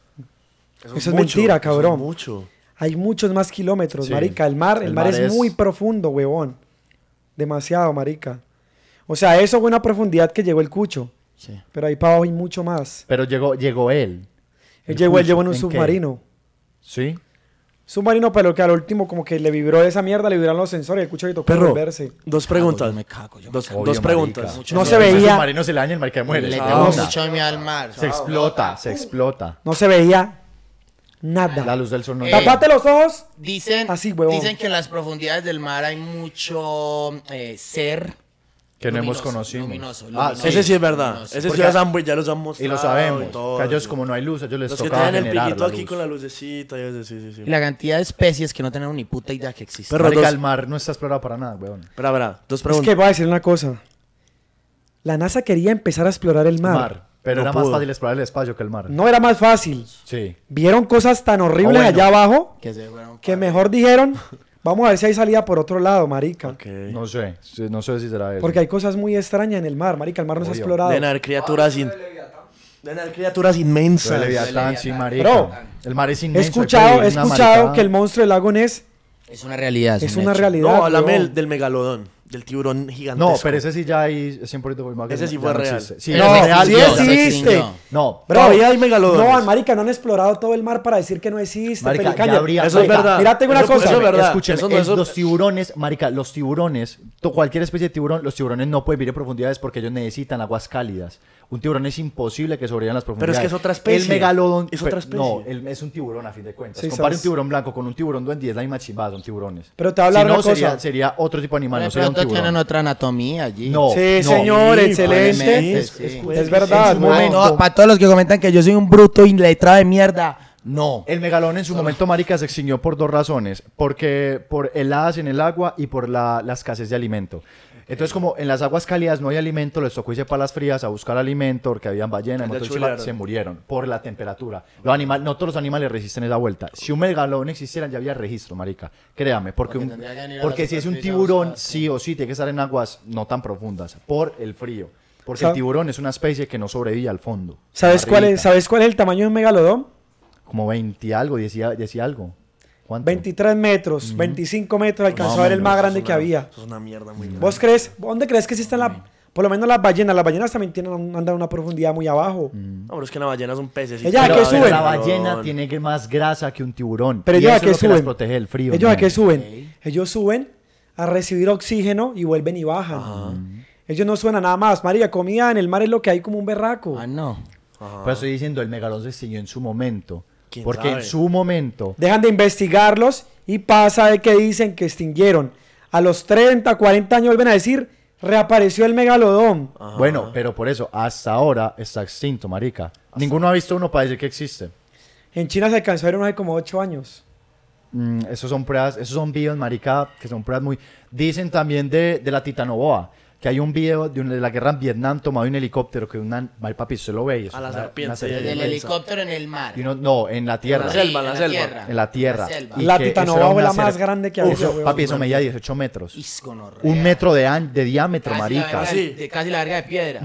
Eso es mentira, cabrón. Eso es mucho. Hay muchos más kilómetros, Sí. marica. El mar, el, El mar, mar es, es- muy profundo, huevón. Demasiado, marica. O sea, eso fue una profundidad que llegó el cucho. Sí. Pero ahí para abajo hay mucho más. Pero llegó, llegó él. Él El llegó, él cucho, llegó en un ¿en qué? submarino. ¿Sí? Submarino, pero que al último como que le vibró esa mierda, le vibraron los sensores y el cucho le tocó Perro, volverse. dos Cago, preguntas. yo me cago, yo me Dos, cago. Obvio, dos preguntas. marica. No se Ese veía, submarino se le daña el mar que muere. Le Se tengo explota. mucho miedo al mar. Se explota, se explota. no se veía La nada. luz del sol no Eh, Tapate los ojos. Dicen, Así, huevón. dicen que en las profundidades del mar hay mucho eh, ser que no hemos luminoso, conocido. luminoso, Ah, luminoso. sí. Ese sí es verdad. Luminoso. Ese sí Porque- ya, los han, ya los han mostrado. Y lo sabemos. todo, que a ellos, sí. como no hay luz, a ellos les Los que toca tienen el generar piquito la aquí luz. con la lucecita y eso, sí, sí, sí. Y la cantidad de especies que no tenemos ni puta idea que existen. Pero Marica, dos- el mar no está explorado para nada, weón. Espera, espera, dos Es preguntas. que voy a decir una cosa. La NASA quería empezar a explorar el mar. Mar. Pero No era pudo. más fácil explorar el espacio que el mar. No era más fácil. Sí. Vieron cosas tan horribles bueno. allá abajo Que se fueron que para- mejor dijeron, vamos a ver si hay salida por otro lado, marica. Ok. No sé. sí, No sé si será eso. Porque hay cosas muy extrañas en el mar, marica. El mar no se ha Obvio. explorado. Deben haber criaturas, in- deben haber criaturas Lo de inmensas. Leviatán, sí, marica. Bro, el mar es He inmenso. hay que escuchado, he vivir una escuchado maricada. que el monstruo del lago Ness Es una realidad. Es un una hecho. realidad. No, háblame weón. del, del megalodón, del tiburón gigantesco. No, pero ese sí ya hay cien por ciento confirmado que Ese sí ya fue no real. existe. Sí, Pero es se real, sí ya extinguió, no se existe. extinguió. No, Bro, Todavía hay megalodones. No, marica, no han explorado todo el mar para decir que no existe. Marica, ya Pelicaña. habría- Eso es Marica, verdad. mira, tengo una Eso- cosa. Eso es verdad. Escuchen, Eso no- es- eso- los tiburones, marica, los tiburones, to- cualquier especie de tiburón, los tiburones no pueden vivir en profundidades porque ellos necesitan aguas cálidas. Un tiburón es imposible que sobreviva en las Pero profundidades. es que es otra especie. El megalodón Es pe- otra especie. No, el- es un tiburón a fin de cuentas. Sí, Compare sabes. un tiburón blanco con un tiburón duende y es la misma chimbada, son tiburones. Pero te voy a hablar si no, una cosa. sería, sería otro tipo de animal, De no sería un pronto tiburón. tienen otra anatomía allí. No, Sí, no. señor, Sí, excelente. probablemente, Es, sí. es verdad. En su no, momento- No, para todos los que comentan que yo soy un bruto iletrado de mierda, no. El megalodón en su momento, marica, se extinguió por dos razones. Porque por heladas en el agua y por la, la escasez de alimento. Entonces, como en las aguas cálidas no hay alimento, les tocó irse para las frías a buscar alimento, porque habían ballenas, Ya montón de chulearon. chimba, se murieron por la temperatura. Los animales, no todos los animales resisten esa vuelta. Si un megalodón existiera, ya había registro, marica. Créame, porque, Porque un- tendría que venir a porque la si es un superficie a tiburón, buscar, sí o sí, tiene que estar en aguas no tan profundas, por el frío. Porque Sa- el tiburón es una especie que no sobrevive al fondo. ¿Sabes cuál, es, Arribita. ¿Sabes cuál es el tamaño de un megalodón? Como veinte algo, decía, decía algo. ¿Cuánto? veintitrés metros, veinticinco metros, alcanzó Más a o ver el menos, más grande Eso es que una- había. Eso es una mierda muy grande. ¿Vos crees? ¿Dónde crees que existen la, por lo menos las ballenas? Las ballenas también tienen, andan a una profundidad muy abajo. Mm. No, pero es que una ballena es un pez. Ella, ¿a qué suben? La ballena tiene que más grasa que un tiburón. Pero y ellos a eso qué es lo que las suben. protege del frío. ¿Ellos a ¿no? qué suben? Ellos suben a recibir oxígeno y vuelven y bajan. Ellos no suben a nada más. María, comida en el mar es lo que hay como un berraco. Ah, no. Pero estoy diciendo, el megalodón se extinguió en su momento. ¿Quién Porque sabe? en su momento... Dejan de investigarlos y pasa de que dicen que extinguieron. A los treinta, cuarenta años vuelven a decir, reapareció el megalodón. Ajá. Bueno, pero por eso, hasta ahora está extinto, marica. Ninguno ha visto uno para decir que existe. En China se alcanzó a ver uno hace como ocho años. Mm, esos son pruebas, esos son videos, marica, que son pruebas muy... Dicen también de, de la titanoboa, que hay un video de, una- de la guerra en Vietnam tomado de un helicóptero que una... Mal papi, se lo ve. y eso A la es una- serpiente. una serpiente Del Del helicóptero en el mar. Y uno- no, en la tierra. la Sí, selva, en la selva. tierra. En la tierra. selva. Y La que eso titanoboa era fue una la más ser- grande que Uf, había, weón. papi, eso medía dieciocho metros. Is gonorrea. Un metro de, an- de diámetro, Casi la marica. verga Sí. de- de- Casi la verga de piedra.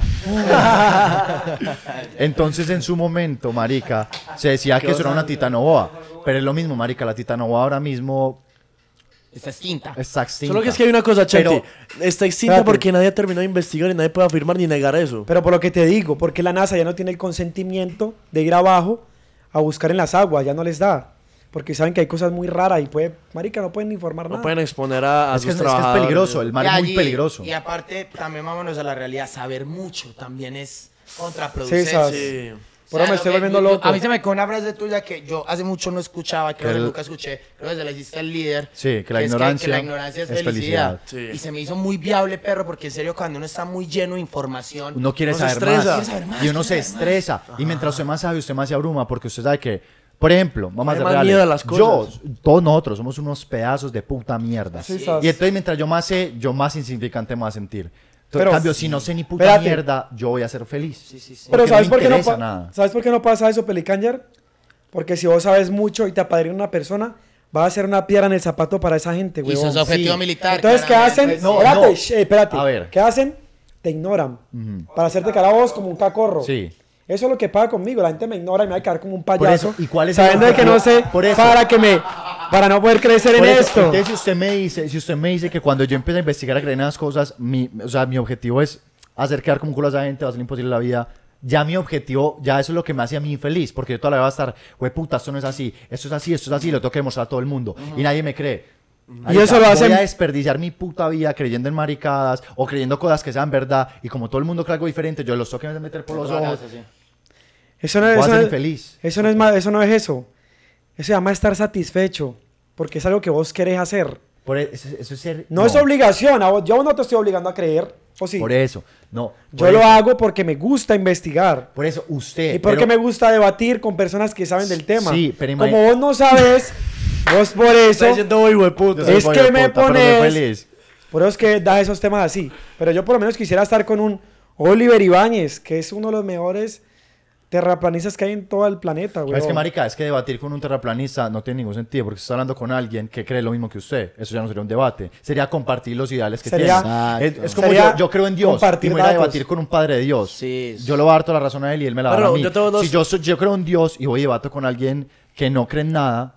Entonces, en su momento, marica, se decía que eso era una titanoboa. Pero es lo mismo, marica. La titanoboa ahora mismo Está extinta. está extinta. Solo que es que hay una cosa, Chanti. Pero- Está extinta Espérate. porque nadie terminó de investigar y nadie puede afirmar ni negar eso. Pero por lo que te digo, porque la NASA ya no tiene el consentimiento de ir abajo a buscar en las aguas, ya no les da. Porque saben que hay cosas muy raras y puede, marica, no pueden informar No nada. pueden exponer a, a Es que sus es, es que es trabajadores. peligroso. El mar Y es muy allí- peligroso. Y aparte, también vámonos a la realidad. Saber mucho también es contraproducente. Sí, sabes. Sí. Por ahora me lo estoy que- volviendo yo- loco. A mí se me quedó una frase tuya que yo hace mucho no escuchaba, creo Que que el- nunca escuché. Creo que se la hiciste al líder. Sí, que la es ignorancia que la ignorancia es, es felicidad. felicidad. Sí. Y se me hizo muy viable, perro, porque en serio, cuando uno está muy lleno de información, Uno quiere Uno se saber estresa. más. Quiere saber más, Y uno se quiere saber más. estresa. Y mientras usted más sabe, usted más se abruma. Porque usted sabe que, por ejemplo, vamos a Hay ser más reales. miedo a las Yo, cosas. todos nosotros somos unos pedazos de puta mierda. Sí, y sabes. entonces, mientras yo más sé, yo más insignificante me voy a sentir. Entonces, Pero- en cambio, si no sé ni puta Espérate. mierda, yo voy a ser feliz. Sí, sí, sí. Pero Porque ¿sabes no por, me qué no interesa pa- nada. ¿sabes por qué no pasa eso, Pelicanger? Porque si vos sabes mucho y te apadrina una persona, vas a ser una piedra en el zapato para esa gente, Y güey. sos objetivo Sí. militar. Entonces, ¿qué claramente. hacen? No, espérate, no. sh- eh, espérate. A ver. ¿Qué hacen? Te ignoran. Ujú. Para hacerte cara a vos como un cacorro. Sí. Eso es lo que pasa conmigo. La gente me ignora y me va a quedar como un Por payaso. eso, ¿y cuál es el sabiendo de que no sé objetivo? Por eso. para que me para no poder crecer Por en eso, esto. entonces, si usted me dice, si usted me dice que cuando yo empiezo a investigar a creer en las cosas, mi, o sea, mi objetivo es hacer quedar como un culo a esa gente, va a ser imposible la vida. Ya mi objetivo, ya eso es lo que me hace a mí feliz, porque yo toda la vida voy a estar, güey, puta, esto no es así, esto es así, esto es así, lo tengo que demostrar a todo el mundo, y nadie me cree. Y eso lo voy hacen- a desperdiciar mi puta vida creyendo en maricadas o creyendo cosas que sean verdad, y como todo el mundo cree algo diferente, yo los tengo que meter por los ojos. Eso no, Voy a eso ser no es- infeliz. Eso no es ma- eso no es eso. Eso se llama estar satisfecho. Porque es algo que vos querés hacer. Por e- eso, eso es ser... No, es obligación. A vos- yo no te estoy obligando a creer. ¿O sí? Por eso, no. Yo por lo eso, hago porque me gusta investigar. Por eso, usted... Y porque pero- me gusta debatir con personas que saben del tema. Sí, pero Como imagi- vos no sabes, vos por eso... Está diciendo, "Uy, hueputa". Yo soy es pollo que me puta, pero soy pones- feliz. Por eso es que das esos temas así. Pero yo por lo menos quisiera estar con un Oliver Ibáñez, que es uno de los mejores terraplanistas que hay en todo el planeta, güey. Es que, marica, es que debatir con un terraplanista no tiene ningún sentido, porque está hablando con alguien que cree lo mismo que usted. Eso ya no sería un debate. Sería compartir los ideales que Sería- tiene. Es, Exacto. es como Sería yo, yo creo en Dios compartir y me voy a datos. debatir con un padre de Dios. Sí, sí. Yo le voy a dar toda la razón a él y él me la va a dar Pero a mí. yo tengo dos- Si yo, soy- yo creo en Dios y voy y debato con alguien que no cree en nada,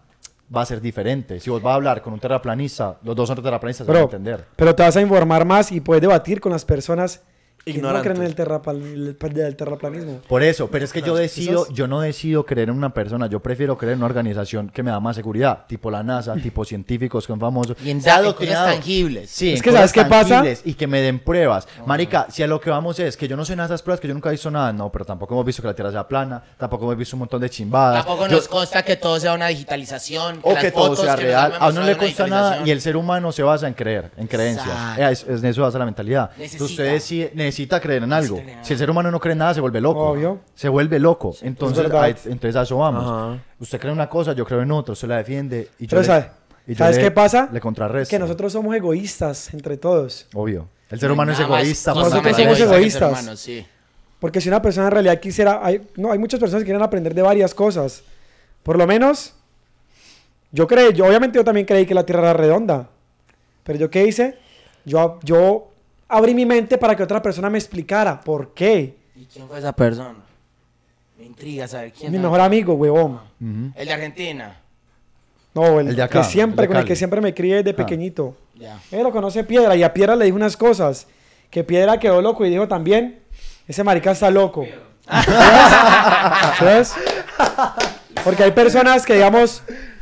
va a ser diferente. Si vos vas a hablar con un terraplanista, los dos son terraplanistas, se van a Bro, entender. pero te vas a informar más y puedes debatir con las personas que no Ignorantes. creen en el, terraplan- el, el terraplanismo. Por eso, pero es que yo decido, Quizás- yo no decido creer en una persona, yo prefiero creer en una organización que me da más seguridad, tipo la NASA, tipo científicos que son famosos. Y en Sea da- en adoctrinado. cosas tangibles. Sí, Es en que cosas ¿sabes qué pasa? tangibles y que me den pruebas. Marica, si a lo que vamos es que yo no sé nada de esas pruebas, que yo nunca he visto nada, no, pero tampoco hemos visto que la Tierra sea plana, tampoco hemos visto un montón de chimbadas. Tampoco Yo- nos consta que todo sea una digitalización. o las que todo fotos sea que nos real. han A uno no mostrado le una consta nada digitalización. y el ser humano se basa en creer, en creencias. Exacto. Es, es, en eso basa la mentalidad. Necesita. Usted decide- necesita creer en algo. creer en Si el ser humano no cree en nada, se vuelve loco. Obvio. Se vuelve loco. Entonces, verdad. ahí- entonces a eso vamos. Ajá. Usted cree en una cosa, yo creo en otra, usted la defiende y yo Pero le, ¿sabe- y yo ¿sabes le- qué pasa? Le contrarresto. Que nosotros somos egoístas entre todos. Obvio. El ser No hay humano es nada más egoísta. cosa por Nosotros más somos naturaleza. egoísta que el ser egoístas. humano, sí. Porque si una persona en realidad quisiera... Hay, no, hay muchas personas que quieren aprender de varias cosas. Por lo menos, yo creí, yo obviamente yo también creí que la Tierra era redonda. Pero yo qué hice? Yo, yo abrí mi mente para que otra persona me explicara por qué. ¿Y quién fue esa persona? Me intriga saber quién Mi es. mejor amigo, huevón. Ujú. El de Argentina. No, el, El de acá, que siempre, el de con el Cali. que siempre me crié desde Ah. pequeñito. Ya. Él lo conoce Piedra y a Piedra le dijo unas cosas. Que Piedra quedó loco y dijo también, ese marica está loco. ¿Sabes? Porque hay personas que, digamos,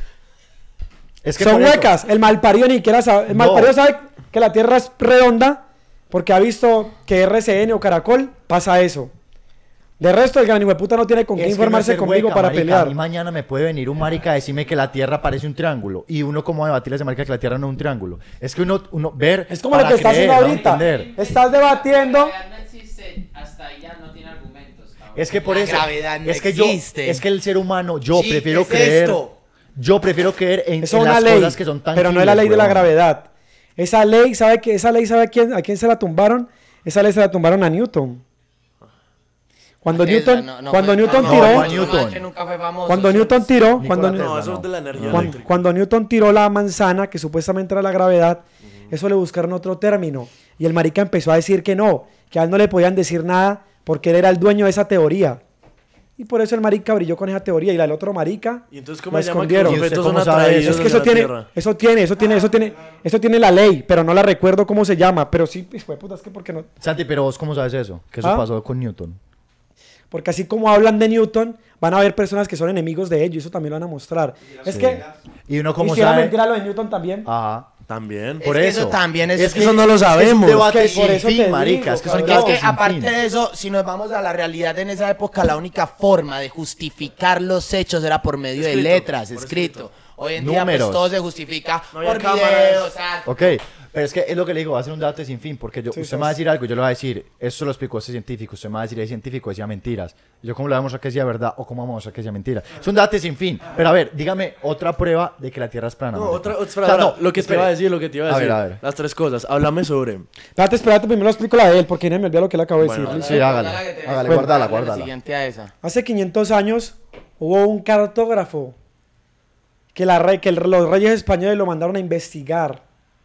Es que son por eso- huecas. El malparido ni siquiera sabe. El No. malparido sabe que la Tierra es redonda porque ha visto que R C N o Caracol pasa eso. De resto, el gran hijo de puta no tiene con Es qué que informarse no es ser conmigo hueca, para marica. pelear. A mí mañana me puede venir un marica a decirme que la Tierra parece un triángulo. Y uno como debatirle a ese marica que la Tierra no es un triángulo. Es que uno, uno ver Es como lo para que estás creer, haciendo no ahorita. entender. Estás debatiendo. La gravedad no existe, hasta ahí ya no tiene argumentos. cabrón. Es que por La eso gravedad no es que yo existe. es que el ser humano yo Sí, prefiero ¿qué es creer esto? yo prefiero creer en, Eso en es una las ley, cosas que son tan pero no es la ley de la gravedad. Esa ley, ¿sabe qué? Esa ley, ¿sabe a quién, a quién se la tumbaron? Esa ley se la tumbaron a Newton. Cuando Tesla, Newton, no, no cuando fue- Newton no, no, tiró, fue otro Newton. man que nunca fue famoso, cuando sí. Newton tiró, Nikola cuando, Tesla. No, eso no. es de la energía No, cuando, eléctrica. cuando Newton tiró la manzana, que supuestamente era la gravedad, eso le buscaron otro término. Y el marica empezó a decir que no, que a él no le podían decir nada porque él era el dueño de esa teoría. Y por eso el marica brilló con esa teoría y la del otro marica ¿Y entonces lo cómo se llama que escondieron. los ¿Y usted objetos son cómo sabe atraídos eso? Es que hacia eso la tiene, Tierra? eso tiene, eso tiene, eso tiene, eso tiene la ley, pero no la recuerdo cómo se llama, pero sí, pues, puta, es que porque no, Santi, pero vos cómo sabes eso? Que eso ¿Ah? pasó con Newton. porque así como hablan de Newton, van a haber personas que son enemigos de ellos, y eso también lo van a mostrar. Es que, Y uno y cómo si era sabe mentira lo de Newton también. Ajá. También. Es Por que eso. eso también es... Es que eso no lo sabemos. Es un debate Es que por sin eso fin, te marica. digo, Es que son Porque es debates que sin aparte fin. de eso, si nos vamos a la realidad en esa época, la única forma de justificar los hechos era por medio Escrito, de letras, por escrito. Hoy en día Números. pues todo se justifica No había por cámaras. videos, ah, Ok, pero es que es lo que le digo, va a ser un debate sin fin, porque yo, Sí, usted sí. me va a decir algo, yo le voy a decir, eso lo explicó este científico, usted me va a decir, el científico decía mentiras. Y yo, ¿cómo le vamos a que sea verdad o cómo vamos a que sea mentira? Es un debate sin fin. Pero a ver, dígame otra prueba de que la Tierra es plana. No, marica. otra, otra, O sea, espera, no, lo que te espere. iba a decir, lo que te iba a A decir. ver, a ver. Las tres cosas. Háblame sobre. Espérate, espérate, primero explico la de él, porque no me olvidó lo que él acabó de Bueno, decir. Sí, ¿listo? hágale, Guárdala que tenés. hágale, Bueno, guárdala, hágale la guárdala. siguiente a esa. Hace quinientos años hubo un cartógrafo que, la rey, que el- los reyes españoles lo mandaron a investigar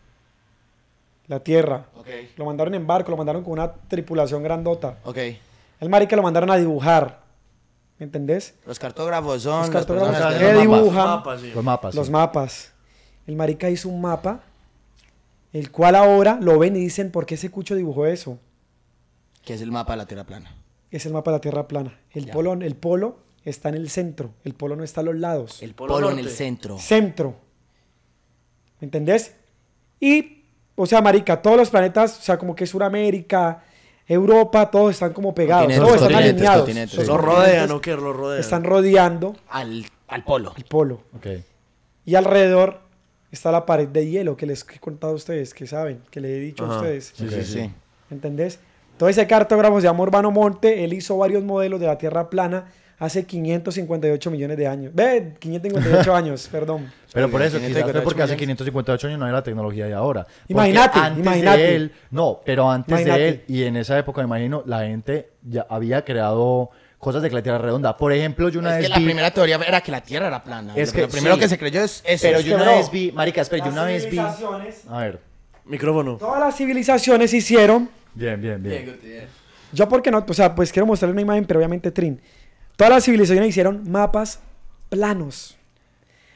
la tierra. Ok, Lo mandaron en barco, lo mandaron con una tripulación grandota. ok. El marica lo mandaron a dibujar. ¿Me entendés? Los cartógrafos son Los las cartógrafos personas que que que los mapas. dibujan Mapas, sí. Los mapas. los sí. mapas. El marica hizo un mapa, el cual ahora lo ven y dicen, ¿por qué ese cucho dibujó eso? que es el mapa de la Tierra plana. Es el mapa de la Tierra plana. El Ya. polo, el polo está en el centro, el polo no está a los lados. El Polo polo, en Norte. el centro. Centro. ¿Me entendés? Y, o sea, marica, todos los planetas, o sea, como que Suramérica, Europa, todos están como pegados, Continentes, todos están continentes, alineados. continentes. Los Lo rodean, continentes ¿no? ¿Qué? Lo rodean. están rodeando Al, al polo. el polo. Ok. Y alrededor está la pared de hielo que les he contado a ustedes, que saben, que le he dicho a Ajá. ustedes. Sí, Ok, sí, sí. sí. ¿Entendés? Entonces ese cartógrafo se llama Urbano Monte, él hizo varios modelos de la Tierra plana hace quinientos cincuenta y ocho millones de años. Ve, quinientos cincuenta y ocho años, perdón. Pero por eso, quinientos quizás fue cincuenta y ocho porque hace millones. quinientos cincuenta y ocho años no había la tecnología de ahora. Porque Imagínate, antes imagínate. de él, no, pero antes Imagínate. de él y en esa época, me imagino, la gente ya había creado cosas de que la Tierra era redonda. Por ejemplo, yo una Es vez que la vi... primera teoría era que la Tierra era plana. Es lo, que lo primero sí. que se creyó es eso. Pero Es yo que, una bro, vez vi, marica, espera, yo Las una vez vi... civilizaciones- A ver, Micrófono. Todas las civilizaciones hicieron, bien, bien, bien. yo porque no, o sea, pues quiero mostrarle una imagen, pero obviamente Trin. Todas las civilizaciones hicieron mapas planos.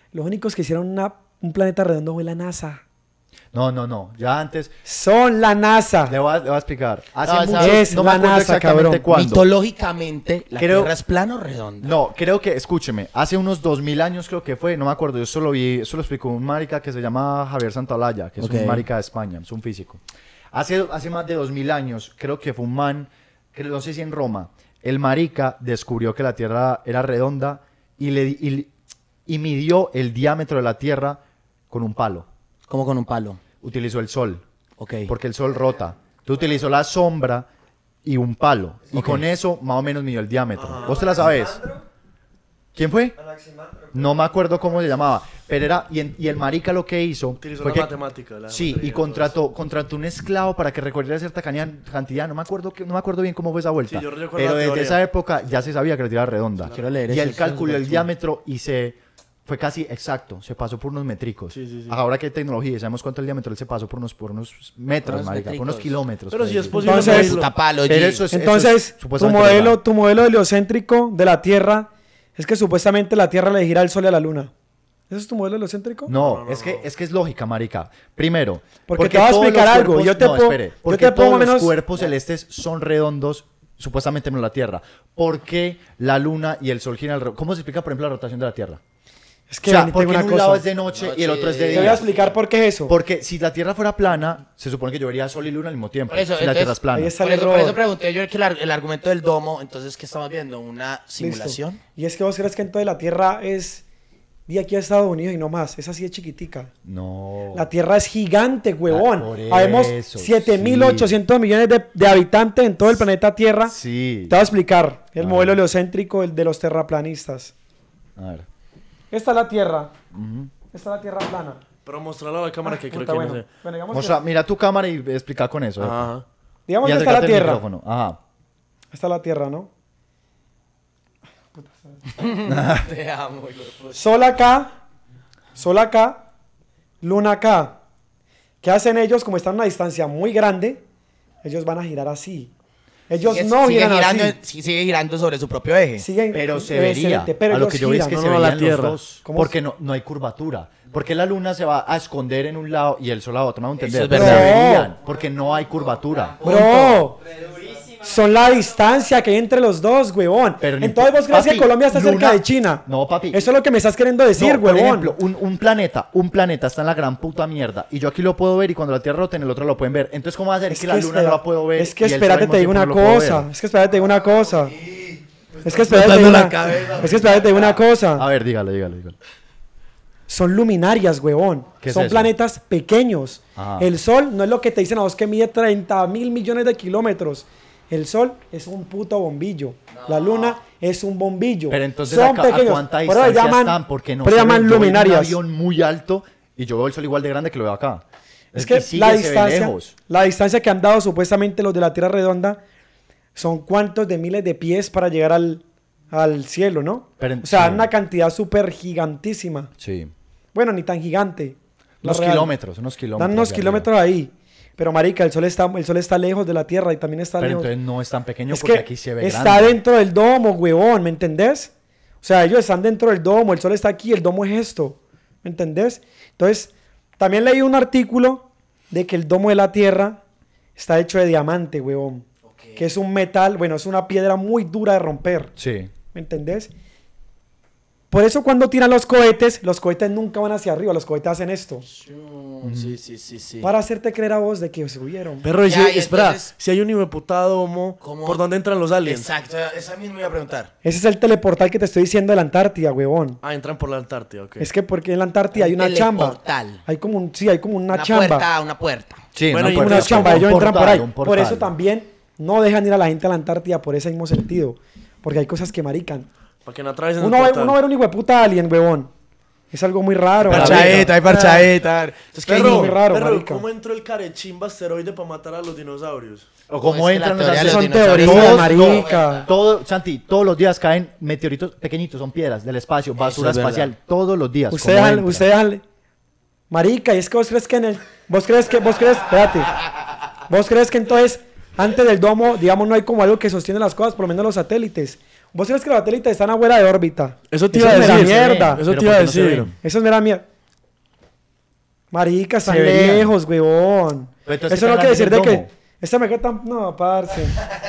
Los únicos que hicieron una, un planeta redondo fue la NASA. No, no, no. Ya antes. Son la NASA. Le voy a, le voy a explicar. Hace No, mucho, es no me la acuerdo NASA, exactamente cabrón. cuándo. Mitológicamente, la Creo- Tierra es plana o redonda. No, creo que, escúcheme, hace unos dos mil años creo que fue, no me acuerdo, yo solo vi, eso lo explicó un marica que se llama Javier Santaolalla, que es Ok. un marica de España, es un físico. Hace, hace más de dos mil años, creo que fue un man, que no sé si en Roma, el marica descubrió que la Tierra era redonda y, le, di- y, y midió el diámetro de la Tierra con un palo. Como con un palo. Utilizó el sol, Ok. porque el sol rota. Tú utilizó la sombra y un palo. Y Ok. con eso más o menos midió el diámetro. ¿Vos te la sabes? ¿Quién fue? No me acuerdo cómo se llamaba. Pero era. Y, en- y el marica lo que hizo. Utilizó fue la que- matemática, la sí, y matemática, contrató, contrató un esclavo para que recorriera cierta cantidad. cantidad, No me acuerdo que, no me acuerdo bien cómo fue esa vuelta. Sí, yo recuerdo pero la desde teoría. esa época ya se sabía que la Tierra era redonda. Quiero leer y eso, él eso es calculó el súper diámetro y se. Fue casi exacto, se pasó por unos métricos. Sí, sí, sí. Ahora que hay tecnología y sabemos cuánto es el diámetro, él se pasó por unos, por unos metros, Unos marica, por unos métricos. kilómetros. Pero por si ahí. es posible Entonces- medirlo. Puta palo, Pero G. eso es- Entonces, es tu supuestamente modelo, verdad. tu modelo heliocéntrico de la Tierra es que supuestamente la Tierra le gira al Sol y a la Luna. ¿Ese es tu modelo heliocéntrico? No, es, que, es que es lógica, marica. Primero, Porque te voy a todos explicar los algo, cuerpos- yo te no, puedo- espere, yo porque te puedo todos más o menos- los cuerpos celestes son redondos, supuestamente menos la Tierra. ¿Por qué la Luna y el Sol giran alrededor? ¿Cómo se explica, por ejemplo, la rotación de la Tierra? Es que o sea, ven, porque tengo en una un lado cosa. es de noche y el otro es de Noche. Te voy a día. explicar por qué es eso. Porque si la Tierra fuera plana, se supone que llovería Sol y Luna al mismo tiempo. Por eso, si la entonces- Tierra es plana. Ahí está Por el eso, por error. eso pregunté yo que el, ar- el argumento del domo, entonces, ¿qué estamos viendo? ¿Una Listo. simulación? Y es que vos crees que entonces la Tierra es de aquí a Estados Unidos y no más. Es así de chiquitica. No. La Tierra es gigante, huevón. Ah, por Habemos eso, siete mil sí. ochocientos millones de, de habitantes en todo el planeta Tierra. Sí. Te voy a explicar el A modelo ver. heliocéntrico el de los terraplanistas. A ver. Esta es la Tierra. Ujú. Esta es la Tierra plana. Pero mostrarlo a la cámara que creo Puta, que bueno. no sé. Bueno, digamos Mostra, que, mira tu cámara y explica con eso. Ajá. digamos Y que esta es la acércate al Tierra. micrófono. Ajá. Esta es la Tierra, ¿no? Te amo, hijo de puta. Sol acá, Sol acá, Luna acá. ¿Qué hacen ellos? Como están a una distancia muy grande, ellos van a girar así. Ellos Sigue- no sigue giran girando, así. sí, sigue girando sobre su propio eje. Siguen, Pero se vería. excelente, pero a lo ellos que yo vi es giran. que no, se no, la verían Tierra. los dos. ¿Cómo Porque se- no, no hay curvatura. Porque la luna se va a esconder en un lado y el sol a otro. ¿Me hago entender? es Pero verdad. se verían. Porque no hay curvatura. Bro, son la distancia que hay entre los dos, huevón. Pero ni Entonces po- vos crees que papi, Colombia está cerca Luna- de China. No, papi. Eso es lo que me estás queriendo decir, No, por huevón. ejemplo, un, un planeta, un planeta está en la gran puta mierda y yo aquí lo puedo ver y cuando la Tierra rota en el otro lo pueden ver. Entonces, ¿cómo va a ser que, la luna espera- no la puedo ver? Es que y el sol espérate, al te digo mismo una tiempo no lo puedo cosa. ver? Es que espérate, te digo una cosa. Es que espérate, te digo Botando la una, cabeza. es que espérate, te digo una cosa. A ver, dígale, dígale, dígale. Son luminarias, huevón. ¿Qué es Son eso? planetas pequeños. Ajá. El Sol no es lo que te dicen a vos que mide treinta mil millones de kilómetros. El Sol es un puto bombillo. La Luna es un bombillo. Pero entonces, Son ¿a, ca- a pequeños. cuánta Por eso distancia llaman- están? Porque no por eso se llaman ven. Yo voy en luminarias. un avión muy alto y yo veo el sol igual de grande que lo veo acá. Es Y que sigue, la se ve distancia, lejos. la distancia que han dado supuestamente los de la Tierra redonda son cuántos de miles de pies para llegar al, al cielo, ¿no? Pero en- o sea, sí. una cantidad súper gigantísima. Sí. Bueno, ni tan gigante. la Unos real. kilómetros, unos kilómetros. Dan unos de kilómetros ahí. Pero marica, el sol está, el sol está lejos de la Tierra y también está arriba. Pero lejos. entonces no es tan pequeño Es porque que aquí se ve está grande. dentro del domo, huevón, ¿me entendés? O sea, ellos están dentro del domo, el sol está aquí, el domo es esto, ¿me entendés? Entonces, también leí un artículo de que el domo de la Tierra está hecho de diamante, huevón. Que es un metal, bueno, es una piedra muy dura de romper, Sí. ¿me entendés? Por eso cuando tiran los cohetes, los cohetes nunca van hacia arriba, los cohetes hacen esto. Sí, sí, sí, sí. Para hacerte creer a vos de que subieron. Perro, y Ya, si, y espera, entonces- si hay un hipoputado domo, ¿Cómo? ¿por dónde entran los aliens? Exacto, esa misma iba a preguntar. Ese es el teleportal que te estoy diciendo de la Antártida, huevón. Ah, entran por la Antártida, ok. Es que porque en la Antártida hay Un una chamba. teleportal. Hay como un, sí, hay como una, Una chamba. puerta, una puerta. Sí, Bueno, no y puede Una ser chamba, como ellos un entran por portal, ahí. un Por portal. eso también no dejan ir a la gente a la Antártida por ese mismo sentido. Porque hay cosas que marican. Para que no atraviesen Uno el ve, portal. uno ve un hijo de puta alien, huevón. Es algo muy raro. Pero marica. Parchadita, hay parchadita. Entonces, ¿qué Perro, muy raro, perro, marica. ¿cómo entró el carechimba asteroide para matar a los dinosaurios? O cómo es que la entran los teoría de los Son dinosaurios- teorías, Todos, marica. no, todo, Santi, todos los días caen meteoritos pequeñitos, son piedras del espacio, basura es verdad. espacial, todos los días. Ustedes, ¿cómo al- entran? ustedes, al- marica, y es que vos crees que en el, vos crees que, vos crees, espérate, vos crees que entonces, antes del domo, digamos, no hay como algo que sostiene las cosas, por lo menos los satélites. ¿Vos crees que los satélites están afuera de órbita? Eso te Eso iba a es mera decir. mierda. Eso Pero te iba a ¿por qué no se decir. ven? Eso es mera mierda. Marica, están Se verían. lejos, huevón. Pero entonces, Eso ¿qué no tal quiere decir el de que... domo? Esta me queda tan... No, parce.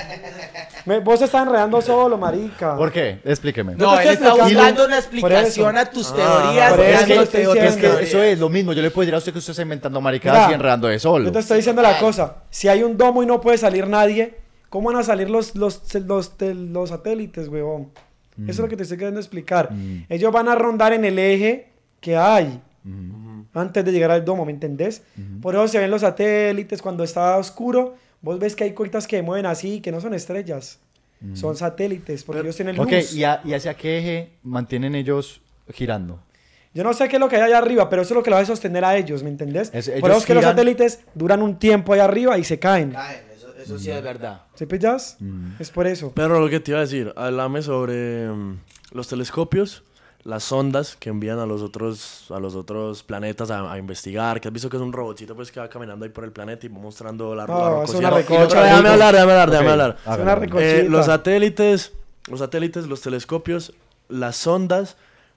Me- vos te estás enredando solo, marica. ¿Por qué? Explíqueme. No, te él estoy está explicando- buscando una Por explicación eso. a tus Ah, teorías. por eso dándote estoy otras Es que diciendo. teorías. eso es lo mismo. Yo le puedo decir a usted que usted está inventando maricadas Mira, y enredando de solo. Yo te estoy diciendo la cosa. Si hay un domo y no puede salir nadie, ¿cómo van a salir los, los, los, tel- los satélites, huevón? Eso es lo que te estoy queriendo explicar. Mm. Ellos van a rondar en el eje que hay Ujú. antes de llegar al domo, ¿me entendés? Por eso se ven los satélites cuando está oscuro. Vos ves que hay cositas que mueven así, que no son estrellas. Son satélites, porque ellos tienen luz. Ok, ¿y, a- ¿y hacia qué eje mantienen ellos girando? Yo no sé qué es lo que hay allá arriba, pero eso es lo que lo va a sostener a ellos, ¿me entendés? Es- Por ellos eso es que los giran- satélites duran un tiempo allá arriba y se caen. Caen, Eso, eso sí es verdad. ¿Sí pillas? Mm. Es por eso. Pero lo que te iba a decir, háblame sobre mm, los telescopios, las sondas que envían a los otros, a los otros planetas a, a investigar, que has visto que es un robotcito pues que va caminando ahí por el planeta y va mostrando la, No, la es rocosidad. una No, recocha no, de déjame algo. hablar, déjame hablar, déjame Ok, hablar. Es una hágale. recocha. Eh, Cosita. los satélites, los satélites, los telescopios, las sondas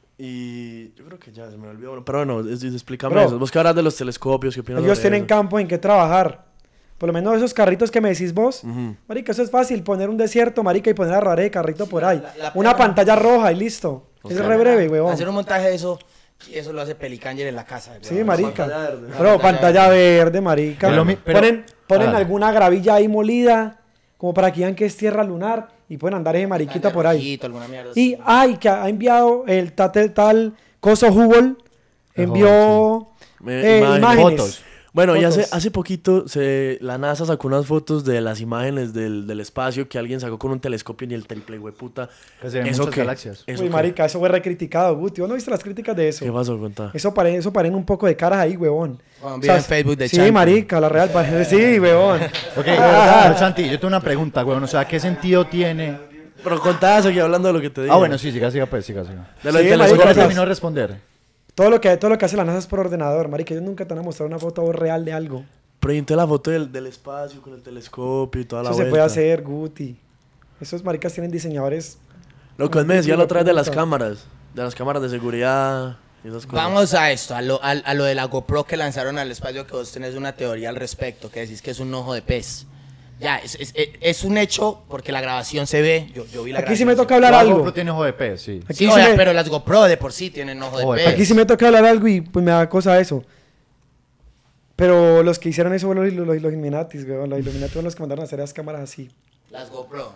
y yo creo que ya se me olvidó, pero bueno, es- es- explícame Bro, eso. Vos que hablas de los telescopios, ¿qué opinas Ellos sobre tienen eso? campo en que trabajar. Por lo menos esos carritos que me decís vos. Ujú. Marica, eso es fácil. Poner un desierto, marica, y poner a rare de carrito por ahí. la- la Una pena- pantalla roja y listo. Es Ok. re breve, huevón. Hacer un montaje de eso, y eso lo hace Pelicanger en la casa. Sí, weón. marica. Pantalla verde. Bro, Pantalla pantalla verde, marica. Es lo mi- pero- ponen ponen Ah. alguna gravilla ahí molida, como para que vean que es tierra lunar, y pueden andar ese mariquita por ahí. Rojito, alguna mierda Y así. ay, que ha enviado el tal, tal coso Hubble, El envió Me- eh, imágenes. imágenes. Fotos. Bueno, y hace, Fotos. hace poquito se, la NASA sacó unas fotos de las imágenes del, del espacio que alguien sacó con un telescopio y el triple hueputa. Que se ven ¿Eso muchas qué? galaxias. ¿Eso Uy, qué? marica, eso fue recriticado, Guti. ¿Vos no viste las críticas de eso? ¿Qué pasó? Cuenta. Eso paren, eso paren un poco de caras ahí, huevón. Juan, vi en Facebook de Sí, Chanti. marica, la real parece. Sí, huevón. Ok, Ah. pero, Santi, yo tengo una pregunta, weón. O sea, ¿qué sentido tiene? Pero contá, seguí hablando de lo que te digo. Ah, bueno, sí, siga, siga, pues, siga, siga. De lo del Sí, ¿Por marica, qué no telescopio. terminó de responder? Todo lo que todo lo que hace la NASA es por ordenador, marica. Ellos nunca te van a mostrar una foto real de algo. Pregunté la foto del, del espacio con el telescopio y toda la Eso se vuelta. puede hacer, Guti. Esos maricas tienen diseñadores. Lo que él me decía la otra vez de las Puta. cámaras. De las cámaras de seguridad y esas cosas. Vamos a esto, a lo, a, a lo de la GoPro que lanzaron al espacio, que vos tenés una teoría al respecto, que decís que es un ojo de pez. Ya, es, es, es- es un hecho porque la grabación se ve. Yo, yo vi la Aquí sí me grabación, toca hablar La algo. GoPro tiene ojo de pez, sí. Aquí Sí, sí oye, me- pero las GoPro de por sí tienen ojo de Ojo de pez. pez. Aquí sí me toca hablar algo y pues me da cosa eso. Pero los que hicieron eso fueron los, los, los Illuminatis, weón. Los Illuminati fueron los que mandaron a hacer las cámaras así. Las GoPro.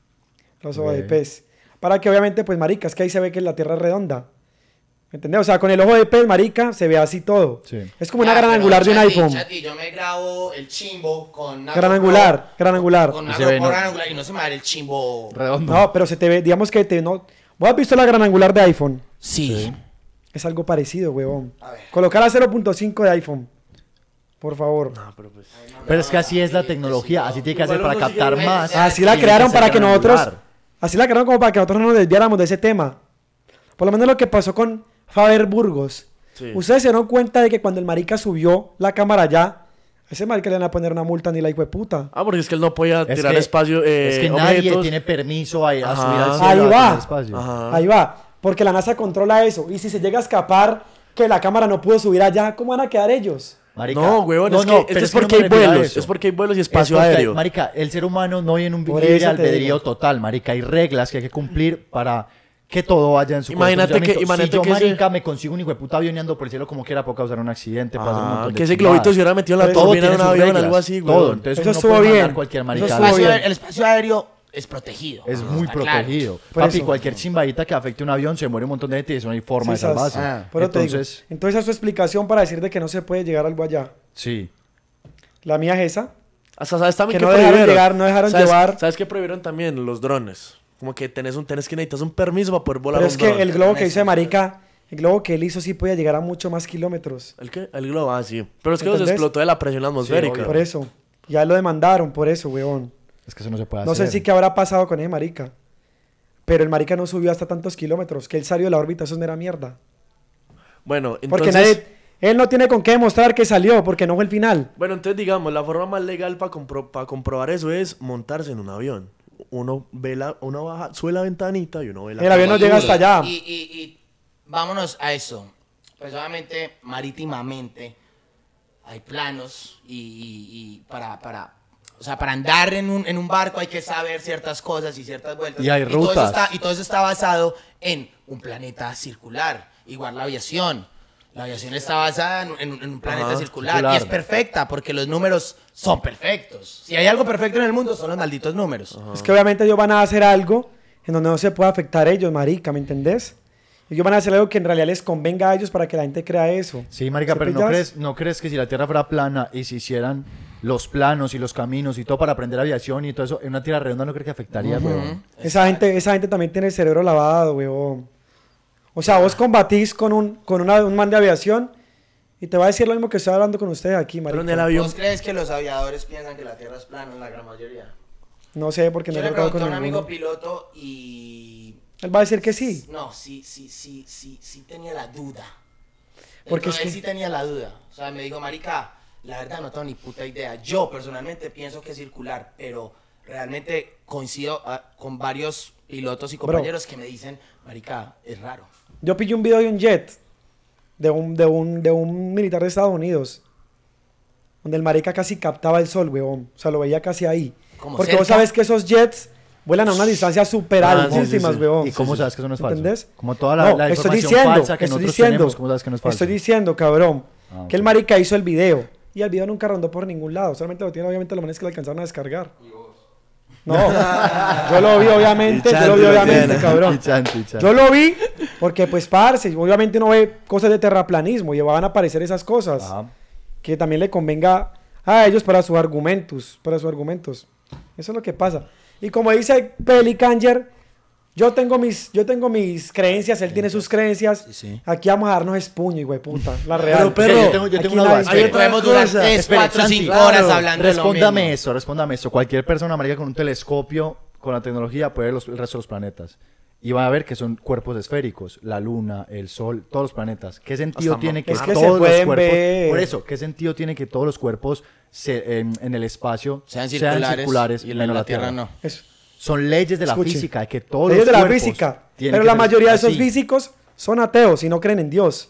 Los ojos de Ok. pez. Para que obviamente, pues, marica, es que ahí se ve que la Tierra es redonda. ¿Me entendés? O sea, con el ojo de pez, marica, se ve así todo. Sí. Es como una Ya, gran pero, angular de un Chati, iPhone. Chati, yo me grabo el chimbo con una Gran GoPro, angular, gran angular. Con Y una se ve, GoPro ¿no? gran angular y no se me va a ver el chimbo. Redondo. No, pero se te ve, digamos que te no. ¿Vos has visto la gran angular de iPhone? Sí. Es algo parecido, huevón. A ver. Colocar a cero punto cinco de iPhone. Por favor. No, pero pues. Pero es que así es la tecnología, así tiene que hacer para captar más. Así la Tiene crearon ser para que gran nosotros. angular. Así la crearon como para que nosotros no nos desviáramos de ese tema. Por lo menos lo que pasó con Faber Burgos. Sí. Ustedes se dieron cuenta de que cuando el marica subió la cámara allá, a ese marica le van a poner una multa ni la hijo de puta. Ah, porque es que él no podía Es tirar que- espacio. Eh, es que nadie objetos. tiene permiso a, a Ajá. subir al cielo. Ahí a va. tener espacio. Ajá. Ahí va. Porque la NASA controla eso. Y si se llega a escapar que la cámara no pudo subir allá, ¿cómo van a quedar ellos? Marica, No, huevón, no, es, no, que, es, pero que es es que no porque me hay refiero a vuelos. eso. Es porque hay vuelos y Es espacio porque, aéreo. Marica, el ser humano no vive en un Por libre eso te albedrío digo. total, marica. Hay reglas que hay que cumplir para que todo vaya en su Imagínate correcto que- funcionamiento. imagínate Si yo, que ese- marica, me consigo un hijo de puta avioneando por el cielo como quiera, puedo causar un accidente, puedo hacer un Ah, montón de que ese chimbadas. globito se hubiera metido en la Todo turbina de tiene un sus avión, reglas, algo así, güey. todo. Entonces Eso uno no estuvo puede mandar bien. cualquier Eso marica. estuvo Espacio- bien. el espacio aéreo es protegido. Es ¿no? muy Está claro. protegido. Por Papi, eso. cualquier chimbadita que afecte un avión se muere un montón de gente y eso no hay forma de Sí, sas. salvarse. Ah, Pero te digo. Entonces, Entonces, esa es su explicación para decir de que no se puede llegar algo allá. sí. La mía es esa. Hasta sabes también Que que no dejaron prohibieron. llegar, no dejaron ¿Sabes, llevar. ¿Sabes qué prohibieron también? Los drones. Como que tenés, un, tenés que necesitas un permiso para poder volar Pero un es que dron. el globo que hizo de marica, el globo que él hizo sí podía llegar a mucho más kilómetros. ¿El qué? El globo, ah, sí. Pero es que se ¿Entendés? explotó de la presión atmosférica. obvio. Por eso. Ya lo demandaron, por eso, weón. Es que eso no se puede No hacer. sé si qué habrá pasado con ese marica. Pero el marica no subió hasta tantos kilómetros. Que él salió de la órbita, eso es mera mierda. Bueno, Porque entonces... nadie... Él no tiene con qué demostrar que salió, porque no fue el final. Bueno, entonces digamos, la forma más legal para comprobar eso es montarse en un avión. uno ve la, uno baja, sube la ventanita y uno ve la... El avión no llega hasta allá. Y, y, y vámonos a eso. Pues obviamente, marítimamente, hay planos y, y, y para, para, o sea, para andar en un, en un barco hay que saber ciertas cosas y ciertas vueltas. Y hay todo eso rutas. está, y todo eso está basado en un planeta circular. Igual la aviación. La aviación está basada en, en- en un planeta Ajá, circular, circular. y es perfecta porque los números son perfectos. Si hay algo perfecto en el mundo son los malditos números. Es que obviamente ellos van a hacer algo en donde no se pueda afectar a ellos, marica, ¿me entendés? Ellos van a hacer algo que en realidad les convenga a ellos para que la gente crea eso. Sí, marica, ¿Sí pero ¿no pillas? crees, ¿no crees que si la Tierra fuera plana y se hicieran los planos y los caminos y todo para aprender aviación y todo eso, en una Tierra redonda no crees que afectaría, weón? Esa gente, esa gente también tiene el cerebro lavado, weón. O sea, vos combatís con un, con una- un man de aviación y te va a decir lo mismo que estoy hablando con ustedes aquí, marica. Pero en el avión... ¿Vos crees que los aviadores piensan que la Tierra es plana en la gran mayoría? No sé, porque no Yo he le tratado pregunté con a un amigo ninguno. piloto y... Él va a decir que sí. No, sí, sí, sí, sí, sí tenía la duda. Porque Porque es él que- sí tenía la duda. O sea, me dijo, marica, la verdad no tengo ni puta idea. Yo personalmente pienso que es circular, pero realmente coincido ah, con varios pilotos y compañeros que me dicen, marica, es raro. Yo pillé un video de un jet, de un, de un, de un militar de Estados Unidos, donde el marica casi captaba el sol, weón. O sea, lo veía casi ahí. Como Porque vos cerca. sabes que esos jets vuelan a una distancia súper Ah, sí, altísimas, sí, sí. weón. ¿Y cómo sabes que eso no es falso? ¿Entendés? Como toda la, No, la estoy información diciendo, falsa que estoy nosotros diciendo, tenemos, ¿cómo sabes que no es falso? Estoy diciendo, cabrón, Ah, ok. que el marica hizo el video. Y el video nunca rondó por ningún lado. Solamente lo tienen, obviamente, los manes que le alcanzaron a descargar. No, yo lo vi, obviamente. Y Yo lo vi, Chanti lo obviamente, tiene. cabrón. Y Chanti, Chanti. Yo lo vi porque, pues, parce, obviamente uno ve cosas de terraplanismo y van a aparecer esas cosas Ajá. que también le convenga a ellos para sus argumentos, para sus argumentos. Eso es lo que pasa. Y como dice Pelikanger, yo tengo mis, yo tengo mis creencias, él tiene sus creencias. Sí, sí. Aquí vamos a darnos es puño, güey, puta. La real. Pero, perro, yo tengo, yo aquí tengo una nadie- duda. Hay Espere. otra Podemos durar cosa. tres, Espere, cuatro, Chanti, cinco claro, horas hablando de lo Respóndame mismo. eso, respóndame eso. Cualquier persona, marica, con un telescopio, con la tecnología, puede ver los- el resto de los planetas. Y va a ver que son cuerpos esféricos. La luna, el sol, todos los planetas. ¿Qué sentido Hasta tiene que, Es que se todos los pueden cuerpos... ver. Por eso, ¿qué sentido tiene que todos los cuerpos se- en, en el espacio Sean circulares, y en menos la Tierra no. Eso. Son leyes de la Escuche. física, de que todos Ellos los de la cuerpos física. tienen Pero que la ser mayoría de esos así. físicos son ateos y no creen en Dios.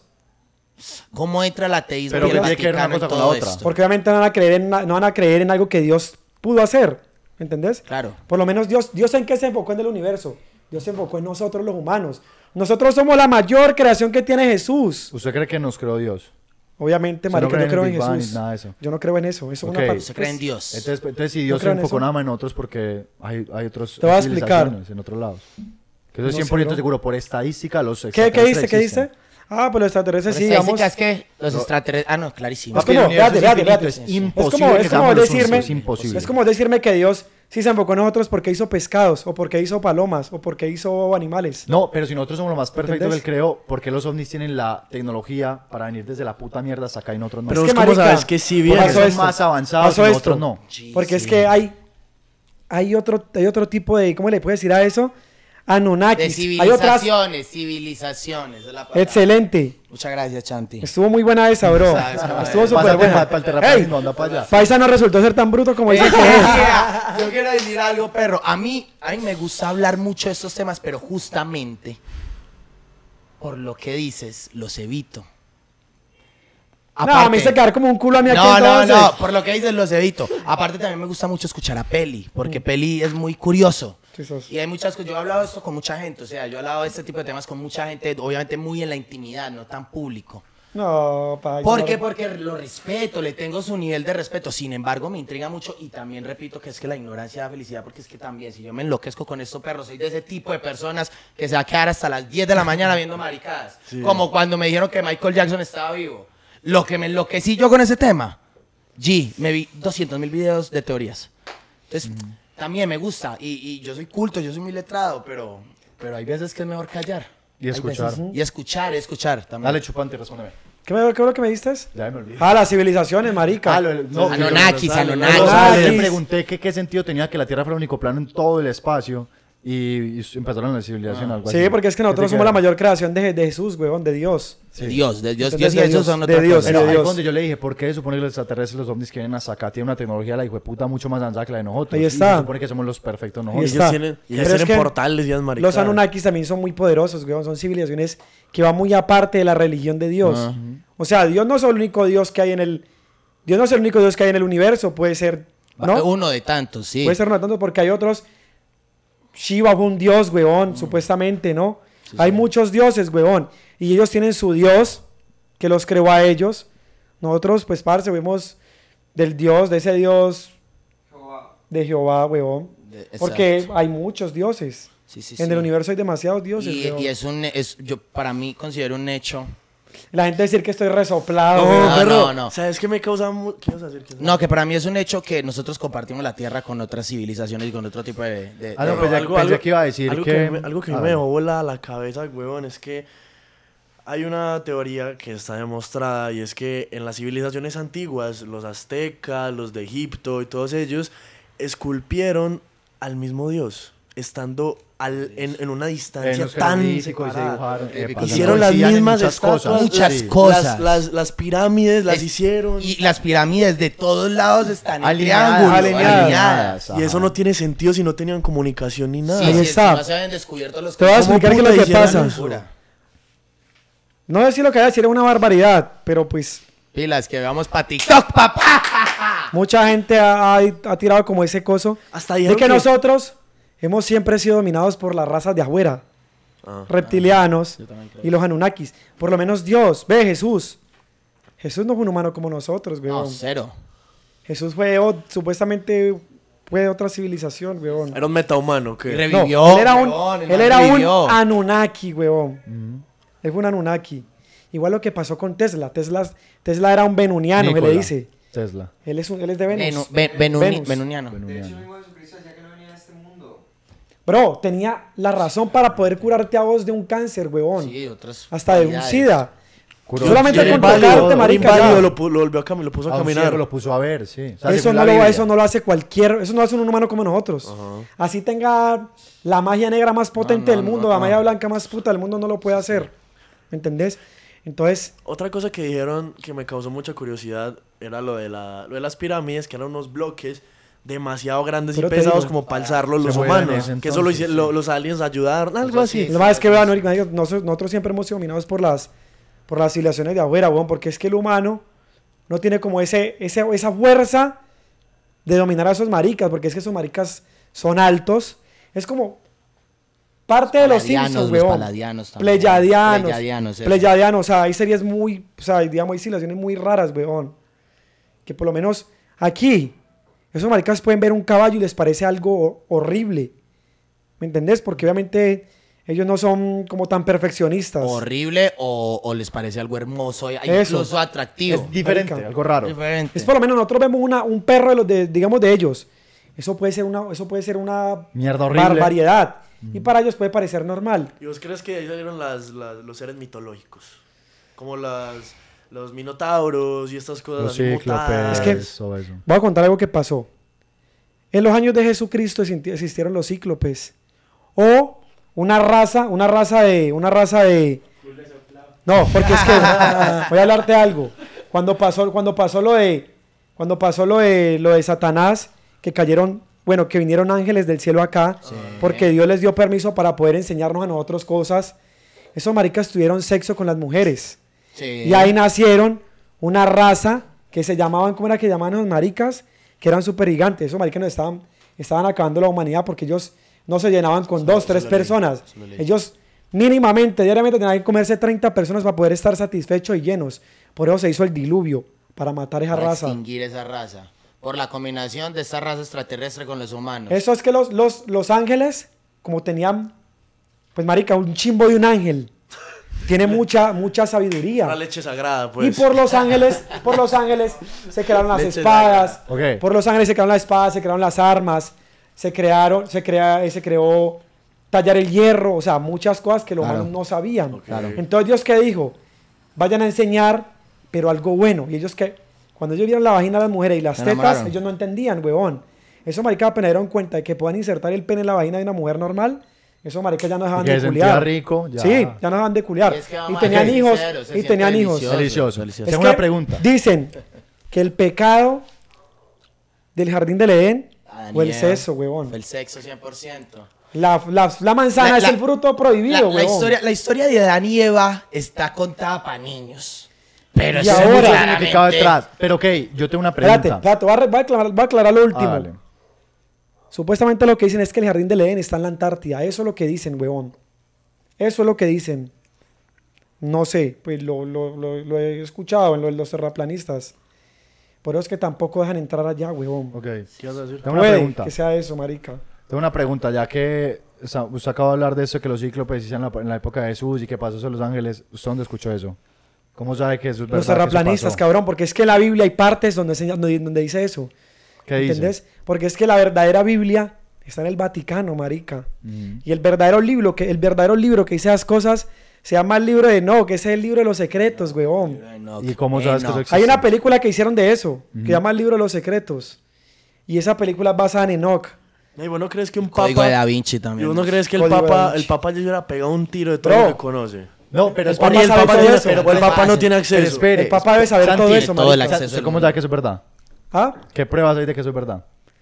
¿Cómo entra el ateísmo Pero y el ¿qué tiene que ver una Vaticano en cosa con la todo otra? esto? Porque obviamente no van a creer en, na- no van a creer en algo que Dios pudo hacer. ¿Entendés? Claro. Por lo menos Dios, Dios en qué se enfocó en el universo. Dios se enfocó en nosotros los humanos. Nosotros somos la mayor creación que tiene Jesús. ¿Usted cree que nos creó Dios? Obviamente, Usted no marica, cree yo en creo el en Big Bang Jesús. ni nada de eso. Yo no creo en eso. Eso es Ok. una parte. Se cree en Dios. Entonces, entonces si Dios se creo en enfocó eso. nada más en otros porque hay, hay otros Te voy a explicar. civilizaciones en otros lados. Que eso es No cien por ciento sé, bro. seguro. Por estadística, los ¿Qué, qué extraterrestres dice? ¿Qué dice? existen. Ah, pues los extraterrestres Por sí, estadística digamos. es que los extraterrestres... Ah, no, clarísimo. Es Papi, como, el universo espérate, es espérate, infinito, espérate. es Es imposible como, que es como seamos los decirme, únicos, es imposible. es como decirme que Dios sí se enfocó en nosotros porque hizo pescados, o porque hizo palomas, o porque hizo animales. No, pero si nosotros somos lo más perfecto que él ¿Entendés? creó, ¿por qué los ovnis tienen la tecnología para venir desde la puta mierda hasta acá y nosotros no? Pero Es vos que, cómo marica, sabes que sí Porque viene. pasó son esto. más avanzados Pasó y nosotros esto. no. Sí, Porque es sí. que hay, hay, otro, hay otro tipo de, ¿cómo le puedes decir a eso? De Anunnakis. Hay otras. civilizaciones, civilizaciones. es la palabra. Excelente. Muchas gracias, Chanti. Estuvo muy buena esa, bro. Sabes cómo Estuvo es. súper Pásate buena. para el terraplanismo, Ey, anda para allá. Paisa no resultó ser tan bruto como dice que es. Mira, yo quiero decir algo, perro. A mí, a mí me gusta hablar mucho de estos temas, pero justamente por lo que dices, los evito. No, me hice quedar como un culo a mí aquí No, no, entonces. no, por lo que dices los evito. Aparte también me gusta mucho escuchar a Peli, porque Peli es muy curioso. Sí, sos. Y hay muchas cosas, yo he hablado de esto con mucha gente, o sea, yo he hablado de este tipo de temas con mucha gente, obviamente muy en la intimidad, no tan público. No, paisa. ¿Por qué? Porque lo respeto, le tengo su nivel de respeto. Sin embargo, me intriga mucho y también repito que es que la ignorancia da felicidad, porque es que también, si yo me enloquezco con esto, perro, soy de ese tipo de personas que se va a quedar hasta las diez de la mañana viendo maricadas. Como cuando me dijeron que Michael Jackson estaba vivo. Lo que me enloquecí yo con ese tema, G, me vi doscientos mil videos de teorías. Entonces, también me gusta y, y yo soy culto, yo soy muy letrado, pero, pero hay veces que es mejor callar. Y Hay escuchar. veces- Y escuchar, escuchar también. Dale, chupante, respóndeme. ¿Qué, me, ¿Qué fue lo que me diste? Ya me olvidé. Ah, las civilizaciones, marica. Ah, lo- no, Anunnakis, yo- Anunnakis. No, Anunnakis. le pregunté que qué sentido tenía que la Tierra fuera el único plano en todo el espacio y, y empezaron la civilización. Algo Sí, así. porque es que nosotros ¿Qué te somos la queda? mayor creación de, de Jesús, weón, de Dios. De Dios, de Dios. Entonces, Dios y de Jesús Dios, son de otra Dios, cosa. Pero de ahí Dios. fue donde yo le dije, ¿por qué se supone que los extraterrestres, los ovnis que vienen hasta acá tienen una tecnología, la hijo de puta, mucho más avanzada que la de nosotros? Ahí Y está. se supone que somos los perfectos Ahí nosotros. Ellos está. tienen, ellos Pero es tienen que portales y es maricadas. Los Anunnakis también son muy poderosos, weón. Son civilizaciones que van muy aparte de la religión de Dios. Ajá. O sea, Dios no es el único Dios que hay en el... Dios no es el único Dios que hay en el universo. Puede ser, ¿no? Uno de tantos, sí. Puede ser uno de tantos porque hay otros... Shiva fue un dios, weón, supuestamente, ¿no? hay muchos dioses, weón. Y ellos tienen su dios que los creó a ellos. Nosotros, pues, parce, vemos del dios, de ese dios Jehová. de Jehová, weón. De- Porque exacto. hay muchos dioses. Sí, sí, En sí. el universo hay demasiados dioses, Y, weón. y es un, es, yo para mí considero un hecho. La gente decir que estoy resoplado, No, weón. no, perro. no, no. ¿Sabes qué me causa mu- ¿Qué vas a decir? ¿Qué vas a No, que para mí es un hecho que nosotros compartimos la Tierra con otras civilizaciones y con otro tipo de... de- Ah, no, de- pues ya- pensé que iba a decir algo que- me, algo que a me ver. dejó volar la cabeza, huevón, es que hay una teoría que está demostrada y es que en las civilizaciones antiguas, los aztecas, los de Egipto y todos ellos, esculpieron al mismo Dios, estando al, en, en una En distancia los tan jeroglíficos se separada. dibujaron. epa, Hicieron se las coincidían en mismas muchas estatuas, cosas. Muchas Sí. cosas. Las, las, las pirámides las Es- hicieron. Y las pirámides de todos lados están en Alineadas, triángulo, alineadas. alineadas. Y eso no tiene sentido si no tenían comunicación ni nada. Sí, Ahí sí, está. encima se habían descubierto los Te voy a ¿Cómo explicar qué es puta lo que hicieron pasa. eso? Locura. No decir lo que voy a decir es una barbaridad, pero pues Pilas, que veamos para TikTok, papá. mucha gente ha, ha- ha tirado como ese coso Hasta de dijeron que que- nosotros hemos siempre sido dominados por las razas de afuera, Ah. reptilianos y los Anunnakis. Por lo menos Dios, ve Jesús. Jesús no es un humano como nosotros, No, weón. cero. Jesús fue, o- supuestamente, fue de otra civilización, weón. Era un metahumano Y que re- No, Revivió, él era un, weón, el él man era revivió. un Anunnaki, weón. Él fue un Anunnaki. Igual lo que pasó con Tesla. Tesla, Tesla era un venuniano, que Nikola le dice. Tesla. Él es, un- él es de Venus. Venu- Ve- Venuni- Venus. Venuniano. De hecho, el mismo Jesucristo decía que no venía a este mundo. Bro, tenía la razón para poder curarte a vos de un cáncer, weón. Sí, otras Hasta de un cualidades. SIDA. Curó- Solamente Sí, con inválido, tocarte, un marica, inválido ya. lo, pu- lo volvió a caminar, lo puso a A un caminar. ciego lo puso a ver, sí. O sea, Eso según no, la lo, Biblia. eso no lo hace cualquier... Eso no lo hace un humano como nosotros. Ajá. Así tenga la magia negra más potente no, del no, mundo, no. la magia blanca más puta del mundo no lo puede hacer. ¿Me entendés? Entonces, Otra cosa que dijeron que me causó mucha curiosidad era lo de, la, lo de las pirámides, que eran unos bloques demasiado grandes Pero y te pesados digo, como para alzarlos se los movían en humanos. ese Que eso lo entonces, hici- sí. lo- los aliens ayudaron, algo Eso así. sí. lo más es que vean, marica, nosotros, nosotros siempre hemos sido dominados por las, por las civilizaciones de afuera, weón, porque es que el humano no tiene como ese, ese, esa fuerza de dominar a esos maricas, porque es que esos maricas son altos. Es como parte de los Paladianos, Simpsons, los weón. paladianos también. Pleyadianos. Pleyadianos, eso. Pleyadianos, o sea, hay series muy, o sea, digamos, hay civilizaciones muy raras, weón. Que por lo menos aquí, esos maricas pueden ver un caballo y les parece algo horrible. ¿Me entendés? Porque obviamente ellos no son como tan perfeccionistas. Horrible o, o les parece algo hermoso, e Eso. incluso atractivo. Es diferente, Marica. algo raro. Diferente. Es por lo menos nosotros vemos una, un perro de los de, digamos, de ellos. Eso puede ser una, eso puede ser una Mierda horrible. barbaridad. Y para ellos puede parecer normal. ¿Y vos crees que de ahí salieron las, las- los seres mitológicos? Como las, los minotauros y estas cosas Los así mutadas. cíclopes, Es que- todo eso. Voy a contar algo que pasó. En los años de Jesucristo existi- existieron los cíclopes. O una raza, una raza de, una raza de... No, porque es que voy a hablarte algo. Cuando pasó, cuando pasó lo de, cuando pasó lo de, lo de Satanás, que cayeron, bueno, que vinieron ángeles del cielo acá, porque Dios les dio permiso para poder enseñarnos a nosotros cosas. Esos maricas tuvieron sexo con las mujeres. Sí. Y ahí nacieron una raza que se llamaban, ¿cómo era que llamaban los maricas? Que eran súper gigantes. Esos maricas no estaban, estaban acabando la humanidad porque ellos no se llenaban con dos, tres lo leí, personas. eso lo leí. Ellos mínimamente, diariamente tenían que comerse treinta personas para poder estar satisfechos y llenos. Por eso se hizo el diluvio, para matar esa Para raza. extinguir esa raza. Por la combinación de esta raza extraterrestre con los humanos. Eso es que los, los, los ángeles, como tenían, pues marica, un chimbo de un ángel, tiene mucha, mucha sabiduría. Una leche sagrada, pues. Y por los ángeles, por los ángeles se crearon las Leche espadas. Ok. Por los ángeles se crearon las espadas, se crearon las armas, se crearon, se crea, eh, se creó tallar el hierro, o sea, muchas cosas que los Claro. humanos no sabían. Claro. Entonces Dios qué dijo, vayan a enseñar, pero algo bueno. Y ellos que, cuando ellos vieron la vagina de las mujeres y las Se tetas, enamoraron. ellos no entendían, huevón. Eso, marica, apenas dieron cuenta de que puedan insertar el pene en la vagina de una mujer normal, eso, marica, ya no dejaban Que de se sentía culiar. rico, ya. Sí, ya no dejaban de culiar. Y es que, Y mamá, tenían es hijos, sincero, se y siente tenían hijos. delicioso. Delicioso. Delicioso. Tengo Es una que pregunta. Dicen que el pecado del jardín del Edén Adán y fue el Eva. sexo, huevón. Fue el sexo cien por ciento. La, la, la manzana La- es la- el fruto prohibido, La, la huevón. historia, la historia de Adán y Eva está contada para niños. Pero Y eso Tiene es ahora- mucho claramente- significado detrás. Pero ok, yo tengo una Espérate, pregunta. espérate, voy a, re- voy a aclarar, voy a aclarar lo último. Ah, dale. Supuestamente lo que dicen es que el jardín del Edén está en la Antártida. Eso es lo que dicen, huevón. Eso es lo que dicen. No sé, pues lo, lo, lo, lo he escuchado en lo de los terraplanistas. Por eso es que tampoco dejan entrar allá, huevón. Ok. ¿Qué vas a decir? Tengo una Puede pregunta. que sea eso, marica. Tengo una pregunta, ya que o sea, usted acaba de hablar de eso, que los cíclopes hicieron en la, en la época de Jesús y que pasó eso en Los Ángeles. ¿Usted dónde escuchó eso? ¿Cómo sabe que eso es verdad? Los que eso terraplanistas, pasó? cabrón, porque es que en la Biblia hay partes donde, enseña- donde, donde dice eso. ¿Qué dice? ¿Entendés? Porque es que la verdadera Biblia está en el Vaticano, marica. Mm. Y el verdadero libro que, el verdadero libro que dice esas cosas se llama el libro de Enoch, que ese es el libro de los secretos, huevón. ¿Y cómo sabes que eso existe? Hay una película que hicieron de eso, que se llama el libro de los secretos. Y esa película es basada en Enoch. ¿Y vos no crees que un Código de Da papa... Vinci ¿Y también. vos no crees que el Código de Da papa, Vinci. el papa ya hubiera pegado un tiro de todo Bro. lo que conoce? No, pero El es Papa Ni el sabe papa, todo tiene, eso. pero el Pero papa no fácil. tiene Pero acceso. espere, El Papa debe saber Santi, todo eso, todo el marica. acceso del ¿Cómo mundo. sabe que eso es verdad? ¿Ah? ¿Qué pruebas hay de que eso es verdad?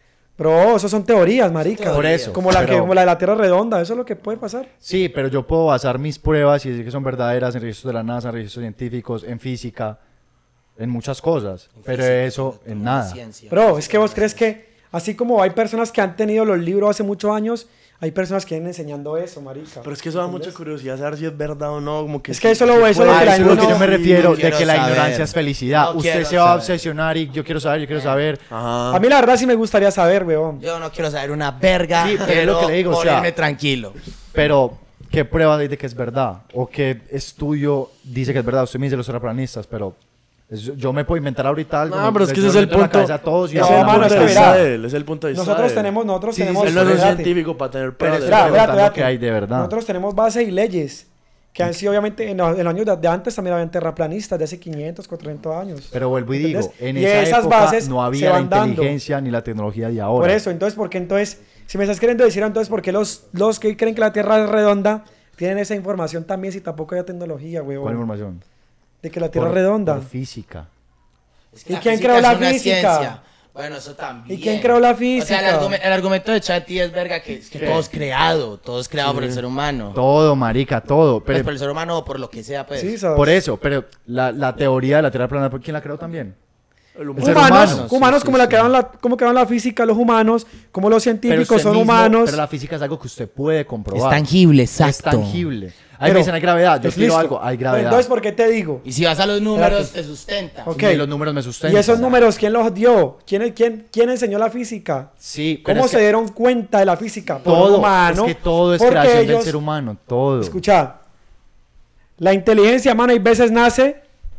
Bro, eso son teorías, marica. Por eso, Como la, que, pero- como la de la Tierra redonda, eso es lo que puede pasar. Sí, pero yo puedo basar mis pruebas y decir que son verdaderas en registros de la NASA, en registros científicos, en física, en muchas cosas. Pero eso en nada. Ciencia. Bro, es que vos crees que, así como hay personas que han tenido los libros hace muchos años, hay personas que vienen enseñando eso, marica. Pero es que eso da mucha ¿Entendés? curiosidad saber si es verdad o no. Como que Es que eso lo- que eso puede lo que la Ah, eso es lo gente que yo no- me refiero, no de quiero que la saber. ignorancia es felicidad. No Usted quiero se va a saber. obsesionar y yo quiero saber, yo quiero saber. Ajá. A mí la verdad sí me gustaría saber, weón. Yo no quiero saber una verga, Sí, pero pero es lo que le digo, o sea- morirme tranquilo. Pero, ¿qué pruebas hay de que es verdad? ¿O qué estudio dice que es verdad? Usted me dice los terraplanistas, pero es- yo me puedo inventar ahorita algo. No, pero es que yo ese es el meto en la punto. cabeza a todos y Ese No, es el hablamos mano, punto es de que vista verá. de él. Es el punto de vista Nosotros de él. tenemos, nosotros Sí, sí, tenemos... sí, Él no es un espérate. científico para tener Pero pruebas. estoy de Espera, eso. espérate, preguntando espérate. qué hay de verdad. Nosotros tenemos bases y leyes que han sido, obviamente, en, los en los años de, de antes también habían terraplanistas de hace quinientos, cuatrocientos años. Pero vuelvo y digo, ¿Entendés? en Y esa esas época bases no se había la van dando. inteligencia ni la tecnología de ahora. Por eso, entonces, ¿por qué entonces, si me estás queriendo decir entonces, por qué los, los que creen que la Tierra es redonda tienen esa información también si tampoco hay tecnología, ¿Cuál weón? información? De que la Tierra Por- es redonda. por física. Es que ¿Y la quién física creó es la una física? ciencia. Bueno, eso también. ¿Y quién creó la O sea, el, física? argumen- el argumento de Chati es verga que, es que ¿Qué? todo es creado, todo es creado por el ser humano. Todo, marica, todo. Pues Pero, por el ser humano o por lo que sea, pues. Sí, ¿sabes? por eso, pero la, la teoría de la Tierra plana, ¿quién la creó también? El El ser Humanos, humano. humanos Sí, como sí, la sí. crearon la, como crearon la física, los humanos, como los Pero científicos usted son mismo- humanos. Pero la física es algo que usted puede comprobar. Es tangible, Es exacto. tangible. Ahí Pero- me dicen, hay gravedad. Yo es quiero listo. algo, hay Pero gravedad. entonces, ¿por qué te digo? Y si vas a los números, Espérate. te sustenta. Ok. Y los números me sustentan. ¿Y esos números quién los dio? ¿Quién, quién, quién enseñó la física? Sí, pero ¿Cómo es se que dieron cuenta de la física? Por todo, un humano. es que todo es porque creación del ellos- ser humano, todo. Escucha, la inteligencia, mano, hay veces nace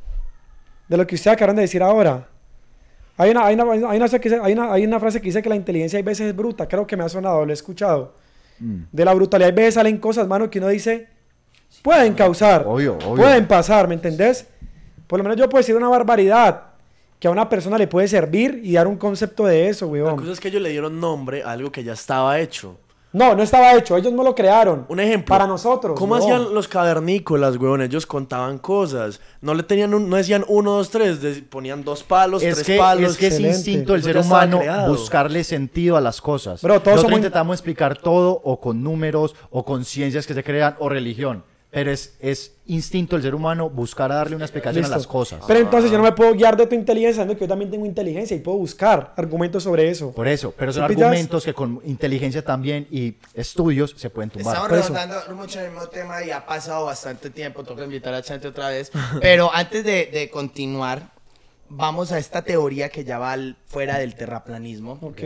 de lo que ustedes acaban de decir ahora. Hay una, hay, una, hay, una, frase que dice- hay, una, hay una frase que dice que la inteligencia hay veces es bruta. Creo que me ha sonado, lo he escuchado. Mm. De la brutalidad hay veces salen cosas, mano, que uno dice, pueden causar, Obvio, obvio. pueden pasar, ¿me entendés? Por lo menos yo puedo decir una barbaridad que a una persona le puede servir y dar un concepto de eso, La weón. cosa es que ellos le dieron nombre a algo que ya estaba hecho. No, no estaba hecho, ellos no lo crearon. Un ejemplo. Para nosotros. ¿Cómo no. hacían los cavernícolas, weón? Ellos contaban cosas. No le tenían un- no decían uno, dos, tres. de- ponían dos palos, Es tres que, palos. es que es Excelente. instinto del Eso ser ya estaba humano creado. buscarle sentido a las cosas. Bro, todos Nosotros somos- intentamos explicar todo o con números o con ciencias que se crean o religión. Pero es, es instinto del ser humano buscar a darle una explicación Listo. a las cosas. Pero entonces yo no me puedo guiar de tu inteligencia, sabiendo que yo también tengo inteligencia y puedo buscar argumentos sobre eso. Por eso, pero son ¿Sí pillas? argumentos que con inteligencia también y estudios se pueden tumbar. Estamos Por eso. redondando mucho en el mismo tema y ha pasado bastante tiempo. Tengo que invitar a Chante otra vez. Pero antes de, de continuar, vamos a esta teoría que ya va al- fuera del terraplanismo, Ok.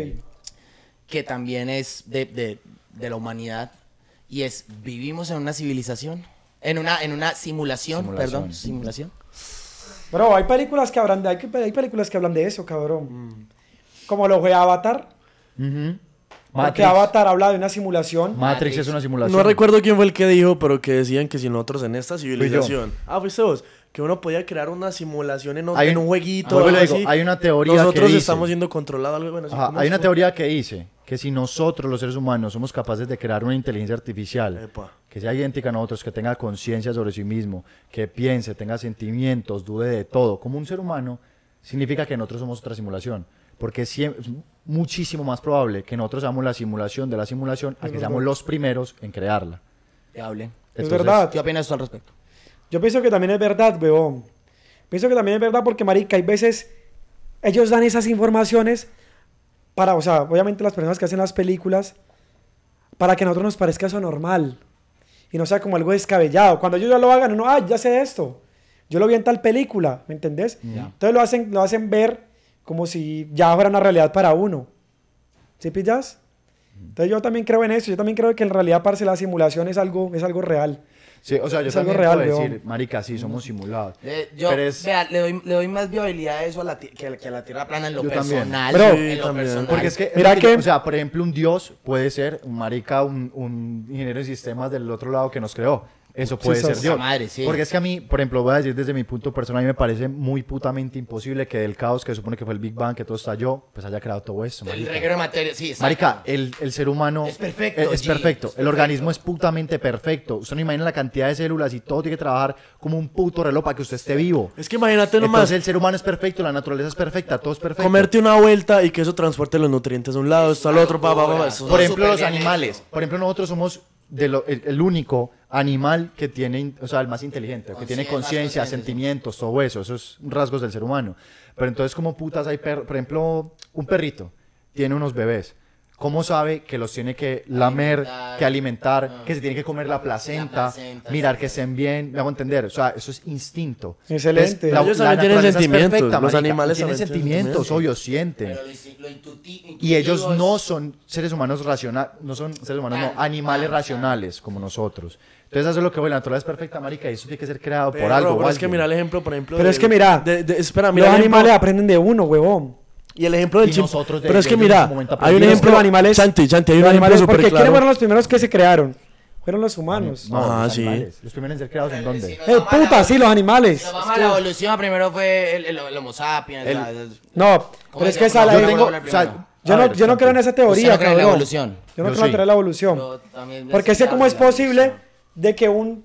que también es de, de- de la humanidad. Y es, ¿vivimos en una civilización? En una, en una simulación, Simulación. perdón, simulación. Bro, hay películas que hablan de, hay, que- hay películas que hablan de eso, cabrón. Como lo fue Avatar. Ujú. Porque Matrix, Avatar habla de una simulación. Matrix es una simulación. No recuerdo quién fue el que dijo, pero que decían que si nosotros en esta civilización. Ah, fuiste vos. que uno podía crear una simulación en, un- Hay en un- un jueguito. vuelvo y algo le digo, así. hay una teoría Nosotros que dice- estamos siendo controlados. Algo, bueno, así Ajá, como hay una eso. teoría que dice que si nosotros, los seres humanos, somos capaces de crear una inteligencia artificial Epa. que sea idéntica a nosotros, que tenga conciencia sobre sí mismo, que piense, tenga sentimientos, dude de todo, como un ser humano, significa que nosotros somos otra simulación. Porque es siem- es muchísimo más probable que nosotros seamos la simulación de la simulación a que seamos los primeros en crearla. Que hablen. Es Entonces, verdad. ¿Qué opinas tú al respecto? Yo pienso que también es verdad, weón. Pienso que también es verdad porque, marica, hay veces ellos dan esas informaciones para, o sea, obviamente las personas que hacen las películas, para que a nosotros nos parezca eso normal y no sea como algo descabellado. Cuando ellos ya lo hagan, uno, ah, ya sé esto. Yo lo vi en tal película, ¿me entendés? Entonces lo hacen, lo hacen ver como si ya fuera una realidad para uno. ¿Sí pillas? Entonces yo también creo en eso. Yo también creo que en realidad, parce, la simulación es algo, es algo real. Sí, o sea, yo Es algo también real, puedo weón. decir, marica, sí, somos simulados. Eh, yo, Pero es- vea, le doy, le doy más viabilidad a eso a la ti- que, a- que a la Tierra plana en lo Yo también. personal. Bro, en sí, lo también. personal. Porque es que, es Mira lo que yo- que- o sea, por ejemplo, un dios puede ser un marica, un, un ingeniero de sistemas del otro lado que nos creó. Eso puede Sí, ser sos- Dios. Esa madre, sí. Porque es que a mí, por ejemplo, voy a decir desde mi punto personal, a mí me parece muy putamente imposible que del caos que supone que fue el Big Bang, que todo estalló, pues haya creado todo eso. El marica. reguero de materia, sí, exacto. Marica, el, el ser humano Es perfecto, eh, es G, perfecto. es El perfecto. organismo es putamente perfecto. Usted no imagina la cantidad de células y todo tiene que trabajar como un puto reloj para que usted esté vivo. Es que imagínate nomás Entonces el ser humano es perfecto, la naturaleza es perfecta, todo es perfecto. comerte una vuelta y que eso transporte los nutrientes de un lado hasta el otro. Pa, pa, pa, pa, eso- Por ejemplo, súper los bien animales. hecho. Por ejemplo, nosotros somos de lo- el, el único animal que tiene, in- o sea, el más inteligente, que tiene Conscien- más conciencia, consciente, sí. sentimientos, todo eso. Esos rasgos del ser humano. Pero entonces, como putas hay perros? Por ejemplo, un perrito tiene unos bebés. ¿Cómo sabe que los tiene que lamer, Alimentar. que alimentar, Ah. que se tiene que comer la placenta, La placenta, mirar sí. que estén bien? Me hago entender. O sea, eso es instinto. Excelente. Entonces, Ellos también tienen naturaleza es sentimientos, perfecta, los marica, animales tienen también tienen sentimientos, sentimientos. obvio, sienten. Pero lo, insti- lo intuti- Y ellos intuitivo no es- son seres humanos racionales, no son seres humanos, no, Claro, animales claro, racionales como nosotros. Entonces eso es lo que voy, la naturaleza es perfecta, marica, y eso tiene que ser creado por Pero, algo. pero o es que alguien. mira el ejemplo, por ejemplo. Pero de- es que mira, de- de- espera, Los mira el ejemplo- animales aprenden de uno, huevón. Y el ejemplo del Y chimp- nosotros de- Pero es de que ellos en mira, su momento hay un aprendimos. ejemplo. Los animales- Chanti, Chanti, hay un Los ejemplo animales, súper porque ¿quiénes claro. fueron los primeros que se crearon? Fueron los humanos. No, Ajá, los sí. animales. Los primeros en ser creados en dónde. Si nos Eh, vamos a la puta, sí, los animales. Si nos vamos a la evolución, primero fue el, el, el Homo sapiens. El- la- No, ¿Cómo pero es se que llama? esa la Yo Yo tengo, hablar o sea, primero. Yo a no, ver, yo no creo en esa ¿Usted teoría, no cree en la cabrón. evolución? Yo no Yo creo en sí. la teoría de la evolución. Yo también Porque sé necesitaba cómo es la posible evolución. de que un...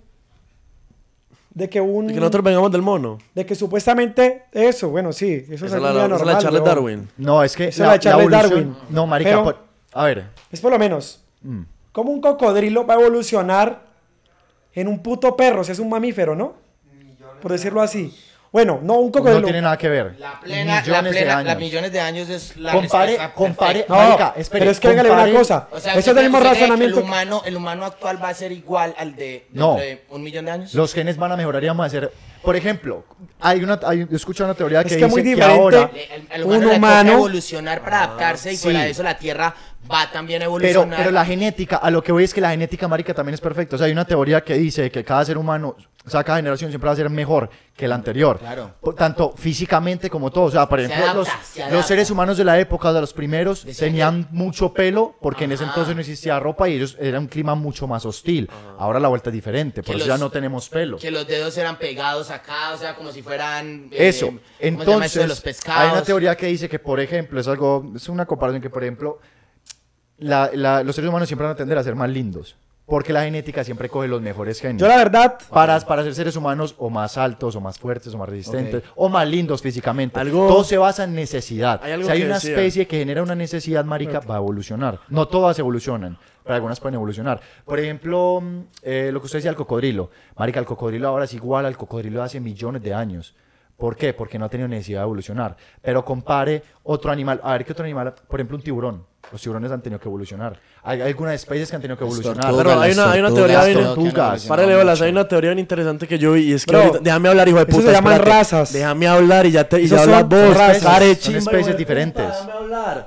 De que un... De que nosotros vengamos del mono. de que supuestamente eso, bueno, sí, eso es Esa es algo la, muy esa es la anormal, Charles huevón. Darwin. No, es que Esa es la de Charles Darwin. No, marica, Pero- por- a ver. Es por lo menos, mm, ¿cómo un cocodrilo va a evolucionar en un puto perro? Si es un mamífero, ¿no? Por decirlo así. Bueno, no, un cocodrilo. no tiene nada que ver. La plena, la Millones de plena, años. la millones de años es la Compare, respuesta compare, perfecta. No, marica, espere, pero es que hágale una compare- cosa. O sea, Eso ¿usted es el mismo cree- usted cree que razonamiento. El humano, el humano actual va a ser igual al de No. dentro de un millón de años. Los genes van a mejorar y vamos a hacer. Por ejemplo, hay una, hay, yo escucho una teoría Es que que dice muy que diferente. ahora. Le- el, el un humano, le humano- toca evolucionar para adaptarse y sí. fuera de eso la Tierra va también a Pero, evolucionar. pero la genética, a lo que voy es que la genética, marica, también es perfecta. O sea, hay una teoría que dice que cada ser humano, o sea, cada generación siempre va a ser mejor que la anterior. Claro. Por tanto, físicamente como todo. O sea, por Se ejemplo, adapta, los, se adapta. los seres humanos de la época, de los primeros, Decían tenían mucho pelo porque en ese Ajá. entonces no existía ropa y ellos era un clima mucho más hostil. Ahora la vuelta es diferente, por Que eso los- ya no tenemos pelo. Que los dedos eran pegados acá, o sea, como si fueran... eh, Eso. ¿cómo se llama esto Entonces, de los pescados? hay una teoría que dice que, por ejemplo, es algo, es una comparación que, por ejemplo, la- la- los seres humanos siempre van a tender a ser más lindos. Porque la genética siempre coge los mejores genes. Yo la verdad, Para, para ser seres humanos o más altos, o más fuertes, o más resistentes, o más lindos físicamente. Algo- Todo se basa en necesidad. Hay algo Si hay que una decía. especie que genera una necesidad, marica, va a evolucionar. No todas evolucionan, pero algunas pueden evolucionar. Por ejemplo, mm, eh, lo que usted decía, el cocodrilo. Marica, el cocodrilo ahora es igual al cocodrilo de hace millones de años. ¿Por qué? Porque no ha tenido necesidad de evolucionar. Pero compare otro animal. A ver, ¿qué otro animal? Por ejemplo, un tiburón. Los tiburones han tenido que evolucionar. Hay, hay algunas especies que han tenido que evolucionar. tortugas, Pero hay una, hay una las teoría tortugas, bien. todo que han evolucionado Párale bolas, mucho. hay una teoría bien interesante que yo vi y es que Bro, ahorita, déjame hablar, hijo de eso puta. se llaman espérate. razas. Déjame hablar y ya te y Esos ya son hablas vos. razas, Care, son chimba, especies hijo de diferentes. puta, Déjame hablar.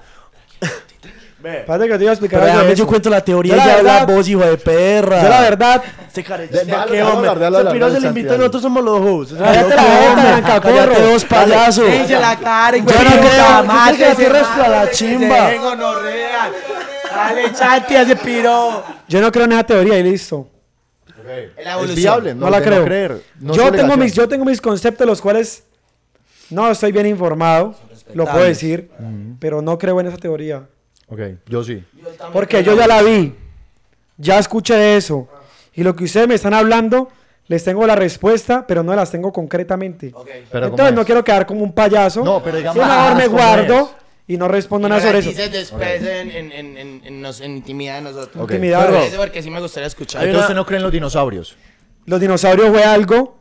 Ve. espérate que te iba a explicar Pero algo de déjame yo eso. cuento la teoría Yo y la ya hablas verdad- vos, hijo de perra. Yo la verdad, Este care, De- chimba, déjalo ¿qué, hablar, hombre? déjalo Ese hablar, piro se le Santiago. invita y nosotros somos los hosts. Cállate la boca, mancacorro. Cállate dos payasos. Cállese la cara, Yo no creo, yo creo que la tierra es para la chimba. Dale, Chanti, ese piro. yo no creo en esa teoría y listo. La evolución. Es viable, no, No la de creo. No creer, no es yo, tengo obligación. mis, yo tengo mis conceptos, los cuales no estoy bien informado, lo puedo decir, pero no creo en esa teoría. Ok, yo sí. Porque yo ya la vi, ya escuché eso, y lo que ustedes me están hablando, les tengo la respuesta, pero no las tengo concretamente. Pero Entonces ¿cómo no es? quiero quedar como un payaso, No, pero digamos, y mejor ah, me ¿cómo guardo es? y no respondo Y nada me sobre la eso. dices después en, en, en, en, en, nos- en intimidad de nosotros. Ok. Intimidad. Pero Pero eso porque sí me gustaría escuchar. Entonces usted no cree en los dinosaurios. los dinosaurios fue algo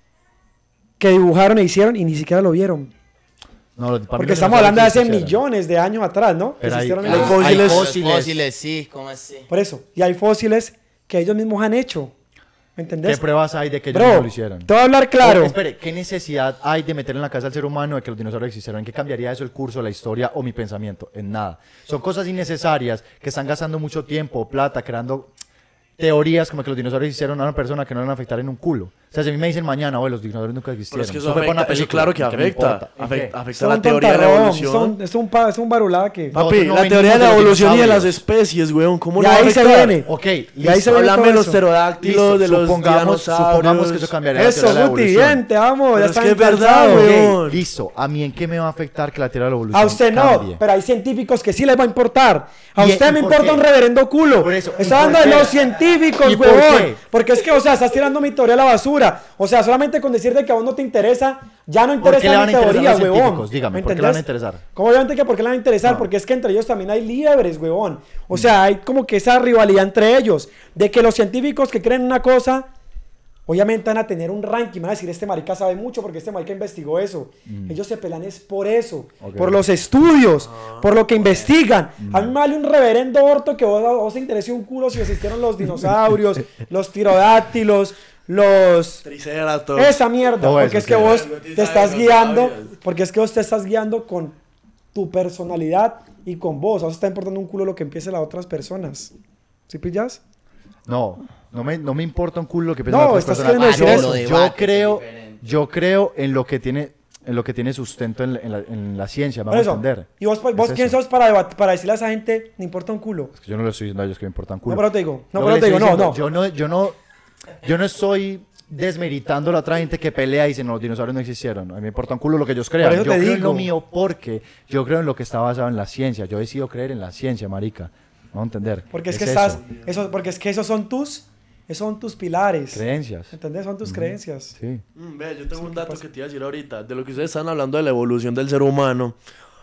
que dibujaron e hicieron y ni siquiera lo vieron. No, los- para mí Porque los estamos hablando de hace dinosaurios sí millones de años atrás, ¿no? Que Pero se hay- hicieron hay- en- Los fósiles. Los fósiles. fósiles, sí, ¿cómo así? Por eso. Y hay fósiles que ellos mismos han hecho. ¿Me entendés? ¿Qué pruebas hay de que ellos Bro, no lo hicieron? te voy a hablar claro. Oh, espere, ¿qué necesidad hay de meter en la cabeza al ser humano de que los dinosaurios existieron? ¿En qué cambiaría eso el curso, la historia o mi pensamiento? En nada. Son cosas innecesarias que están gastando mucho tiempo, plata, creando teorías como que los dinosaurios hicieron a una persona que no le van a afectar en un culo. O sea, si a mí me dicen mañana, oye, los dinosaurios nunca existieron. Pero es que eso, fue para una afecta, eso película, claro que ¿qué me afecta. importa? ¿En Afecta, qué? afecta Son la teoría de la tontarrón, evolución. son- es un, pa- es un barulada que... Papi, Nosotros no la teoría de venimos la de los evolución y de las dinosaurios. especies, weón. ¿Cómo Y no va a ahí se afectar? viene. Ok, Y ahí listo. se viene Háblame todo de los eso. pterodáctilos, Listo, de los supongamos, dinosaurios. supongamos que eso cambiaría la Eso, teoría de la Guti, evolución. bien, te amo. Pero Ya es está que es bien verdad, pensado. weón. Ok, listo. ¿A mí en qué me va a afectar que la teoría de la evolución A usted no, cambie? pero hay científicos que sí les va a importar. A ¿Y- usted y me por importa qué? un reverendo culo. Por eso, ¿y Está por hablando de qué? los científicos, ¿Y por huevón. qué? Porque es que, o sea, estás tirando mi teoría a la basura. O sea, solamente con decirte que a vos no te interesa, ya no ¿Por interesa qué le van a mi interesar teoría, los huevón. científicos? Dígame, ¿Me ¿por qué le van a entendés? interesar? ¿Cómo obviamente que por qué le van a interesar? No. Porque es que entre ellos también hay liebres, huevón. O sea, hay como que esa rivalidad entre ellos. De que los científicos que creen una cosa, obviamente van a tener un ranking. Van a decir, este marica sabe mucho porque este marica investigó eso. Ellos se pelean es por eso. Ok. Por los estudios. por lo que investigan. A mí me vale un reverendo orto que vos, vos te interese un culo si existieron los dinosaurios, los pterodáctilos, los... Triceratops. Esa mierda, Todo porque eso, es que sí. vos Algo te te sabe estás los guiando, sabios. porque es que vos te estás guiando con tu personalidad y con vos. A vos te está importando un culo lo que empiece las otras personas. ¿Sí pillas? No, no me, no me importa un culo lo que piensan No, otras estás personas. queriendo decir Yo- eso. Lo Yo debate, creo, es diferente. yo creo en lo que tiene, en lo que tiene sustento en la, en la- en la ciencia, me Por va a eso. entender. ¿Y vos, vos Es quién eso. sos para, debat- para decirle a esa gente, me importa un culo? Es que yo no le estoy diciendo a ellos que me importan culo. No, pero te digo, no, Lo pero que te le digo, estoy no, diciendo, no. Yo no, yo no, yo no estoy desmeritando a la otra gente que pelea y dice, no, los dinosaurios no existieron. A mí me importa un culo lo que ellos crean. Por eso Yo te creo en digo. lo mío porque yo creo en lo que está basado en la ciencia. Yo decido creer en la ciencia, marica. Vamos a entender. Porque es, Es que eso. estás, eso, porque es que esos son tus, esos son tus pilares. Creencias. ¿Entendés? Son tus creencias. Sí. Mm, ve, yo tengo un dato que te iba a decir ahorita, de lo que ustedes están hablando de la evolución del ser humano.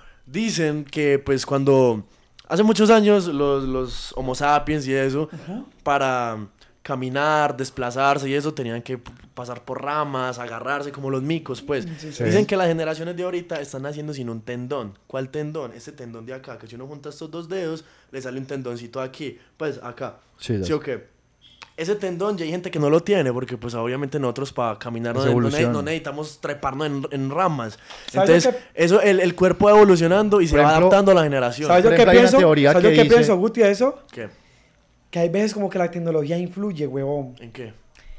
Dicen que pues cuando hace muchos años los, los Homo sapiens y eso, para caminar, desplazarse y eso, tenían que p- pasar por ramas, agarrarse como los micos, pues. sí. Dicen que las generaciones de ahorita están naciendo sin un tendón. ¿Cuál tendón? Este tendón de acá, que si uno junta estos dos dedos, le sale un tendoncito aquí, pues acá. Sí, ¿Sí o qué? Ese tendón ya hay gente que no lo tiene, porque pues obviamente nosotros para caminar no, Es no, evolución. no necesitamos treparnos en, en ramas. ¿Sabes Entonces, lo eso, el, el cuerpo va evolucionando y se Por va ejemplo, adaptando a la generación. ¿Sabes yo Por qué ejemplo, hay una pienso? teoría ¿Sabes yo que qué dice- pienso, Guti, de eso? ¿Qué? Que hay veces como que la tecnología influye, huevón, ¿En qué?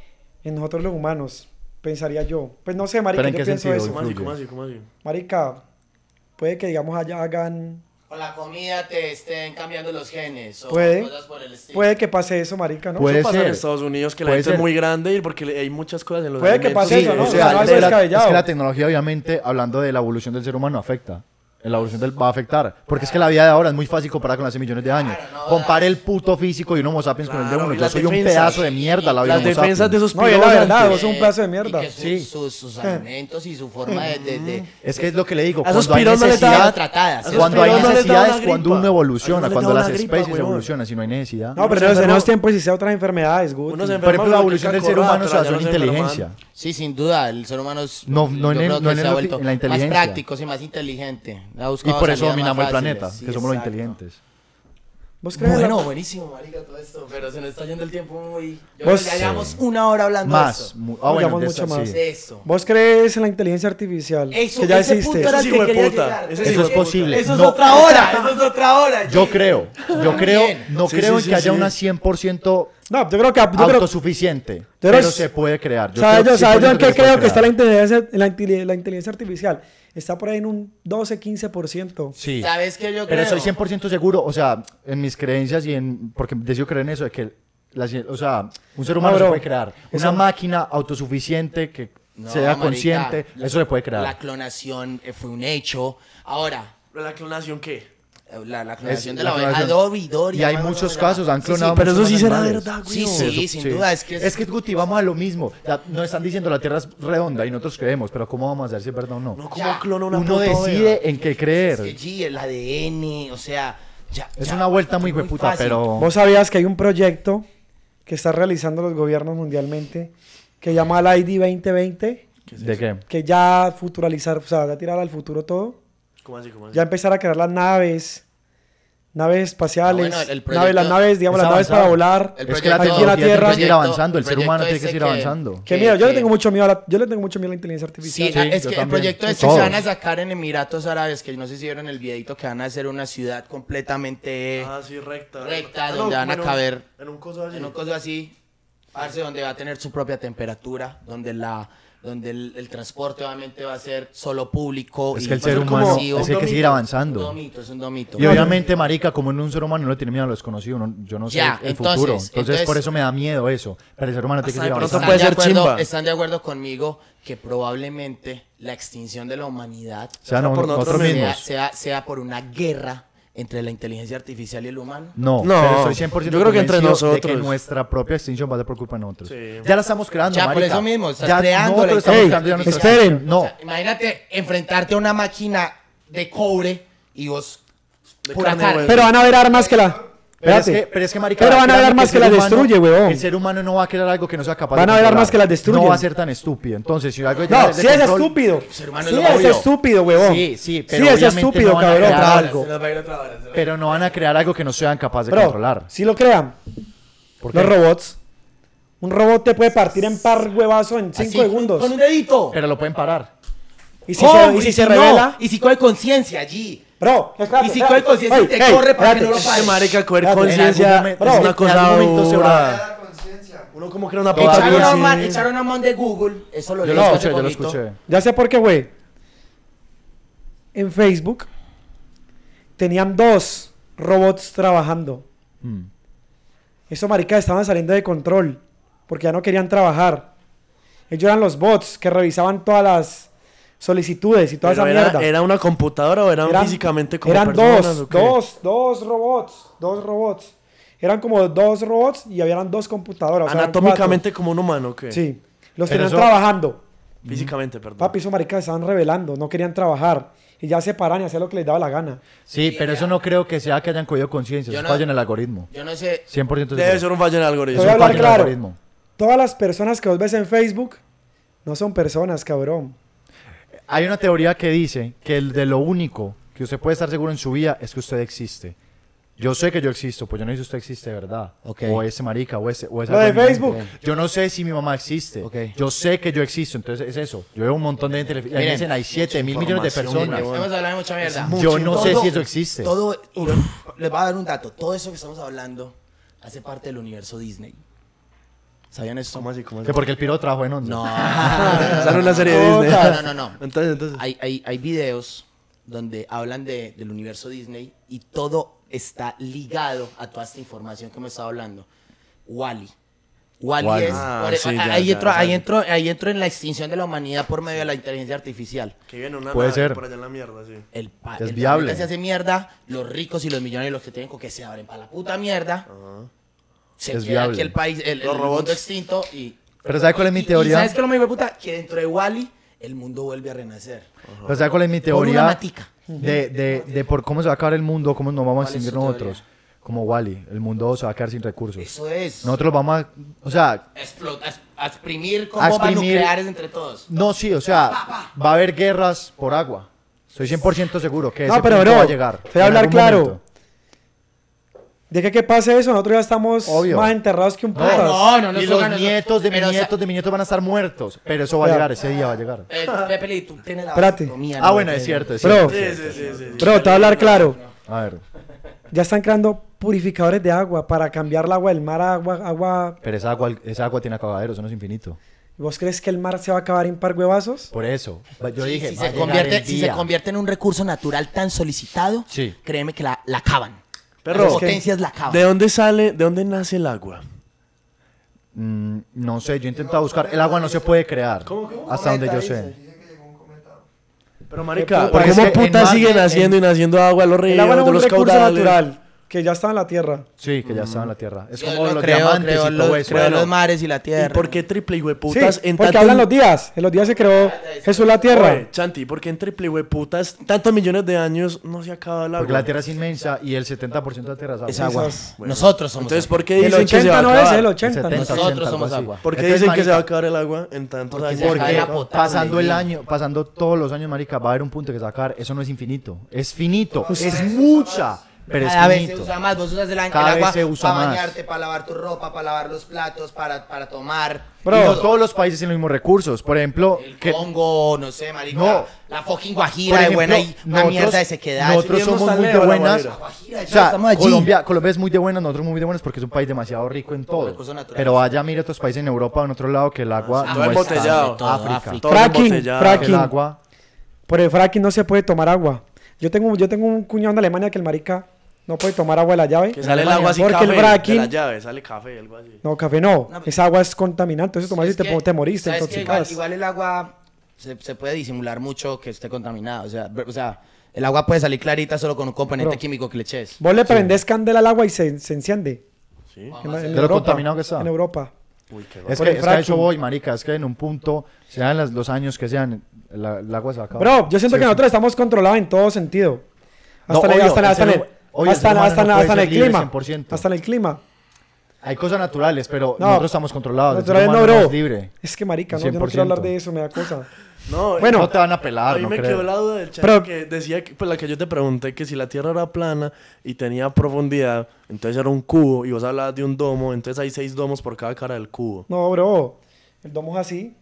en nosotros los humanos, pensaría yo. Pues no sé, marica, ¿Pero en yo qué pienso sentido? eso. ¿Cómo así? Influye. ¿Cómo así? ¿Cómo así? Marica, puede que digamos allá hagan... Con la comida te estén cambiando los genes o Puede. cosas por el estilo. Puede que pase eso, marica, ¿no? Puede Eso pasa en ser. Estados Unidos, que la Puede gente es ser. muy grande y porque le- hay muchas cosas en los Puede que alimentos. pase eso, ¿no? o O sea, sea, no es es, que la, descabellado. es que la tecnología, obviamente, hablando de la evolución del ser humano, afecta. En la evolución del va a afectar. Porque es que la vida de ahora es muy fácil comparar con hace millones de años. Claro, no, Compare el puto físico de un Homo sapiens con el de Claro, uno. y Yo las soy un defensas. pedazo de mierda la vida Las de Homo defensas de sapiens. esos No, y es la pilotos verdad, antes. vos sos un pedazo de mierda. Y que sus, Sí. sus, sus alimentos y su forma de... de, de- Es que es lo que le digo. A esos Cuando hay piros no les da- necesidad, tratadas. a esos cuando hay piros no les da necesidad una es cuando gripa. uno A evoluciona, ellos no les cuando da las una gripa, especies huevón. evolucionan. Si no hay necesidad. No, pero se en los enferma- nuevos tiempos existen otras enfermedades, Guti. Uno se Por ejemplo, la enferma evolución del porque ser humano se cacorrata, basó en ya no se inteligencia. enferman. Sí, sin duda, el ser humano es, No- no yo en el- creo no que en se el- ha en vuelto la más inteligencia. práctico, sí, más inteligente. Ha Y buscado por eso salidas dominamos el más planeta, fáciles, que sí, somos los exacto. inteligentes. ¿Vos crees en la- Bueno, buenísimo, marica, todo esto, pero se nos está yendo el tiempo muy... Yo Vos- creo que ya llevamos una hora hablando de Más. esto. mu- No, Ah, bueno, llevamos de mucho esta, más. sí. De eso. ¿Vos crees en la inteligencia artificial? Eso- que ya ese existe. punto era Ese el hijo que de quería puta, llegar. ese Eso hijo es de puta. posible. Eso es No, otra hora, eso es otra hora. Yo creo, yo creo, Bien. no Sí, creo sí, en sí, que haya sí. una cien por ciento No, yo creo que... Yo creo, autosuficiente, Pero pero es- se puede crear. Yo ¿Sabes creo yo, que ¿sabes yo en cien por ciento qué se puede creo que está la crear. inteligencia, la, inteli- la inteligencia artificial? Está por ahí en un doce, quince por ciento. Sí. ¿Sabes qué yo Pero creo? soy cien por ciento seguro, o sea, en mis creencias y en... Porque decido creer en eso, de que la ci- o sea, un ser humano No, se bro. puede crear. Eso- Una máquina autosuficiente que No, sea marica, consciente, la- eso se puede crear. La clonación eh, fue un hecho. Ahora, ¿La clonación qué? eh, la, la clonación de la la oveja clonación. Dori, Dori. Y hay algo muchos se llama. casos, han Sí, clonado sí, Pero eso muchos sí será animales. verdad, güey. Sí, sí, sin duda, es que es- Es que, Guti, vamos a lo mismo. Ya nos están diciendo la Tierra es redonda y nosotros creemos, pero ¿cómo vamos a saber si es verdad o no? No, ¿cómo Ya, clona una Uno puta decide oveja? en qué es creer. que G, el A D N, o sea, ya. Es ya, una vuelta muy muy hueputa, fácil. pero... ¿Vos sabías que hay un proyecto que están realizando los gobiernos mundialmente que llama el I D veinte veinte? ¿De qué? Que ya futuralizar, o sea, ya tirar al futuro todo. ¿Cómo así, cómo así? Ya empezar a crear las naves, naves espaciales, No, bueno, el proyecto naves, las naves, digamos, es las naves avanzado. para volar. El Es que la proyecto- aquí en la tecnología tiene Tierra. que seguir avanzando, el el ser humano proyecto tiene que ese seguir avanzando. Que mira, yo le tengo mucho miedo a la, yo le tengo mucho miedo a la inteligencia artificial. Sí, Sí, ah, es yo que el también. proyecto este Todos. se van a sacar en Emiratos Árabes, que no sé si vieron el videito, que van a hacer una ciudad completamente Ah, sí, recta. recta, Ah, no, donde van a en un- caber En un coso así. en un coso así, parce, donde va a tener su propia temperatura, donde la donde el, el transporte obviamente va a ser solo público. Es y que el va a ser ser humano masivo. es que hay que seguir Un avanzando. domito, es un domito. Y obviamente, marica, como en un ser humano no le tiene miedo a lo desconocido, no- yo no sé Ya, el entonces- futuro. Entonces, entonces- por eso me da miedo eso. Pero el ser humano tiene que Hasta seguir de pronto avanzando. puede ¿Están de ser acuerdo- chimba. ¿Están de acuerdo conmigo que probablemente la extinción de la humanidad O sea, no, por nosotros nosotros sea, mismos. sea, sea por una guerra entre la inteligencia artificial y el humano? No, No, pero estoy cien por ciento yo creo que entre convencido de que nosotros. nuestra propia extinción va a ser por culpa de nosotros. Sí. Ya la estamos creando, Ya, por marica. eso mismo, estás Ya creando nosotros la estamos Ey, creando ya nuestra esperen. extinción. No, O sea, imagínate enfrentarte a una máquina de cobre y vos De pura carne, carne. güey. Pero van a haber armas que la... pero es, Espérate. que, pero es que, marica, Pero van a haber créanme armas el que la ser humano- destruye, weón. El ser humano no va a crear algo que no sea capaz Van de a haber controlar. armas que las destruyen. No va a ser tan estúpido. Entonces, si algo No, llega sí de es control- estúpido. ser humano Sí es lo es obvio. estúpido, huevón. Sí, sí, Sí pero es obviamente estúpido, no van a cabrón. crear Otra algo, Se nos va a ir otra hora, se nos va a ir. pero no van a crear algo que no sean capaces de Bro, controlar. si lo crean, ¿Por los qué? robots. Un robot te puede partir en par huevazo en cinco Así, segundos. Con un dedito. Pero lo pueden parar. Y si ¿Cómo? se, y si se no? revela... Y si coge conciencia allí. Bro, espérate, Y si espérate. coge conciencia y Ey, te ey, corre para que espérate. no lo Es que, pares. marica, coger Espérate, en conciencia algún momento- es bro, una en cosa algún momento se va a dura. La conciencia. Uno como crea una Todavía Echaron puta a sí. man, echaron a man de Google. Eso lo Yo leí lo hace escuché, yo lo poquito. escuché. Ya sé por qué, güey. En Facebook tenían dos robots trabajando. Mm. Esos maricas estaban saliendo de control porque ya no querían trabajar. Ellos eran los bots que revisaban todas las solicitudes y toda Pero esa era, mierda. ¿Era una computadora o eran, Eran- físicamente como eran personas dos, o qué? dos, dos robots, dos robots. Eran como dos robots y habían dos computadoras. o sea, eran Anatómicamente como un humano, ¿o qué? cuatro. Sí, los Pero tenían eso- trabajando. Físicamente, perdón. Papi, esos maricas estaban revelando, no querían trabajar. Y ya se paran y hacían lo que les daba la gana. Sí, pero eso no creo que sea que hayan cogido conciencia, Yo eso no- es fallo en el algoritmo. Yo no sé. cien por ciento Debe seguro. ser un fallo en el Te algoritmo. voy a un hablar fallo en el claro. algoritmo. Todas las personas que vos ves en Facebook no son personas, cabrón. Hay una teoría que dice que el de lo único que usted puede estar seguro en su vida es que usted existe. Yo sé que yo existo, pues yo no sé si usted existe de verdad. Ok. O ese marica, o ese... O esa Lo de algo en mi Facebook. mente. Yo no sé si mi mamá existe. Ok. Yo sé que yo existo, entonces es eso. Yo veo un montón de gente... y ahí me Miren, dicen, hay siete mil millones de información, personas. weón. Estamos hablando de mucha mierda. Yo no sé Todo- si eso existe. Todo, y lo- les voy a dar un dato. Todo eso que estamos hablando hace parte del universo Disney. ¿Sabían eso? ¿Cómo así? ¿Cómo así? Que porque el piro trabajó en once. No. Sale una serie de Disney. No, no, no, no. Entonces, entonces. Hay, hay, hay videos donde hablan de, del universo Disney y todo está ligado a toda esta información que me estaba hablando. Wall-E. Wall-E Wall-E. es... Ah, por- sí, ya, ahí, ya, entro, ya. ahí, entro, ahí entro en la extinción de la humanidad por medio de la inteligencia artificial. Que viene una Puede nave ser. por allá en la mierda, sí. El, pa- Es el viable. planeta se hace mierda, los ricos y los millonarios, los que tienen con que se abren para la puta mierda. Se Es queda viable. aquí el país, el, Los el robots. mundo extinto y... Pero ¿sabe cuál es mi y- y teoría? ¿sabes qué es lo más hijo de puta? Que dentro de Wall-E el mundo vuelve a renacer. Pero ¿sabe cuál es mi Por una teoría? matica. De, de, de por cómo se va a acabar el mundo, cómo nos vamos a ¿Cuál es extinguir su teoría? nosotros. Como Wall-E. El mundo se va a quedar sin recursos. Eso es. Nosotros vamos a... O sea, Explota, as- a exprimir con A bombas exprimir- nucleares entre todos. no, sí, o sea, va a haber guerras por agua. Estoy cien por ciento seguro que No, ese pero punto bro, va a llegar. te voy a en hablar algún claro. momento. De que, que pase eso, nosotros ya estamos Obvio. más enterrados que un No, putas. no, no, no y estoy los ganando. nietos de mis Pero, o sea, nietos de mis nietos van a estar muertos. Pero eso va a Vea. llegar, ese día va a llegar. Eh, Pepe, Lee, tú tienes la Espérate. vasectomía, Ah, ¿no? bueno, es cierto, es Bro, cierto. Sí, sí, sí, sí, sí. bro, te voy a hablar claro. A ver, Ya están creando purificadores de agua para cambiar el agua del mar a agua, agua. pero esa agua, esa agua tiene acabadero, eso no es infinito. ¿Vos crees que el mar se va a acabar en par huevazos? Por eso, yo Sí, dije, si, va a se llegar convierte, el si se día. convierte en un recurso natural tan solicitado, Sí. créeme que la, la acaban. Perro, Las potencias la acaban. ¿de dónde sale, de dónde nace el agua? Mm, no sé, yo he intentado buscar. El agua no se puede crear. Hasta donde yo sé. Dice que llegó un cometa. Pero marica, puta, ¿cómo es que en putas mar- siguen en- haciendo y naciendo agua a los ríos, El agua no es de un los recurso caudales? natural, que ya está en la tierra. Sí, que ya estaba en la tierra. Es Yo como lo los creo, diamantes creo y todo los, eso. creo Bueno, los mares y la ¿Y tierra. por qué triple Sí, hueputas en porque tantos- hablan los días. En los días se creó Jesús la tierra. Oye, Chanti, ¿por qué en triple hueputas tantos millones de años no se acaba el agua? porque la tierra es inmensa y el setenta por ciento de la tierra es Es agua. agua. Esas- Nosotros somos Entonces, agua. ¿por qué El dicen que se va ochenta a no es acabar? el El ochenta. setenta, Nosotros ochenta, algo somos así. agua. ¿Por qué Entonces, dicen que se va a marica, acabar el agua en tantos Porque años? se acaba Porque la potable, pasando el güey. año, pasando todos los años, marica, va a haber un punto que sacar. Eso no es infinito. Es finito. Es mucha, pero es Cada vez se finito. usa más, vos usas el, el Cada vez agua se usa para más. bañarte, para lavar tu ropa, para lavar los platos, para, para tomar. Bro. Y no todos los países tienen los mismos recursos. Por ejemplo, El que Congo, no sé, marica. No. La fucking por Guajira de ejemplo, buena y una nosotros- mierda de sequedad. Nosotros Sí, hemos somos muy de salido a la buenas. Guajira. Guajira, O ya sea, estamos allí. Colombia, Colombia es muy de buenas, nosotros muy de buenas porque es un país demasiado rico en todo. Recursos naturales. Pero vaya, mire otros países en Europa o en otro lado que el agua Ah, no todo está. embotellado. Todo, África. África. Todo Fracking, embotellado. Que el fracking. agua. Por el fracking no se puede tomar agua. Yo tengo, yo tengo un cuñado en Alemania que el marica no puede tomar agua de la llave. Que sale el agua así Porque café el de fracking- la llave, sale café, algo así. No, café no. No, Esa agua es contaminante. Entonces tomas y Es te, que- te moriste, ¿sabes qué? Igual, intoxicas. igual el agua se, se puede disimular mucho que esté contaminada. O sea, br- o sea, el agua puede salir clarita solo con un componente Bro. químico que le eches. Vos le prendés candela al agua y se, se enciende. Sí. En, en De lo contaminado que está. En Europa. Uy, qué Es Por que, el es que a eso fracking. voy, marica. Es que en un punto, sean las- los años que sean, la- el agua se acaba. Bro, yo siento Sí, que sí. nosotros estamos controlados en todo sentido. No, Hasta, en- obvio, hasta, en- el hasta, en ser el- hum- obvio, el hasta, ser humano hasta, no hasta puede en ser el libre clima. cien por ciento. Hasta en el clima. Hay cosas naturales, pero No. nosotros estamos controlados. el ser Naturales no, humano bro. es libre. Es que marica, no, yo cien no por quiero hablar ciento. de eso, me da cosa. No, Bueno. No te van a a pelar, mí no me creo. quedó la duda del chat Pero- que decía, que, pues la que yo te pregunté, que si la Tierra era plana y tenía profundidad, entonces era un cubo, y vos hablabas de un domo, entonces hay seis domos por cada cara del cubo. No, bro. El domo es así.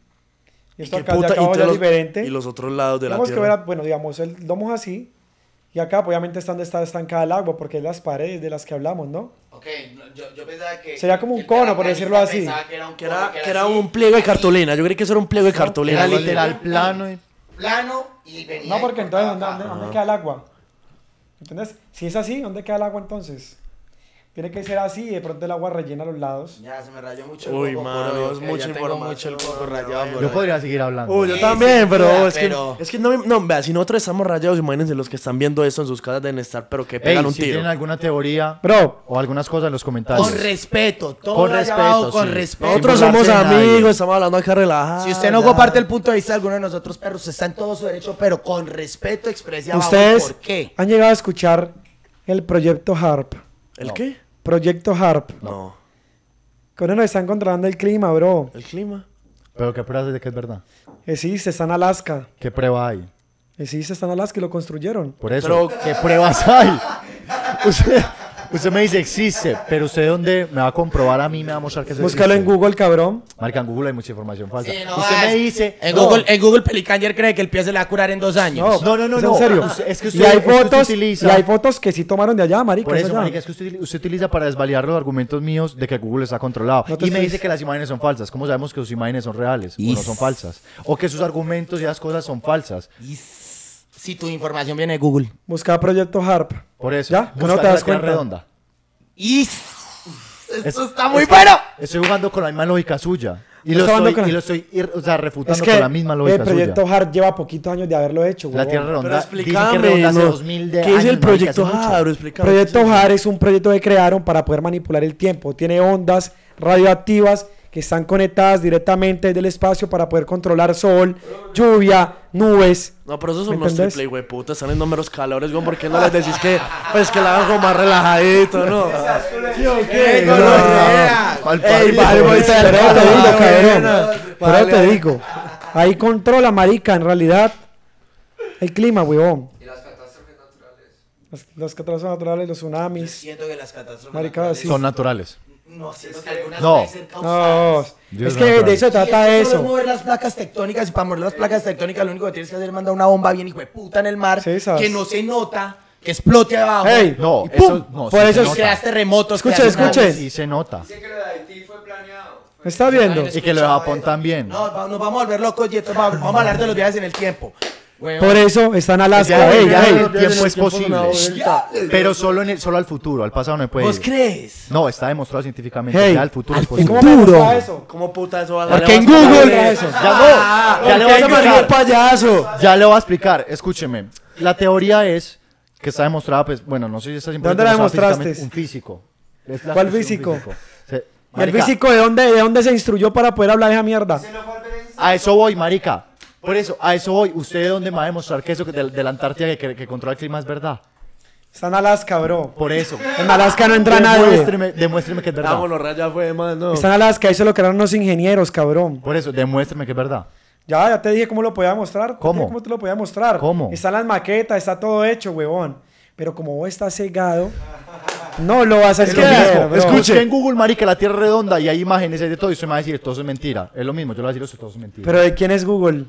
Y esto qué acá, de puta- acá y abajo ya todos es los- diferente. Y los otros lados de la Digamos que Tierra. verá- bueno, digamos, el domo es así. Y acá, pues, obviamente, está donde está estancada el agua, porque es las paredes de las que hablamos, ¿no? Ok, no, yo, yo pensaba que... Sería como un el cono, por terraplanista decirlo así. pensaba Que era un, Que cono, era, que era así, un pliego de así, cartulina. Yo creí que eso era un pliego de cartulina. Era algo así. literal plano y... plano y venía... No, porque y entonces, cortaba ¿dónde, acá. dónde queda el agua? ¿Entendés? Si es así, ¿dónde queda el agua entonces? Tiene que ser así y de pronto el agua rellena los lados. Ya, se me rayó mucho el Uy, coco, mano, bro, es que mucha ya tengo información, mucho el coco bro. rayado, Yo bro. Yo podría seguir hablando. Uy, yo Sí, también, sin pero, duda, es, pero- que, es que no, me- no, vea, si nosotros estamos rayados, imagínense los que están viendo esto en sus casas deben estar, pero que Ey, pegan un si tiro. tienen alguna teoría Bro, o algunas cosas en los comentarios. Con respeto, todo Con allá respeto, abajo, con sí. respeto. Nosotros Sin somos burlarse de nadie. amigos, estamos hablando acá relajados. Si usted no ya. comparte el punto de vista de alguno de nosotros, perros, está en todo su derecho, pero con respeto exprese abajo el ustedes por qué. han llegado a escuchar el proyecto HARP. ¿El qué? Proyecto HARP. No. Con eso nos están controlando el clima, bro. ¿El clima? Pero ¿qué pruebas de que es verdad? Existe, está en Alaska. ¿Qué prueba hay? Existe, está en Alaska y lo construyeron. Por eso, Pero- ¿qué pruebas hay? Usted, usted me dice existe, pero usted dónde me va a comprobar a mí, me va a mostrar que eso Búscalo en existe? Google, cabrón. Marca, en Google hay mucha información falsa. Sí, no, usted es- me dice... En no, Google, en Google Pelicanger cree que el pie se le va a curar en dos años. No, no, no, es no. en serio. Usted- es que y usted- hay es que usted fotos, utiliza- y hay fotos que sí tomaron de allá, marica. Por es eso, allá. marica, es que usted, usted utiliza para desvalidar los argumentos míos de que Google está controlado. No te y me estoy- dice que las imágenes son falsas. ¿Cómo sabemos que sus imágenes son reales o no son falsas? O que sus argumentos y las cosas son falsas. Si tu información viene de Google. Busca Proyecto HARP. Por eso. ¿Ya? ¿Que no busca te la das Tierra cuenta? redonda. Y Es- esto está muy es que bueno. Estoy jugando con la misma lógica suya. Y Está lo jugando estoy, con- y lo estoy ir- o sea, refutando Es que con la misma el lógica Proyecto suya. HARP lleva poquitos años de haberlo hecho, La huevón. Tierra Pero redonda. Dicen que explícame, redonda hace ¿no? dos mil de ¿Qué es años, el marica, proyecto hace mucho. Haro? Explícame. Proyecto Sí. HARP es un proyecto que crearon para poder manipular el tiempo. Tiene ondas radioactivas que están conectadas directamente desde el espacio para poder controlar sol, lluvia, nubes. No, pero esos son ¿Me unos entendés? triple hueputas, están en números calores, güey. ¿Por qué no les decís que, pues, que la hagan como más relajadito, no? ¿Sí o qué? no, No. no. ¿Cuál Ey, partido? vale, voy a Pero estar- te digo, Ah, cabrón. bueno. Pero Vale, te vale. digo. Ahí controla, marica, en realidad. El clima, huevón. Y las catástrofes naturales. Las, las catástrofes naturales, los tsunamis. Siento que las catástrofes Marica, naturales- sí. Son naturales. No, siento que algunas No. pueden ser No, causadas. Dios es que natural. de eso se Y trata esto solo es eso. mover las placas tectónicas y para mover las placas tectónicas lo único que tienes que hacer es mandar una bomba bien hijo de puta en el mar Sí, sabes. que no se nota, que explote abajo. Ey, No, y ¡pum! eso no. Por sí eso se es- nota. creas terremotos. Escuche, creas escuche. tsunamis. Sí se nota. Dice que lo de Haití fue planeado. ¿Me está viendo? Y que lo de Japón también. No, va- nos vamos a volver locos y esto va- vamos a hablar de los viajes en el tiempo. Huevón. Por eso está en Alaska. Ya, Ey, ya, ey. el tiempo es tiempo es una posible. Pero solo, en el, solo al futuro, al pasado no se puede ¿Vos ir. crees? No, está demostrado científicamente. Hey, ya el futuro al es posible. ¿Cómo me Futuro. gusta eso? ¿Cómo puta eso va a Porque en ya vas a Google. pagar eso. Ya no. Ya le voy a ¿Por qué me ríe, explicar. payaso? Ya le voy a explicar. Escúcheme. La teoría es que está demostrada, pues, bueno, no sé si está dónde la demostraste? Un físico. Es la ¿Cuál explicación físico? Se- ¿Y el Marica, físico de dónde, de dónde se instruyó para poder hablar de esa mierda? A eso voy, marica. Por eso, a eso voy. ¿Usted de dónde me va a demostrar que eso que de, de la Antártida que, que controla el clima es verdad? Está en Alaska, bro. Por eso. En Alaska no entra nadie. Demuéstreme, demuéstreme que es verdad. Vámonos, raya fue más, no. Está en Alaska, eso lo crearon unos ingenieros, cabrón. Por eso, demuéstreme que es verdad. Ya, ya te dije cómo lo podía mostrar. Te ¿Cómo? dije ¿Cómo te lo podía mostrar? ¿Cómo? Están las maquetas, está todo hecho, huevón. Pero como vos estás cegado, no lo vas a Es lo entender, mismo. bro. Escuche en Google, marica, la Tierra es redonda y hay imágenes hay de todo y usted me va a decir, todo eso es mentira. Es lo mismo, yo le voy a decir, eso todo es mentira. Pero ¿de quién es Google?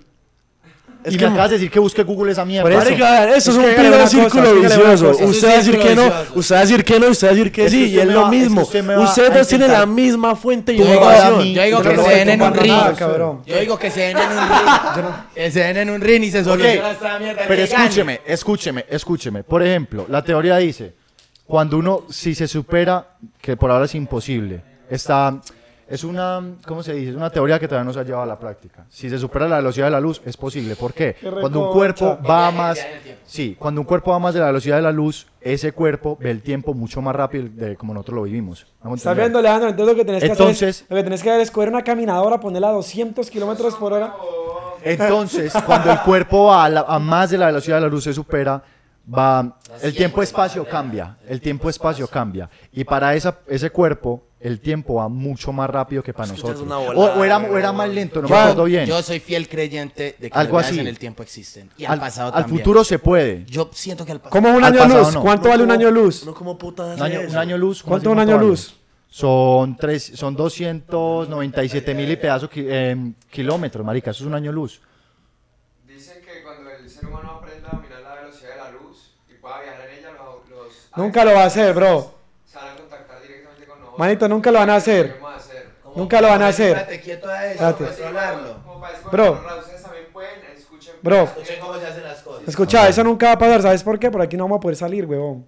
y me acabas de decir que busque Google esa mierda. Por eso. Marica, eso es Es un que piro dígale de una círculo cosa, dígale una vicioso. cosa. Es Usted un va a decir círculo que no, vicioso. usted va a decir que no, usted va a decir que Es que sí, y usted es me lo va- es que mismo. usted me va Ustedes a dos tienen intentar- la misma fuente de Yo digo, información. yo digo Yo que no se estoy den en un tomando ring. nada, cabrón. Yo digo que se den en un ring. Que se den en un ring y se soluciona esta mierda. Pero que gane. escúcheme, escúcheme, escúcheme. Por ejemplo, la teoría dice, cuando uno, si se supera, que por ahora es imposible, está, es una, ¿cómo se dice? Es una teoría que todavía no se ha llevado a la práctica. Si se supera la velocidad de la luz, es posible. ¿Por qué? Qué Cuando un reconcha. cuerpo va a más, sí, cuando un cuerpo va más de la velocidad de la luz, ese cuerpo ve el tiempo mucho más rápido de como nosotros lo vivimos. ¿Vamos a ¿Estás entender? viendo, Leandro? Entonces lo que tenés que Entonces- hacer es, lo que tenés que hacer es coger una caminadora, ponerla a doscientos kilómetros por hora. Entonces, cuando el cuerpo va a, la- a más de la velocidad de la luz se supera, va, el tiempo-espacio cambia, el tiempo-espacio cambia. Y para esa, ese cuerpo, el tiempo va mucho más rápido que para Es que nosotros. es una O, volada, o era, o era más lento, no me Yo- acuerdo bien. Yo soy fiel creyente de que Algo las viajes así. en el tiempo existen. Y al, Al, pasado al también. futuro se puede. Yo siento que al pasado. ¿Cómo es un Al año pasado luz? no. ¿Cuánto vale un año luz? No, como puta Un año, un año luz. ¿cómo ¿Cuánto así un año vale? luz? Son, tres, son doscientos noventa y siete mil y pedazos ki- em, kilómetros, marica. Eso es un año luz. Dicen que cuando el ser humano aprenda a mirar la velocidad de la luz y pueda viajar en ella, los, los Nunca lo va a hacer, bro. se van a contactar directamente con nosotros. Manito, nunca lo van a hacer. ¿Qué vamos a hacer? Nunca lo van a hacer. Espérate, quieto a eso. Espérate. Controlarlo. Como para decir, Bro. bueno, ustedes también pueden, escuchen. Bro. Escuchen cómo se hacen las cosas. Escucha, eso nunca va a pasar. ¿Sabes por qué? Por aquí no vamos a poder salir, huevón.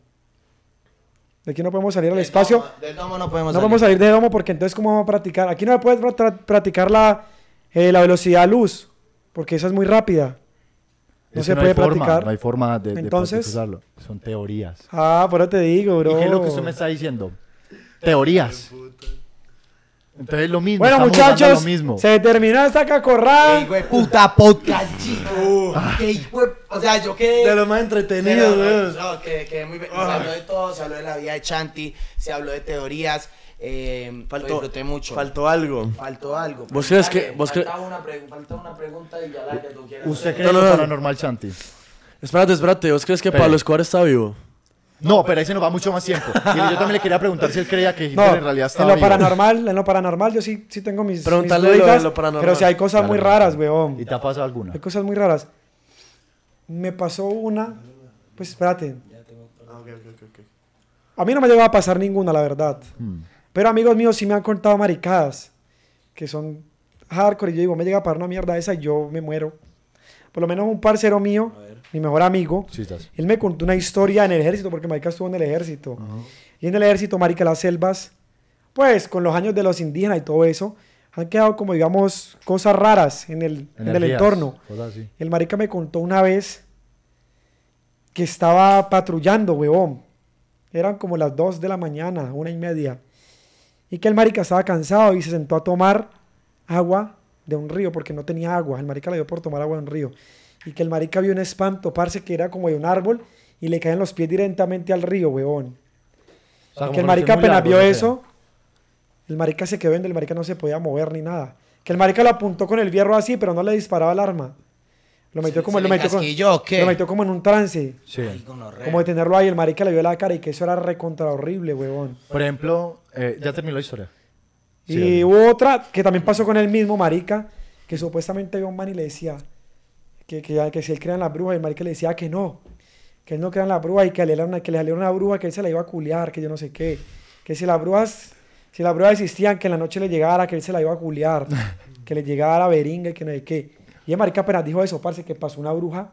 De aquí no podemos salir al espacio. Del domo no podemos No salir. podemos salir de domo porque entonces ¿cómo vamos a practicar? Aquí no se puede pra- tra- practicar la, eh, la velocidad luz porque esa es muy rápida. No Es se que puede hay forma, practicar. no hay forma de, de Entonces- practicarlo. Son teorías. Ah, por eso te digo, bro. ¿Y qué es lo que usted me está diciendo? Teorías. Entonces es lo mismo. Bueno, estamos jugando a muchachos, lo mismo. se terminó esta ¡Qué cacorrada. hijo de puta podcast, chico! ¡Qué hijo de... O sea, yo quedé... De lo más entretenido, Pero, weón. no, que, que muy, se habló de todo, se habló de la vida de Chanti, se habló de teorías, eh, Faltó- lo disfruté mucho. Faltó algo. Faltó algo. ¿Vos crees Dale, que- vos falta cre- una pregu- falta una pregunta y ya la que tú quieras. ¿Usted hacer. cree No, en no, lo no. paranormal, Chanti? Espérate, espérate. ¿Vos crees que Espere. Pablo Escobar está vivo? No, pero ahí se nos va mucho más tiempo. Y yo también le quería preguntar si él creía que Hitler No, en realidad en estaba lo vivo. paranormal, en lo paranormal yo sí, sí tengo mis, mis Pregúntale lo de dudas, lo paranormal. pero si hay cosas muy Claro. raras, weón. ¿Y te ha pasado alguna? Hay cosas muy raras. Me pasó una, pues espérate. A mí no me llegó a pasar ninguna, la verdad. Hmm. Pero amigos míos sí me han contado maricadas que son hardcore y yo digo, me llega a pasar una mierda esa y yo me muero. Por lo menos un parcero mío, mi mejor amigo, Sí, estás. él me contó una historia en el ejército, porque marica estuvo en el ejército. Y en el ejército, marica, las selvas, pues con los años de los indígenas y todo eso, han quedado como, digamos, cosas raras en el, en el Energías, entorno. cosas así. El marica me contó una vez que estaba patrullando, huevón. Eran como las dos de la mañana, una y media. Y que el marica estaba cansado y se sentó a tomar agua de un río porque no tenía agua. El marica le dio por tomar agua de un río. Y que el marica vio un espanto, parce, que era como de un árbol y le caen los pies directamente al río, huevón. O sea, Y como que el los marica pies muy apenas largos, vio o sea. eso, el marica se quedó viendo, el marica no se podía mover ni nada. Que el marica lo apuntó con el fierro así, pero no le disparaba el arma. Lo metió, ¿Se- como, se lo le metió, con- casquilló o qué? lo metió como en un trance. Sí. Ay, gonorrea. Como de tenerlo ahí, el marica le vio la cara y que eso era recontra horrible, huevón. Por ejemplo, eh, ya terminó la historia. Y Sí, hubo otra que también pasó con el mismo marica, que supuestamente vio un man y le decía que, que, que si él creía en las brujas, y el marica le decía que no, que él no creía en las brujas y que le, era una- que le saliera una bruja, que él se la iba a culiar, que yo no sé qué. Que si las brujas, si las brujas existían, que en la noche le llegara, que él se la iba a culiar, que le llegara la beringa y que no sé qué. Y el marica apenas dijo eso, parce, que pasó una bruja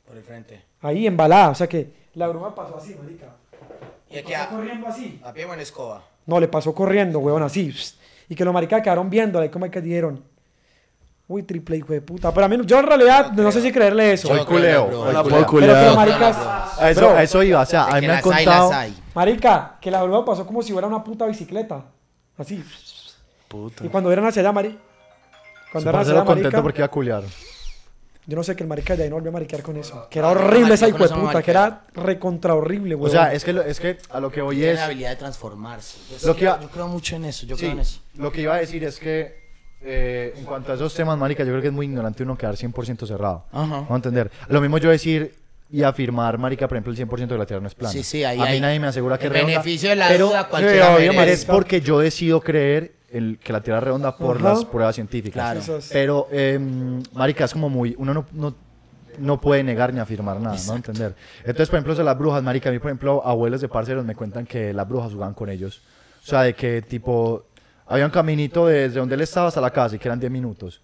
Por el frente. Ahí embalada, o sea que la bruja pasó así, marica. Y aquí Pasó corriendo así. a pie o en escoba. No, le pasó corriendo, huevón, así. pss, Y que los maricas quedaron viéndola y como que dijeron, uy, triple hijo de puta. Pero a mí, yo en realidad no sé si creerle eso. Soy culeo. creo, soy La culeo. puedo Pero que los culiar. maricas, A eso, bro, a eso iba, o sea, a mí Que me han las hay, contado... las hay. marica, que la bruja pasó como si fuera una puta bicicleta. Así. Puta. Y cuando eran hacia allá, mari. Cuando eran hacia Parcero allá, contento marica, porque iba a culiar. yo no sé que el marica de ahí no volvió a mariquear con eso. Que era horrible esa hijo de no, no, puta, que era recontra horrible, O huevón. sea, es que, lo- es que a lo que voy Tiene es... la habilidad de transformarse. Yo, Lo sí, que iba- yo creo mucho en eso, yo Sí, creo en eso. lo que iba a decir es que eh, en cuanto a esos temas, marica, yo creo que es muy ignorante uno quedar cien por ciento cerrado. Ajá. Vamos a entender. Lo mismo yo decir y afirmar, marica, por ejemplo, el cien por ciento de la Tierra no es plana. Sí, sí, ahí A mí hay- nadie me asegura que el es redonda, beneficio de la pero duda, Sí, cualquiera obvio, merece. marica. es porque yo decido creer el- que la Tierra es redonda por Ajá. las pruebas científicas. Claro. Eso es- Pero, eh, marica, es como muy... Uno no, no, no puede negar ni afirmar nada, ¿no? Entender. Entonces, por ejemplo, eso de las brujas, marica, a mí, por ejemplo, abuelos de parceros me cuentan que las brujas jugaban con ellos. O sea, de que, tipo, había un caminito desde donde él estaba hasta la casa y que eran diez minutos.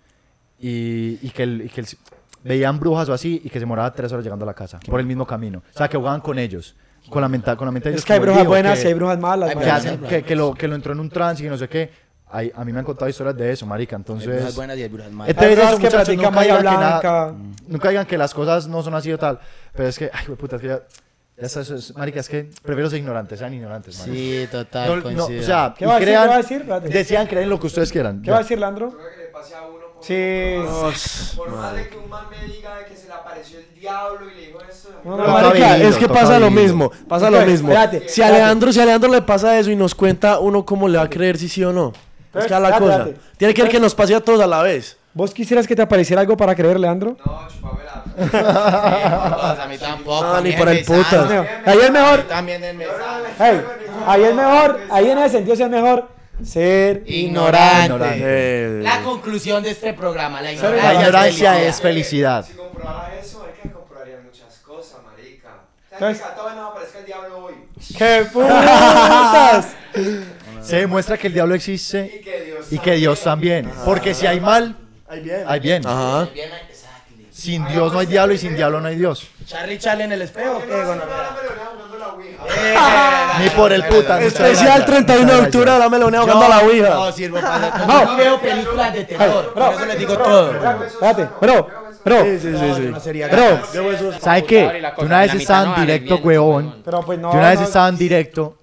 Y, y que, el, y que el- veían brujas o así y que se moraba tres horas llegando a la casa por el mismo camino. O sea, que jugaban con ellos. Con la, menta, con la mente de ellos Es que hay como el brujas lío, buenas que- y hay brujas malas, Hay que, marica. hacen- que, que lo, que lo entró en un trance y no sé qué. Hay- a mí me han contado historias de eso, marica. Hay brujas Entonces, buenas y hay brujas malas. entonces Hay brujas eso, que muchachos, practican nunca magia digan que nada- blanca. nunca digan que las cosas no son así o tal. Pero es que, ay, güey, puta, es que ya, ya está, eso es- marica, es que prefiero ser ignorantes, sean ignorantes, marica. Sí, total, No, no, coincido. o sea, ¿Qué y va a decir? crean- ¿Qué va a decir? Espérate. decían creer en lo que ustedes quieran. ¿Qué ya. va a decir, Leandro? Creo que le pase a uno por, Sí. por más de que un man me diga de que se le apareció el diablo y le dijo esto. No, no, Toca Marica, vivirlo, es que toca pasa lo vivirlo. mismo, pasa lo Espérate, mismo. espérate, Si a espérate. Leandro, si a Leandro le pasa eso y nos cuenta, uno cómo le va a creer si sí o no. Es que a la Espérate, cosa. espérate. Tiene que ver que nos pase a todos a la vez. ¿Vos quisieras que te apareciera algo para creer, Leandro? No, chupame la. Sí, a mí tampoco. No, a mí ni por el denme putas. sal. Ahí es mejor. También denme sal. Hey, ahí es mejor, ahí en ese sentido sí es mejor ser Ignorante. Ignorante. Eh, La conclusión de este programa, la La ignorancia, ignorancia es felicidad. felicidad. Si comprobara eso, es que comprobaría muchas cosas, marica. O sea, Entonces- que a todos nos aparezca el diablo hoy. ¡Qué putas! Se demuestra que el diablo existe Y que Dios y que Dios también. Porque si hay mal, Ahí bien. hay bien. Ajá. Bien, exactly. Sin Dios no hay diablo y sin diablo no hay Dios. Charlie Charlie en el espejo, ¿qué? No, no, Bueno, no, no, no, jugando la Ouija. Ni por el puta. muchas Especial gracias. treinta y uno de Muchas octubre, gracias. la melonea jugando a la No Ouija. sirvo para... No veo películas de terror, por eso les digo todo. Espérate, bro, bro, Sí, sí, sí. sí. No sería bro. ¿Sabe qué? Yo una vez estaba en directo, huevón. Pero pues no. Yo una vez no- estaba en directo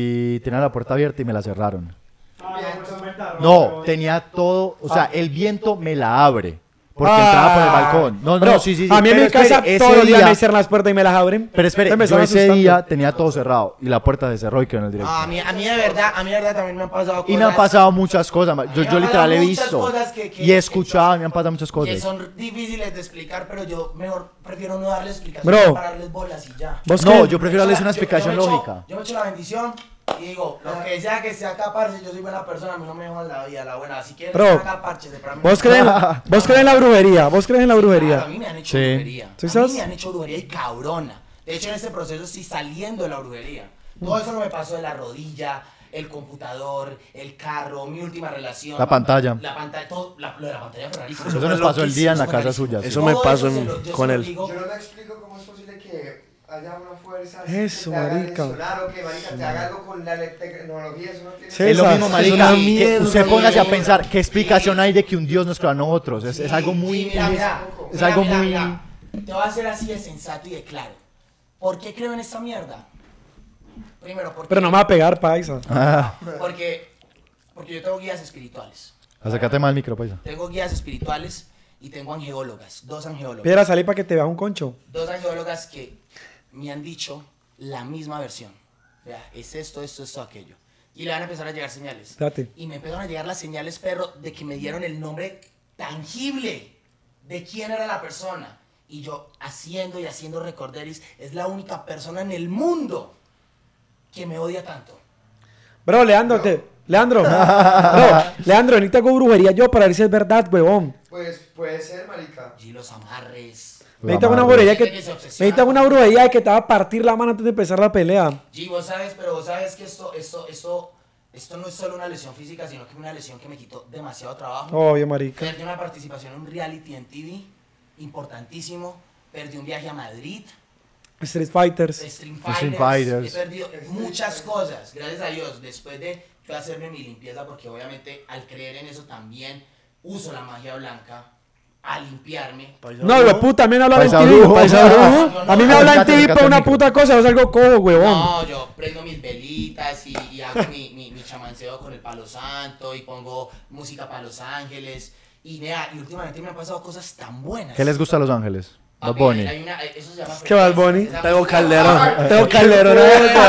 y tenía la puerta abierta y me la cerraron. Ah, no, pues, inventaron, No, huevón. tenía todo, o sea, el viento me la abre. Porque Ah. entraba por el balcón. No, Bro, no, sí, sí, sí. a mí en pero mi casa espere, todos ese los días día- me cierran las puertas y me las abren. Pero espere, Entonces me yo están ese asustando. día tenía todo cerrado y la puerta se cerró y quedó en el directo. Ah, a mí, a mí de verdad, a mí de verdad también me han pasado cosas. Y me han pasado muchas cosas, ma- yo, me han yo literal he pasado muchas visto cosas que- que- y he escuchado, y me han pasado muchas que cosas. son difíciles de explicar, pero yo mejor prefiero no darle explicación Bro. para darles bolas y ya. ¿Vos No, qué? yo prefiero darles una Yo- yo explicación me echo- lógica. Yo me echo la bendición y digo, lo que sea que sea acá, parce, yo soy buena persona, a mí no me jodan la vida, la buena. Si quieren Bro, estar acá, parches, pero a mí ¿Vos no- crees, ¿Vos crees en la brujería? ¿Vos crees en la Claro, a brujería? mí me han hecho Sí. brujería. ¿Sí A sabes? mí me han hecho brujería y cabrona. De hecho, en este proceso estoy saliendo de la brujería. Todo eso no me pasó de la rodilla, el computador, el carro, mi última relación. La pantalla. La pantalla, todo, la, lo de la pantalla fue rarísimo. Eso nos pasó el día en la Fue casa rarísimo. suya. sí. Eso me Todo pasó se en- lo- yo con se lo él. digo. Yo no me explico cómo es posible que haya una fuerza Eso, que te haga marica. lesionar o que marica te haga algo con la le- tecnología, eso no tiene Sí, Es lo esa- mismo, es marica, una que mierda, usted póngase a mierda. pensar qué explicación hay de que un Dios nos creó a nosotros. Es, es algo muy... Sí, mira, mira, es mira, algo mira, muy... mira. Te voy a hacer así de sensato y de claro. ¿Por qué creo en esta mierda? Primero, porque, Pero no me va a pegar, paisa. Ah, porque, porque yo tengo guías espirituales. acércate más al micro, paisa. Tengo guías espirituales y tengo angeólogas, dos angeólogas. Piedra, salí para que te vea un concho. Dos angeólogas que me han dicho la misma versión. Vea, es esto, esto, esto, aquello. Y le van a empezar a llegar señales. Espérate. Y me empezaron a llegar las señales, perro, de que me dieron el nombre tangible de quién era la persona. Y yo haciendo y haciendo recorderis, es la única persona en el mundo que me odia tanto. Bro, Leandro, te... Leandro, bro, Leandro, ni te hago brujería yo para ver si es verdad, huevón. Pues puede ser, marica. Y los amarres. Necesitas una Amarre. brujería que... Gente que se obsesiona Necesitas con- una brujería de que te va a partir la mano antes de empezar la pelea. G, vos sabes, pero vos sabes que esto, esto, esto, esto no es solo una lesión física, sino que es una lesión que me quitó demasiado trabajo. Obvio, marica. Perdí una participación en un reality en T V, importantísimo. perdí un viaje a Madrid, Street Fighters. Street Street Fighters, Fighters. he perdido muchas cosas, gracias a Dios, después de yo hacerme mi limpieza, porque obviamente al creer en eso también uso la magia blanca a limpiarme. No, lo puta, también habla en Paisa T V. brujo. Paisa brujo. A mí me habla en Acércate, T V acércate para al una micro. puta cosa, yo salgo cojo, huevón. No, yo prendo mis velitas y, y hago mi, mi, mi chamanceo con el palo santo y pongo música para Los Ángeles. Y, nea, y últimamente me han pasado cosas tan buenas. ¿Qué les gusta a Los Ángeles? Bad Papi, Bunny. hay una- eso se llama ¿Qué Bad Bunny? esa Tengo música- Calderón. Tengo Calderón.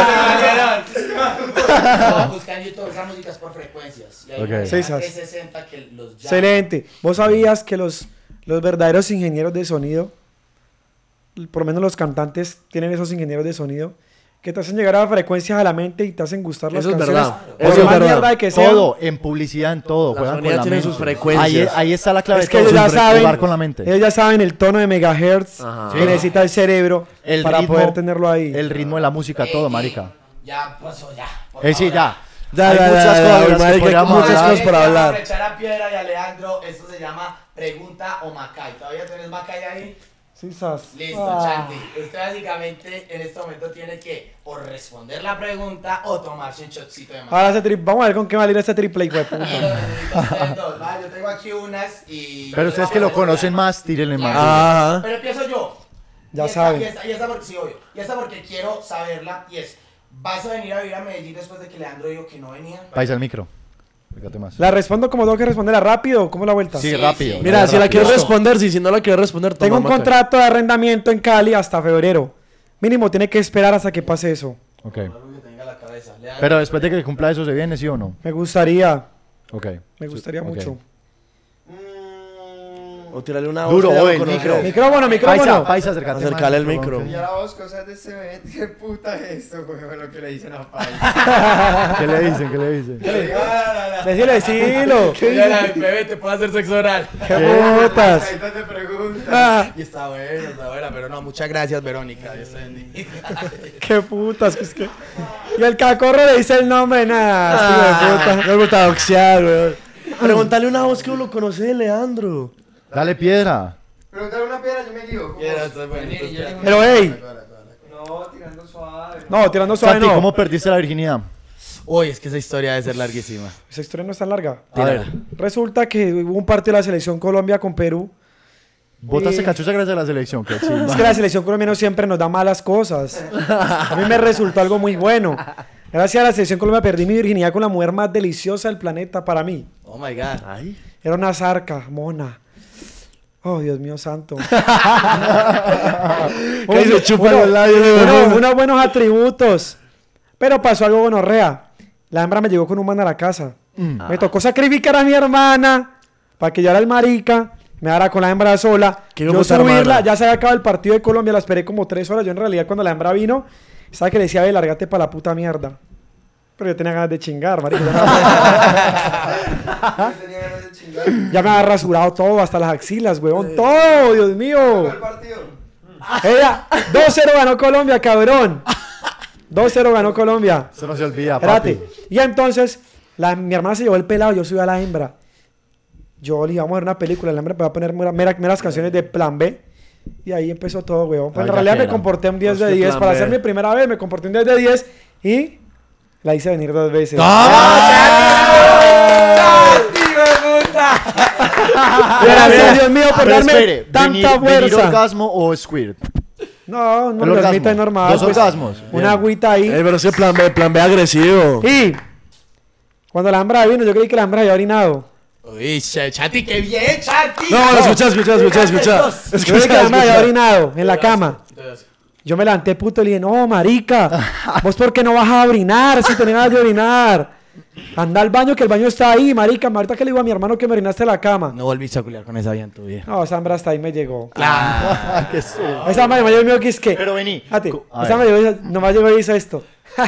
No, busca en YouTube, esa música es por frecuencias. Y hay Ok. una Sí, de sas. trescientos sesenta que los llama. Excelente. ¿Vos sabías que los, los verdaderos ingenieros de sonido, por lo menos los cantantes, tienen esos ingenieros de sonido que te hacen llegar a frecuencias a la mente y te hacen gustar las Eso es canciones? verdad. Claro. Por Eso es más verdad. mierda de que sean. Todo, en publicidad, en todo. La Juegan con sonida la tiene mente. sus frecuencias. Ahí, ahí está la clave Es de que todo. ellos ya siempre saben, jugar con la mente. ellos ya saben el tono de megahertz Ajá. que Sí. necesita el cerebro El para ritmo, poder tenerlo ahí. El ritmo de la música, Eh, todo, eh, marica. Ya, pasó, ya. por Eh, sí, favor. ya. Ya, Hay ya, muchas ya, cosas ya, de las que marica, hay podríamos muchas hablar. cosas para hablar. Echar a Piedra y Alejandro, esto se llama pregunta o macay. ¿Todavía tenés macay ahí? Sí, sas. Listo, Ah. Chanti. Usted básicamente en este momento tiene que o responder la pregunta o tomarse un shotcito de macay. Ahora ese tri- vamos a ver con qué va a ir este triple, hijo de puta. Y lo necesito ustedes dos, ¿vale? Yo tengo aquí unas y... Pero ustedes que lo conocen más, tírenle más. Ajá. Pero empiezo yo. Ya Y esta- saben. Y esta, y esta porque, sí, obvio. Y esta porque quiero saberla y es, ¿vas a venir a vivir a Medellín después de que Leandro dijo que no venía? Paisa el micro. Fíjate más. ¿La respondo como tengo que responderla rápido? ¿Cómo la vuelta? Sí, Sí, rápido. sí. Mira, si la rápido. quieres responder, sí, si no la quieres responder, Tengo un toma, Maca. contrato de arrendamiento en Cali hasta febrero. Mínimo tiene que esperar hasta que pase eso. Ok. Algo que tenga la cabeza. Leandro. Pero después de que cumpla eso, ¿se viene, sí o no? Me gustaría, Ok. me gustaría Ok. mucho. O tirarle una Duro, voz que oye, ya lo el conoce. micro. Micrófono, micrófono. Paisa, paisa, acércate. Acercale más, el micro. Y ahora vos, cosas de ese evento, ¿qué puta es esto, güey? Lo que le dicen a Paisa. ¿Qué le dicen? ¿Qué le dicen? Decile, decilo. Bebé, te puedo hacer sexo oral. ¿Qué putas? Ahí te preguntan. Ah, Y está buena, está buena, pero no, muchas gracias, Verónica. Dios te bendiga. qué putas. Es que... Y el cacorro le dice el nombre, nada. Ah, hijo de puta. me gusta boxear, weón. Pregúntale una voz que lo conoce de Leandro. Dale piedra. Preguntar una piedra, yo me guío. ¿Cómo? Quiero, está bueno. Venir y yo le digo, Pero, hey. No, tirando suave. No, tirando suave Santi, no. ¿cómo perdiste la virginidad? Uy, es que esa historia debe ser larguísima. Esa historia no es tan larga. A ver. Resulta que hubo un partido de la selección Colombia con Perú. Botaste Y- cachucha gracias a la selección. Qué chimba. Es que la selección colombiana siempre nos da malas cosas. A mí me resultó algo muy bueno. Gracias a la selección Colombia perdí mi virginidad con la mujer más deliciosa del planeta para mí. Oh my god. Ay. Era una zarca, mona. Oh, Dios mío santo. ¿Qué dice? Chupa Uno- los labios. uno- unos buenos atributos. Pero pasó algo gonorrea. La hembra me llegó con un man a la casa. Me tocó sacrificar a mi hermana para que yo era el marica. Me dara con la hembra sola. Qué Yo puta subirla, hermana. ya se había acabado el partido de Colombia, la esperé como tres horas. Yo en realidad cuando la hembra vino, estaba que le decía, ve, lárgate para la puta mierda. Pero yo tenía ganas de chingar, marica. Ya Yo tenía ganas de chingar. me, ya me había rasurado todo, hasta las axilas, weón. Todo, Dios mío. ¿Cuál partido? Ella, dos cero ganó Colombia, cabrón. dos cero ganó Colombia. Eso no se olvida, papi. Espérate. Y entonces, la- mi hermana se llevó el pelado, yo subí a la hembra. Yo le íbamos a ver una película, la hembra me va a poner mera- mera- meras canciones de Plan B. Y ahí empezó todo, weón. Pues Ah, en ya realidad que me era. comporté un diez Pues de que diez. Plan Para B. ser mi primera vez, me comporté un diez de diez. Y la hice venir dos veces. Gracias, Dios mío, por Pero darme espere, tanta venir, venir fuerza. orgasmo o squirt. No, no, El no orgasmo. normal. Dos pues, orgasmos. Una Bien. agüita ahí. Eh, pero ese plan B, plan B agresivo. Y cuando la hembra vino, yo creí que la hembra había orinado. Uy, Ch- Chati, qué bien, Chati. No, no, escucha, escucha, escucha, escucha. Yo creí que Escucha, la hembra había escucha. orinado en la cama. Yo me levanté puto y le dije, no, marica, vos por qué no vas a orinar si tenés ganas de orinar. Anda al baño, que el baño está ahí, marica. Ahorita que le digo a mi hermano que me orinaste en la cama. No volviste a culiar con esa vida en tu vida. No, esa hembra hasta ahí me llegó. Ah, qué susto. Esa hembra me ldio que es que... Pero vení. Fíjate, Co- a esa ver. me llegó, nomás llegó y hizo esto.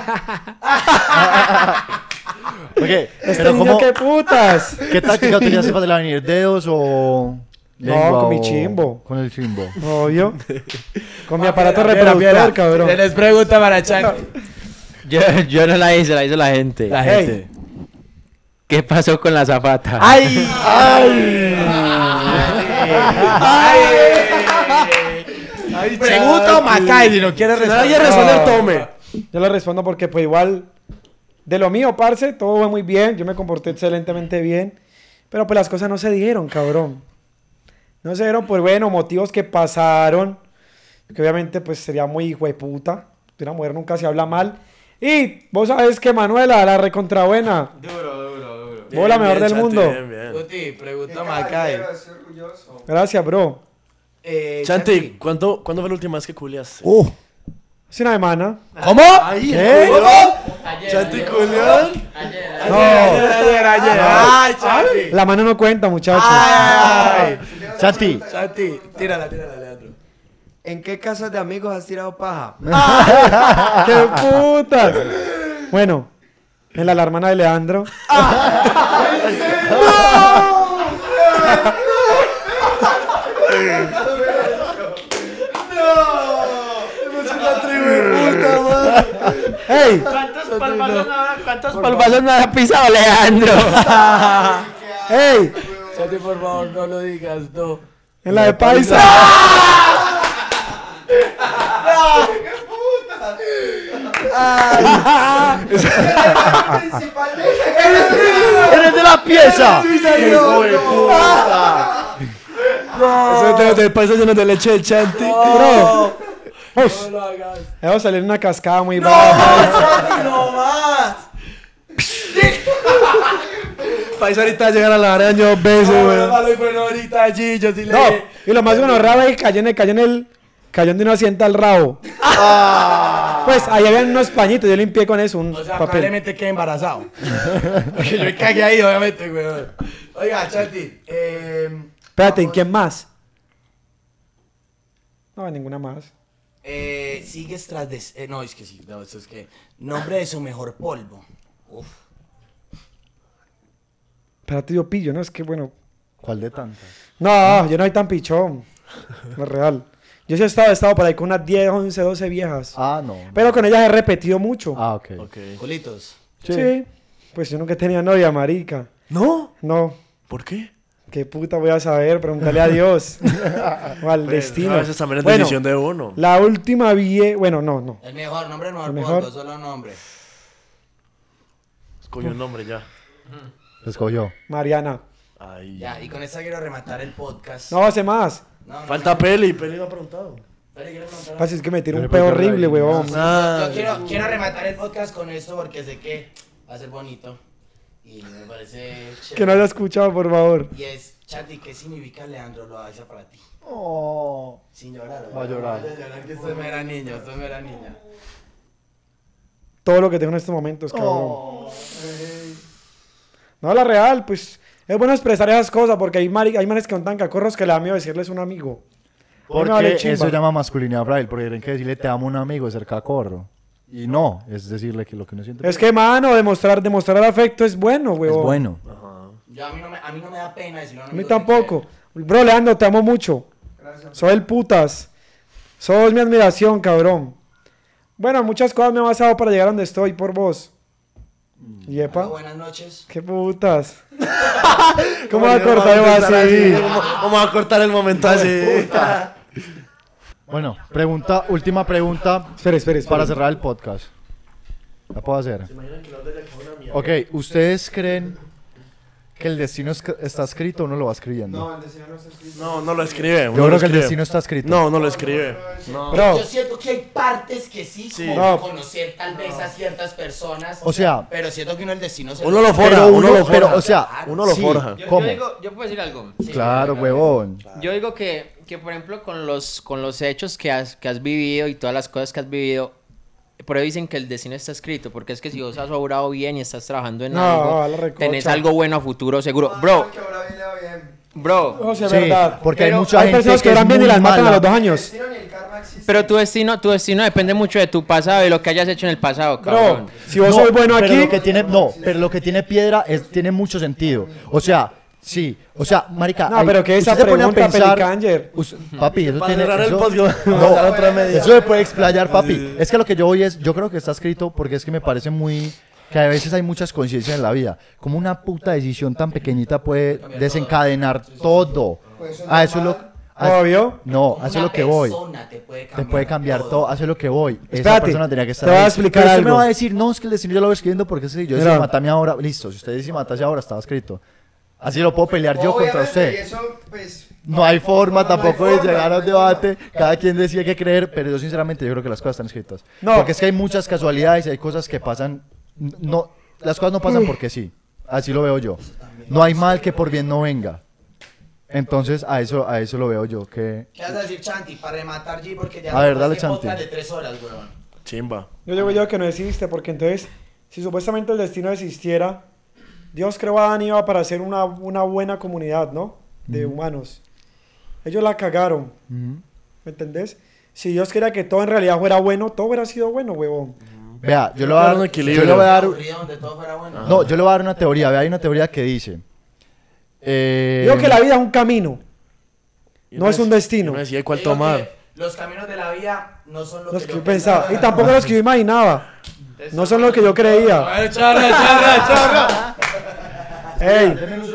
Ok, Este pero niño, ¿cómo, qué putas. ¿qué táctica utilizaste para venir? ¿Dedos o lengua con mi o- chimbo. Con el chimbo. Obvio. Con mi aparato Piedra, reproductor, piedra. cabrón. Tienes pregunta para Chanti. Yo, yo no la hice, la hizo la gente. La Hey. gente. ¿Qué pasó con la zapata? ¡Ay! Pregunta o Macay, si no quiere Si nadie responder. responder, tome. Yo le respondo porque pues igual de lo mío, parce, todo fue muy bien, yo me comporté excelentemente bien, pero pues las cosas no se dieron, cabrón. No se dieron por, bueno, motivos que pasaron, que obviamente pues sería muy hijo de puta, de una mujer nunca se habla mal. Y vos sabés que Manuela, la recontrabuena, Duro, duro, duro. vos la mejor del Chanti, mundo. bien, bien. Tuti, pregunta Qué a Macay. caballero, estoy orgulloso. Gracias, bro. Eh, Chanti, ¿cuándo, ¿cuándo fue la última vez que culiaste? Uh, Hace una semana. ¿Cómo? ¿qué? Ayer, Chanti ayer. culión. Ayer, No, Ayer, ayer. Ay, Chanti. la mano no cuenta, muchachos. Ay, Chanti, Chanti, tírala, tírala, Leandro. ¿En qué casas de amigos has tirado paja? ¡Qué putas! Bueno, en la, la hermana de Leandro. ¡Ey! ¿Cuántos palmazos no habrá- ¿Cuántos palmazos no ha pisado Leandro? ¡Ey! Chanti, por favor, no lo digas, no. En la de Paisa. ¡eres de la pieza! ¡Hijo de puta! Eso de, de paisa lleno de leche de Chanti. Bro. Ush, No lo hagas. me va a salir una cascada muy brava. Chanti, no más. Paisa ahorita va a llegar a la araña dos veces, No, weón. malo, pero ahorita allí, yo sí le... No, y lo más bueno raro es que cayó en el, cayó en el, cayó en una asienta al rabo. Pues ahí habían unos pañitos, yo limpié con eso un O sea, papel. probablemente quedé embarazado. Porque yo cagué ahí, obviamente, weón. Oiga, Chanti, eh... Espérate, ¿y quién más? No, ninguna más. Eh, sigues tras de... eh, no, es que sí, no, eso es que... Nombre de su mejor polvo. Uf. Espérate, yo pillo, ¿no? Es que bueno. ¿Cuál de tantas? No, yo no soy tan pichón. No es real. Yo sí he estado, he estado por ahí con unas diez, once, doce viejas. Ah, no. Pero con ellas he repetido mucho. Ah, ok. Ok. Culitos. Sí. Pues yo nunca he tenido novia, marica. ¿No? No. ¿Por qué? ¿Qué puta voy a saber? Pregúntale a Dios. O al Pues, destino. a veces también es Bueno, decisión de uno. La última vi... Bueno, no, no. El mejor, nombre del mejor El polvo, mejor. solo nombre. Escogió un nombre ya. Escogió. Mariana. Ay. Ya, y con esta quiero rematar el podcast. No, hace más. No, no, Falta no. Peli, Peli no ha preguntado. Peli, ¿quieres rematar? Pasa es que me tiró un Pero pedo porque horrible, la- huevón. Ah, Yo quiero, quiero rematar el podcast con esto porque sé que va a ser bonito. Y me parece chévere. Que no haya escuchado, por favor. Y es, Chanti, ¿qué significa Leandro Loaiza para ti? Oh. Sin llorar. Va a llorar. Vaya a llorar, que usted me era niño, usted me era niña. Todo lo que tengo en estos momentos, cabrón. Oh. No, la real, pues... Es bueno expresar esas cosas porque hay, mari- hay manes que son tan cacorros que le da miedo decirles un amigo. A mí me Porque vale chimba. eso llama masculinidad frágil, porque tienen que decirle te amo a un amigo, es ser cacorro. Y no, es decirle que lo que uno siente Es que, mano, demostrar, demostrar el afecto es bueno, es huevón. bueno. Yo, a, mí no me, a mí no me da pena decirlo. A mí tampoco. Bro, Leandro, te amo mucho. Gracias. Soy el putas. Sos mi admiración, cabrón. Bueno, muchas cosas me han pasado para llegar a donde estoy por vos. Y epa, Buenas noches. qué putas. ¿Cómo va a cortar el así? ¿Cómo, cómo va a cortar el momento así? Bueno, pregunta, última pregunta Espera, espera, espera. para cerrar el podcast. ¿La puedo hacer? Ok, ¿ustedes creen que el destino es- está escrito o uno lo va escribiendo? No, el destino no está escrito. No, no lo escribe. Yo uno lo creo que el escribe. destino está escrito. No, no lo escribe. No. Bro, Yo siento que hay partes que sí, Sí. como No. conocer tal vez a ciertas personas. O sea, pero siento que uno el destino se Uno lo forja, pero uno uno, lo pero, forja. o sea, Uno lo sí, forja. Yo, ¿cómo? yo digo, yo puedo decir algo. Claro, huevón. Yo digo que, que, por ejemplo, con los, con los hechos que has, que has vivido y todas las cosas que has vivido, por eso dicen que el destino está escrito, porque es que si vos has obrado bien y estás trabajando en No, algo, a la recocha. tenés algo bueno a futuro seguro. Bro, Que ahora bien le va bien. bro, no sé, Sí, verdad. porque hay Pero mucha Hay gente personas que que es oran bien y muy las matan a mala. los dos El años. destino ni el karma existe. pero tu destino, tu destino depende mucho de tu pasado y lo que hayas hecho en el pasado, Bro, cabrón. si vos No, sos bueno pero aquí... lo que tiene, no, pero lo que tiene piedra es, tiene mucho sentido. O sea, sí, o sea, marica. No, hay- pero que esa usted se pone a pregunta, pensar- Pelicanger. us- papi, eso Para tiene. cerrar el eso- podcast, no, vamos a la otra media. eso se puede explayar, papi. Es que lo que yo voy es, yo creo que está escrito porque es que me parece muy. Que a veces hay muchas conciencias en la vida. Como una puta decisión tan pequeñita puede desencadenar todo. Pues eso es A eso es lo, normal. Haz- Obvio. No, hace Una lo que voy. persona te puede Te cambiar, puede cambiar todo, hace lo que voy. Esa Espérate, persona tenía que estar te voy a ahí. explicar Pero usted me algo. va a decir, no, es que el destino yo lo voy escribiendo porque si yo Mira. decía matame ahora, listo, si usted dice matase ahora, estaba escrito. Así lo puedo pelear yo contra Obviamente, y usted. eso, pues, No hay forma no tampoco hay de forma, llegar a un no hay debate, forma. cada quien decide qué creer, pero yo sinceramente yo creo que las cosas están escritas. No. Porque es que hay muchas casualidades y hay cosas que pasan, no, las cosas no pasan porque sí, así lo veo yo. No hay mal que por bien no venga. Entonces a eso, a eso lo veo yo, que... ¿Qué vas a decir, Chanti? Para rematar, G, porque ya A ver, no dale, este Chanti. podcast de tres horas, weón. Chimba. Yo digo yo que no existe, porque entonces, si supuestamente el destino existiera, Dios creó a Adán y Eva para hacer una, una buena comunidad, ¿no? De humanos. Ellos la cagaron, Ujú. ¿me entendés? Si Dios quería que todo en realidad fuera bueno, todo hubiera sido bueno, huevón. Vea, yo le voy a Claro, un dar, equilibrio. yo le voy a dar, Aburrido donde todo fuera bueno. no, yo le voy a dar una teoría, vea, hay una teoría que dice... eh, Digo que la vida es un camino, Y no uno es un dec- destino. y uno decide cuál Digo tomar. que Los caminos de la vida no son lo Los que que yo yo pensaba, y tampoco los que yo imaginaba. No son lo que yo creía. Ey,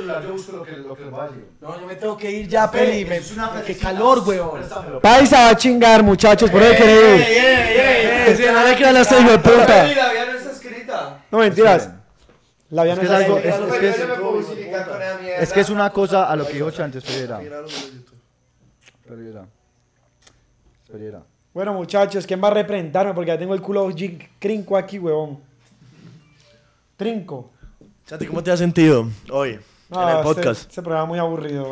No, yo me tengo que ir ya, Peli. Me... Qué calor, weón. Paisa va a chingar, muchachos, por eso quiere ir. Sí, no le crean a este hijo de puta. Y la vida no está escrita. No mentiras. La vida Es no que es es algo- así. es- Pero que yo no me puedo justificar con esa mierda. Es que es una cosa a lo que dijo Chantes, espera. Espera. Espera. Bueno, muchachos, ¿quién va a representarme? Porque ya tengo el culo gi- crinco aquí, huevón. Trinco. Chanti, ¿cómo te has sentido hoy No, en el este- podcast? Este, programa muy aburrido.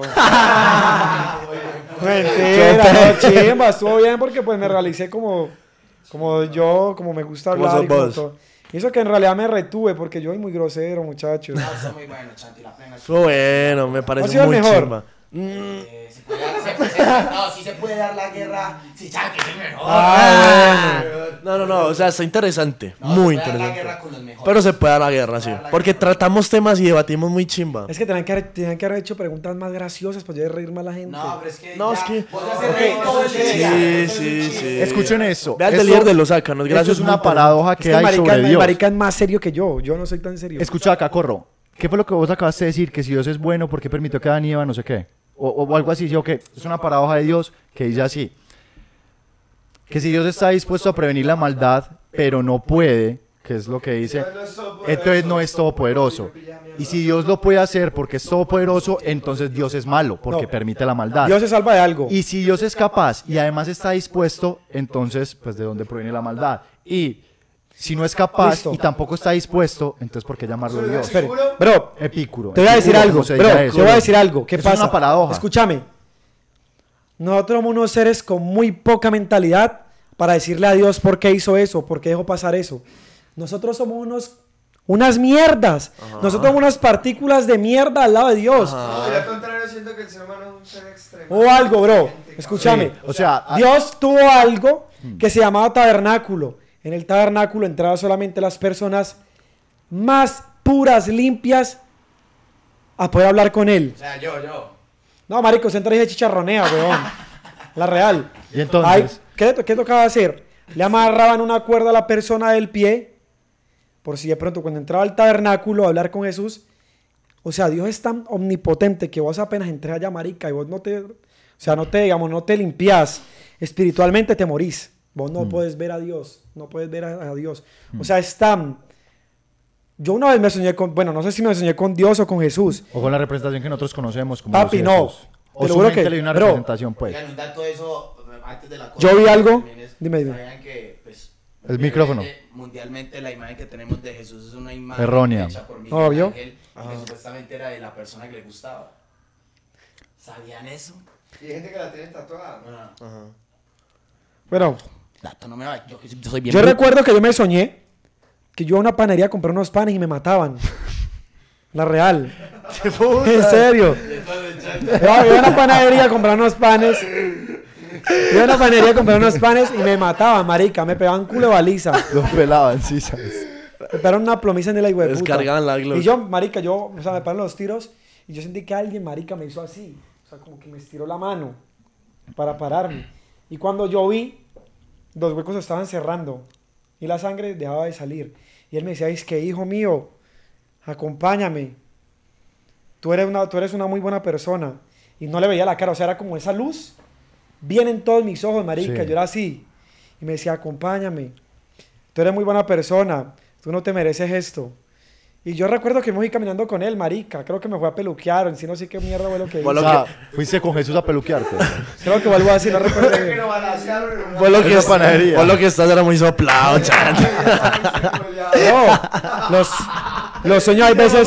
Mentira, no, chimba, estuvo bien porque pues me realicé como, como yo, como me gusta Como hablar sos y como vos. todo. Y eso que en realidad me retuve porque yo soy muy grosero, muchachos. No, está muy bueno, Chanti. La pena. Estuvo bueno, me ¿Ha parece sido el muy mejor? chimba. Mm, Eh, se puede dar- se- se- no, sí se puede dar la guerra. Sí, Chanti es el mejor. Ah, No, no, no, o sea, está interesante, No, muy se puede dar la interesante. guerra con los mejores. Pero se puede dar la guerra, sí. dar la Porque guerra. tratamos temas y debatimos muy chimba. Es que tenían que, haber, tenían que haber hecho preguntas más graciosas para yo reír más a la gente. No, pero es que. No, ya, es que- vos haces reír todo el día. Sí, sí, sí. Escuchen eso. Vean el Esto- líder de los sácanos, Esto gracias. es una paradoja Es que que el hay marica, sobre el Dios. marica es más serio que yo. Yo no soy tan serio. Escucha acá, Corro. ¿Qué fue lo que vos acabaste de decir? Que si Dios es bueno, ¿por qué permitió que Adán y Eva no sé qué? O, o algo así, ¿sí o qué? Es una paradoja de Dios que dice así. Que si Dios está dispuesto a prevenir la maldad, pero no puede, que es lo que dice, entonces no es todopoderoso. Y si Dios lo puede hacer porque es todopoderoso, entonces Dios es malo, porque No. permite la maldad. Dios se salva de algo. Y si Dios es capaz y además está dispuesto, entonces, pues, ¿de dónde proviene la maldad? Y si no es capaz Listo. y tampoco está dispuesto, entonces, ¿por qué llamarlo Dios? Espere, bro, Epicuro. te voy a decir Epicuro, algo, como se bro, diga te eso. voy a decir algo. ¿Qué Es pasa? una paradoja. Escúchame. Nosotros somos unos seres con muy poca mentalidad para decirle a Dios por qué hizo eso, por qué dejó pasar eso. Nosotros somos unos, unas mierdas. Nosotros somos unas partículas de mierda al lado de Dios. No, yo al contrario siento que el ser humano es un ser extremo. O algo, bro. Escúchame. Sí, o sea, a- Dios tuvo algo que se llamaba tabernáculo. En el tabernáculo entraban solamente las personas más puras, limpias, a poder hablar con él. O sea, yo, yo. No, marico, se entra y se chicharronea, weón. La real. Y entonces, Ay, ¿qué, ¿Qué tocaba hacer? Le amarraban una cuerda a la persona del pie, por si de pronto cuando entraba al tabernáculo a hablar con Jesús, o sea, Dios es tan omnipotente que vos apenas entrés allá, marica, y vos no te, o sea, no te, digamos, no te limpias, espiritualmente te morís. Vos no puedes ver a Dios, no puedes ver a, a Dios. O sea, es tan... Yo una vez me soñé con, bueno, no sé si me soñé con Dios o con Jesús. o con la representación que nosotros conocemos como Papi, los no. Jesús. Te O lo su juro mente que- le dio una bro. representación, pues. Oigan, un dato de eso, antes de la cosa. Yo vi algo. también es- Dime, dime. Sabían que, pues, El micrófono. mundialmente la imagen que tenemos de Jesús es una imagen Errónea. hecha por Miguel Obvio. Ángel, que supuestamente era de la persona que le gustaba. ¿Sabían eso? Y hay gente que la tiene tatuada. Bueno, Bueno, dato no me va. Yo, yo soy bien. yo bruto. recuerdo que yo me soñé que yo a una panería compré unos panes y me mataban. La real. En serio. Yo iba a una panadería a comprar unos panes. Iba a una panadería a comprar unos panes y me mataban, marica. Me pegaban culo de baliza. Los pelaban, sí, ¿sabes? Me pegaron una plomiza en el hijo de puta. Descargaban la glock. Y yo, marica, yo, o sea, me pararon los tiros y yo sentí que alguien, marica, me hizo así. O sea, como que me estiró la mano para pararme. Y cuando yo vi, los huecos se estaban cerrando y la sangre dejaba de salir. Y él me decía, es que hijo mío, acompáñame. Tú eres, una, tú eres una muy buena persona. Y no le veía la cara, o sea, era como esa luz bien en todos mis ojos, marica. Sí. Yo era así. Y me decía, acompáñame. Tú eres muy buena persona. Tú no te mereces esto. Y yo recuerdo que me fui caminando con él, marica. Creo que me fue a peluquear. En sí no sé qué mierda fue lo que hice. O sea, fuiste con Jesús a peluquearte. Creo que vuelvo así, no recuerdo bien. Vos lo que, Esa panadería. vos lo que estás era muy soplado, Chanti. No, los, los sueños hay veces...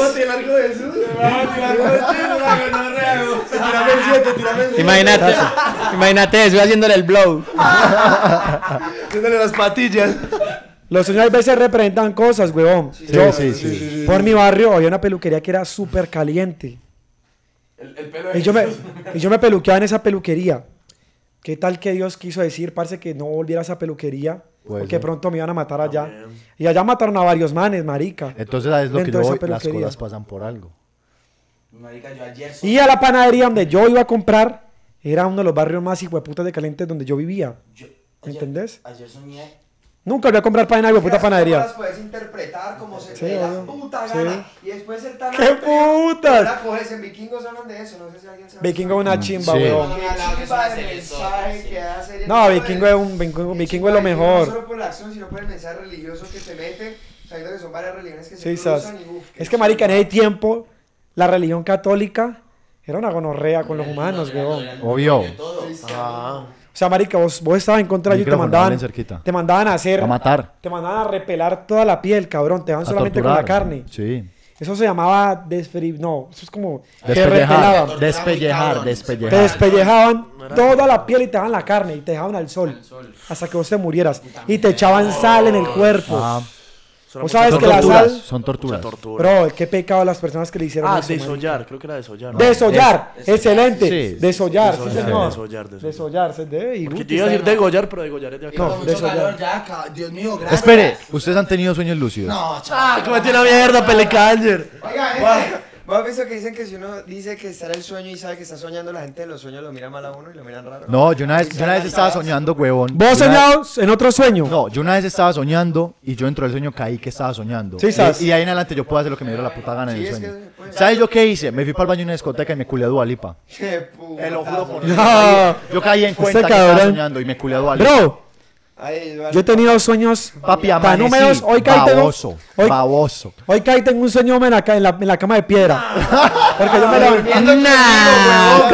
Imagínate, imagínate eso haciéndole el blow. Haciéndole las patillas. Los sueños hay veces representan cosas, huevón. Sí, Yo, sí, sí, sí. por mi barrio había una peluquería que era súper caliente. Y yo, me, y yo me peluqueaba en esa peluquería. ¿Qué tal que Dios quiso decir, parce, que no volviera a esa peluquería? Puede Porque ser. pronto me iban a matar allá. Y allá mataron a varios manes, marica. Entonces, ¿sabes lo que Dentro yo de esa voy? Las peluquería. cosas pasan por algo. Marica, yo ayer... Y a la panadería donde yo iba a comprar, era uno de los barrios más hijueputas de calientes donde yo vivía. yo- ¿Me ayer- entendés? Ayer soñé... Nunca voy a comprar pan en la puta Las panadería. puedes interpretar como se Sí, te dé la obvio. puta Sí. gana. Y después el tan ¡Qué amplio, putas! la coges en Vikingos hablan de eso, no sé si alguien sabe. Vikingo es una chimba, Sí. weón. Qué chimba de mensaje que da serie. No, Vikingo es un Vikingo, Vikingo es lo No mejor. solo por la acción, sino por el mensaje religioso que te mete, sabiendo que son varias religiones que se Sí, sas. cruzan y uf, Es que, marica, en ese tiempo, la religión católica era una gonorrea con los humanos, weón. Obvio. O sea, marica, vos, vos estabas en contra de ellos y te Micrófono, mandaban, hablen cerquita. te mandaban a hacer... A matar. Te mandaban a repelar toda la piel, cabrón. Te daban A solamente torturar. con la carne. Sí. Eso se llamaba desferi... No, eso es como... Te Despellejar. repelaban. Despellejar. Te Despellejar. despellejaban toda la piel y te daban la carne y te dejaban al sol. Hasta que vos te murieras. Y te echaban sal en el cuerpo. Ah, Vos sabes son que la torturas. sal... Son torturas. Tortura. Bro, qué pecado las personas que le hicieron Ah, eso, marica. desollar, creo que era desollar. ¿no? Desollar, excelente. Sí. Desollar, sí, Desollar, señor. desollar, desollar. Desollar, se debe. Y Porque Guti yo iba a está- decir degollar, pero degollar es de acá. No, Mucho desollar. calor ya, ca- Dios mío, gracias. Espere, ¿ustedes han tenido sueños lúcidos? No, chaval. ¡Ah, cómete una mierda, Pelicanger! Oiga, eh, ¿vos has visto que dicen que si uno dice que está en el sueño y sabe que está soñando, la gente de los sueños lo mira mal a uno y lo miran raro? No, yo una vez, yo una vez estaba soñando, huevón. ¿Vos Yo una- soñados en otro sueño? No, yo una vez estaba soñando y yo dentro del sueño caí que estaba soñando. Sí, sas. y, y ahí en adelante yo puedo hacer lo que me diera la puta gana en Sí, el es sueño. que, pues, ¿Sabes yo qué hice? Me fui para el baño de una discoteca y me culé a Dua Lipa. Qué puta. Te lo juro por No. Dios. Yo caí en cuenta Este que estaba cabrón. soñando y me culé a Dua Lipa. Bro, Ay, vale. yo he tenido sueños Papi, tan amanecí, húmedos. Hoy caí tengo, baboso, hoy, baboso. hoy caí tengo un sueño en la, ca- en la, en la cama de piedra. Porque yo me levanté. Nah,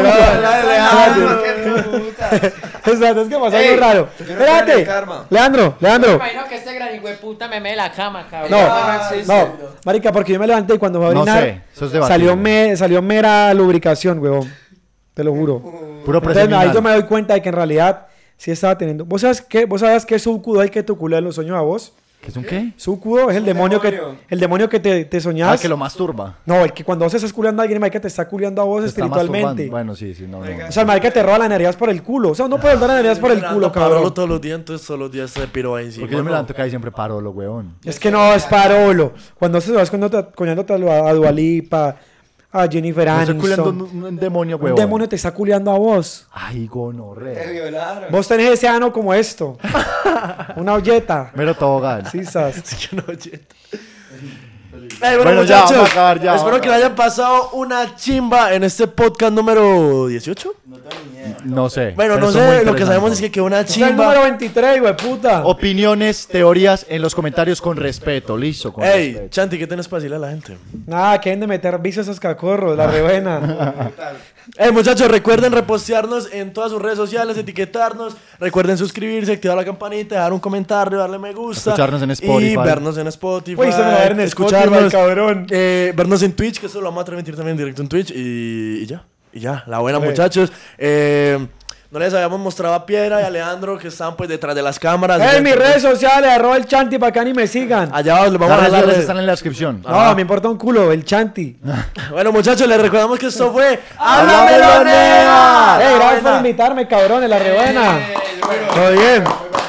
cabrón. Qué puta. Exacto, es que pasó Ey, algo raro. yo no creo en el Espérate. karma. Leandro, Me Leandro. imagino que este gran hijueputa me mee la cama, cabrón. No, Ah, sí, no, marica, porque yo me levanté y cuando me No orinar sé, eso es debatible. salió, me, salió mera lubricación, huevón. Te lo juro. Puro Entonces ahí yo preseminal. me doy cuenta de que en realidad sí estaba teniendo. ¿Vos sabes qué? ¿Vos sabes qué sucudo hay que te culea en los sueños a vos? ¿Qué es un qué? Sucudo es el demonio, demonio. que el demonio que te, te soñás. Ah, que lo masturba. No, el que cuando vos estás culiando a alguien, marica, te está culiando a vos Se está espiritualmente. masturbando. Bueno, sí, sí, no, no. O sea, el marica te roba las energías por el culo. O sea, no puedes dar energías por el culo, Parolo cabrón. todos los días, entonces todos los días se piro ahí encima. Porque yo me ¿no? levanto que ahí siempre paro, lo huevón. Es que no, es parolo. Cuando se vas coñándote a Dualipa, a Jennifer Me estoy culiando Aniston. un, un demonio, Un huevón. demonio te está culiando a vos. Ay, Te gonorrea. violaron. Vos tenés ese ano como esto. Una olleta. Mero tobogán. Sí, sas. Es que no, oye. Ey, bueno, Bueno, ya, muchachos, vamos a acabar ya, espero vamos que le hayan pasado una chimba en este podcast número dieciocho. No sé. Bueno, pero no son muy sé, lo que interesantes. sabemos es que quedó una Es el número chimba. veintitrés, güey, puta. Opiniones, teorías en los comentarios con respeto, listo. Con Ey, respeto. Chanti, ¿qué tienes para decirle a la gente? Nada, que den de meter vicio a esos cacorros, la rebuena. Ey, muchachos, recuerden repostearnos en todas sus redes sociales, etiquetarnos. Recuerden suscribirse, activar la campanita, dejar un comentario, darle me gusta. Escucharnos en Spotify. Y vernos en Spotify. Uy, se me va a ver en escucharnos, Spotify, cabrón. eh, vernos en Twitch, que eso lo vamos a transmitir también en directo en Twitch. Y, y ya, y ya, la buena, Pues. muchachos. Eh, no les habíamos mostrado a Piedra y a Leandro que están pues detrás de las cámaras. En mis redes sociales, arroba el chanti para que ni me sigan. Allá les vamos Las a redes dejar. sociales están en la descripción. No, me importa un culo, el chanti. Bueno, muchachos, les recordamos que esto fue ¡Háblame, Lonea! Ey, gracias por invitarme, cabrones, la rebuena. Todo bien.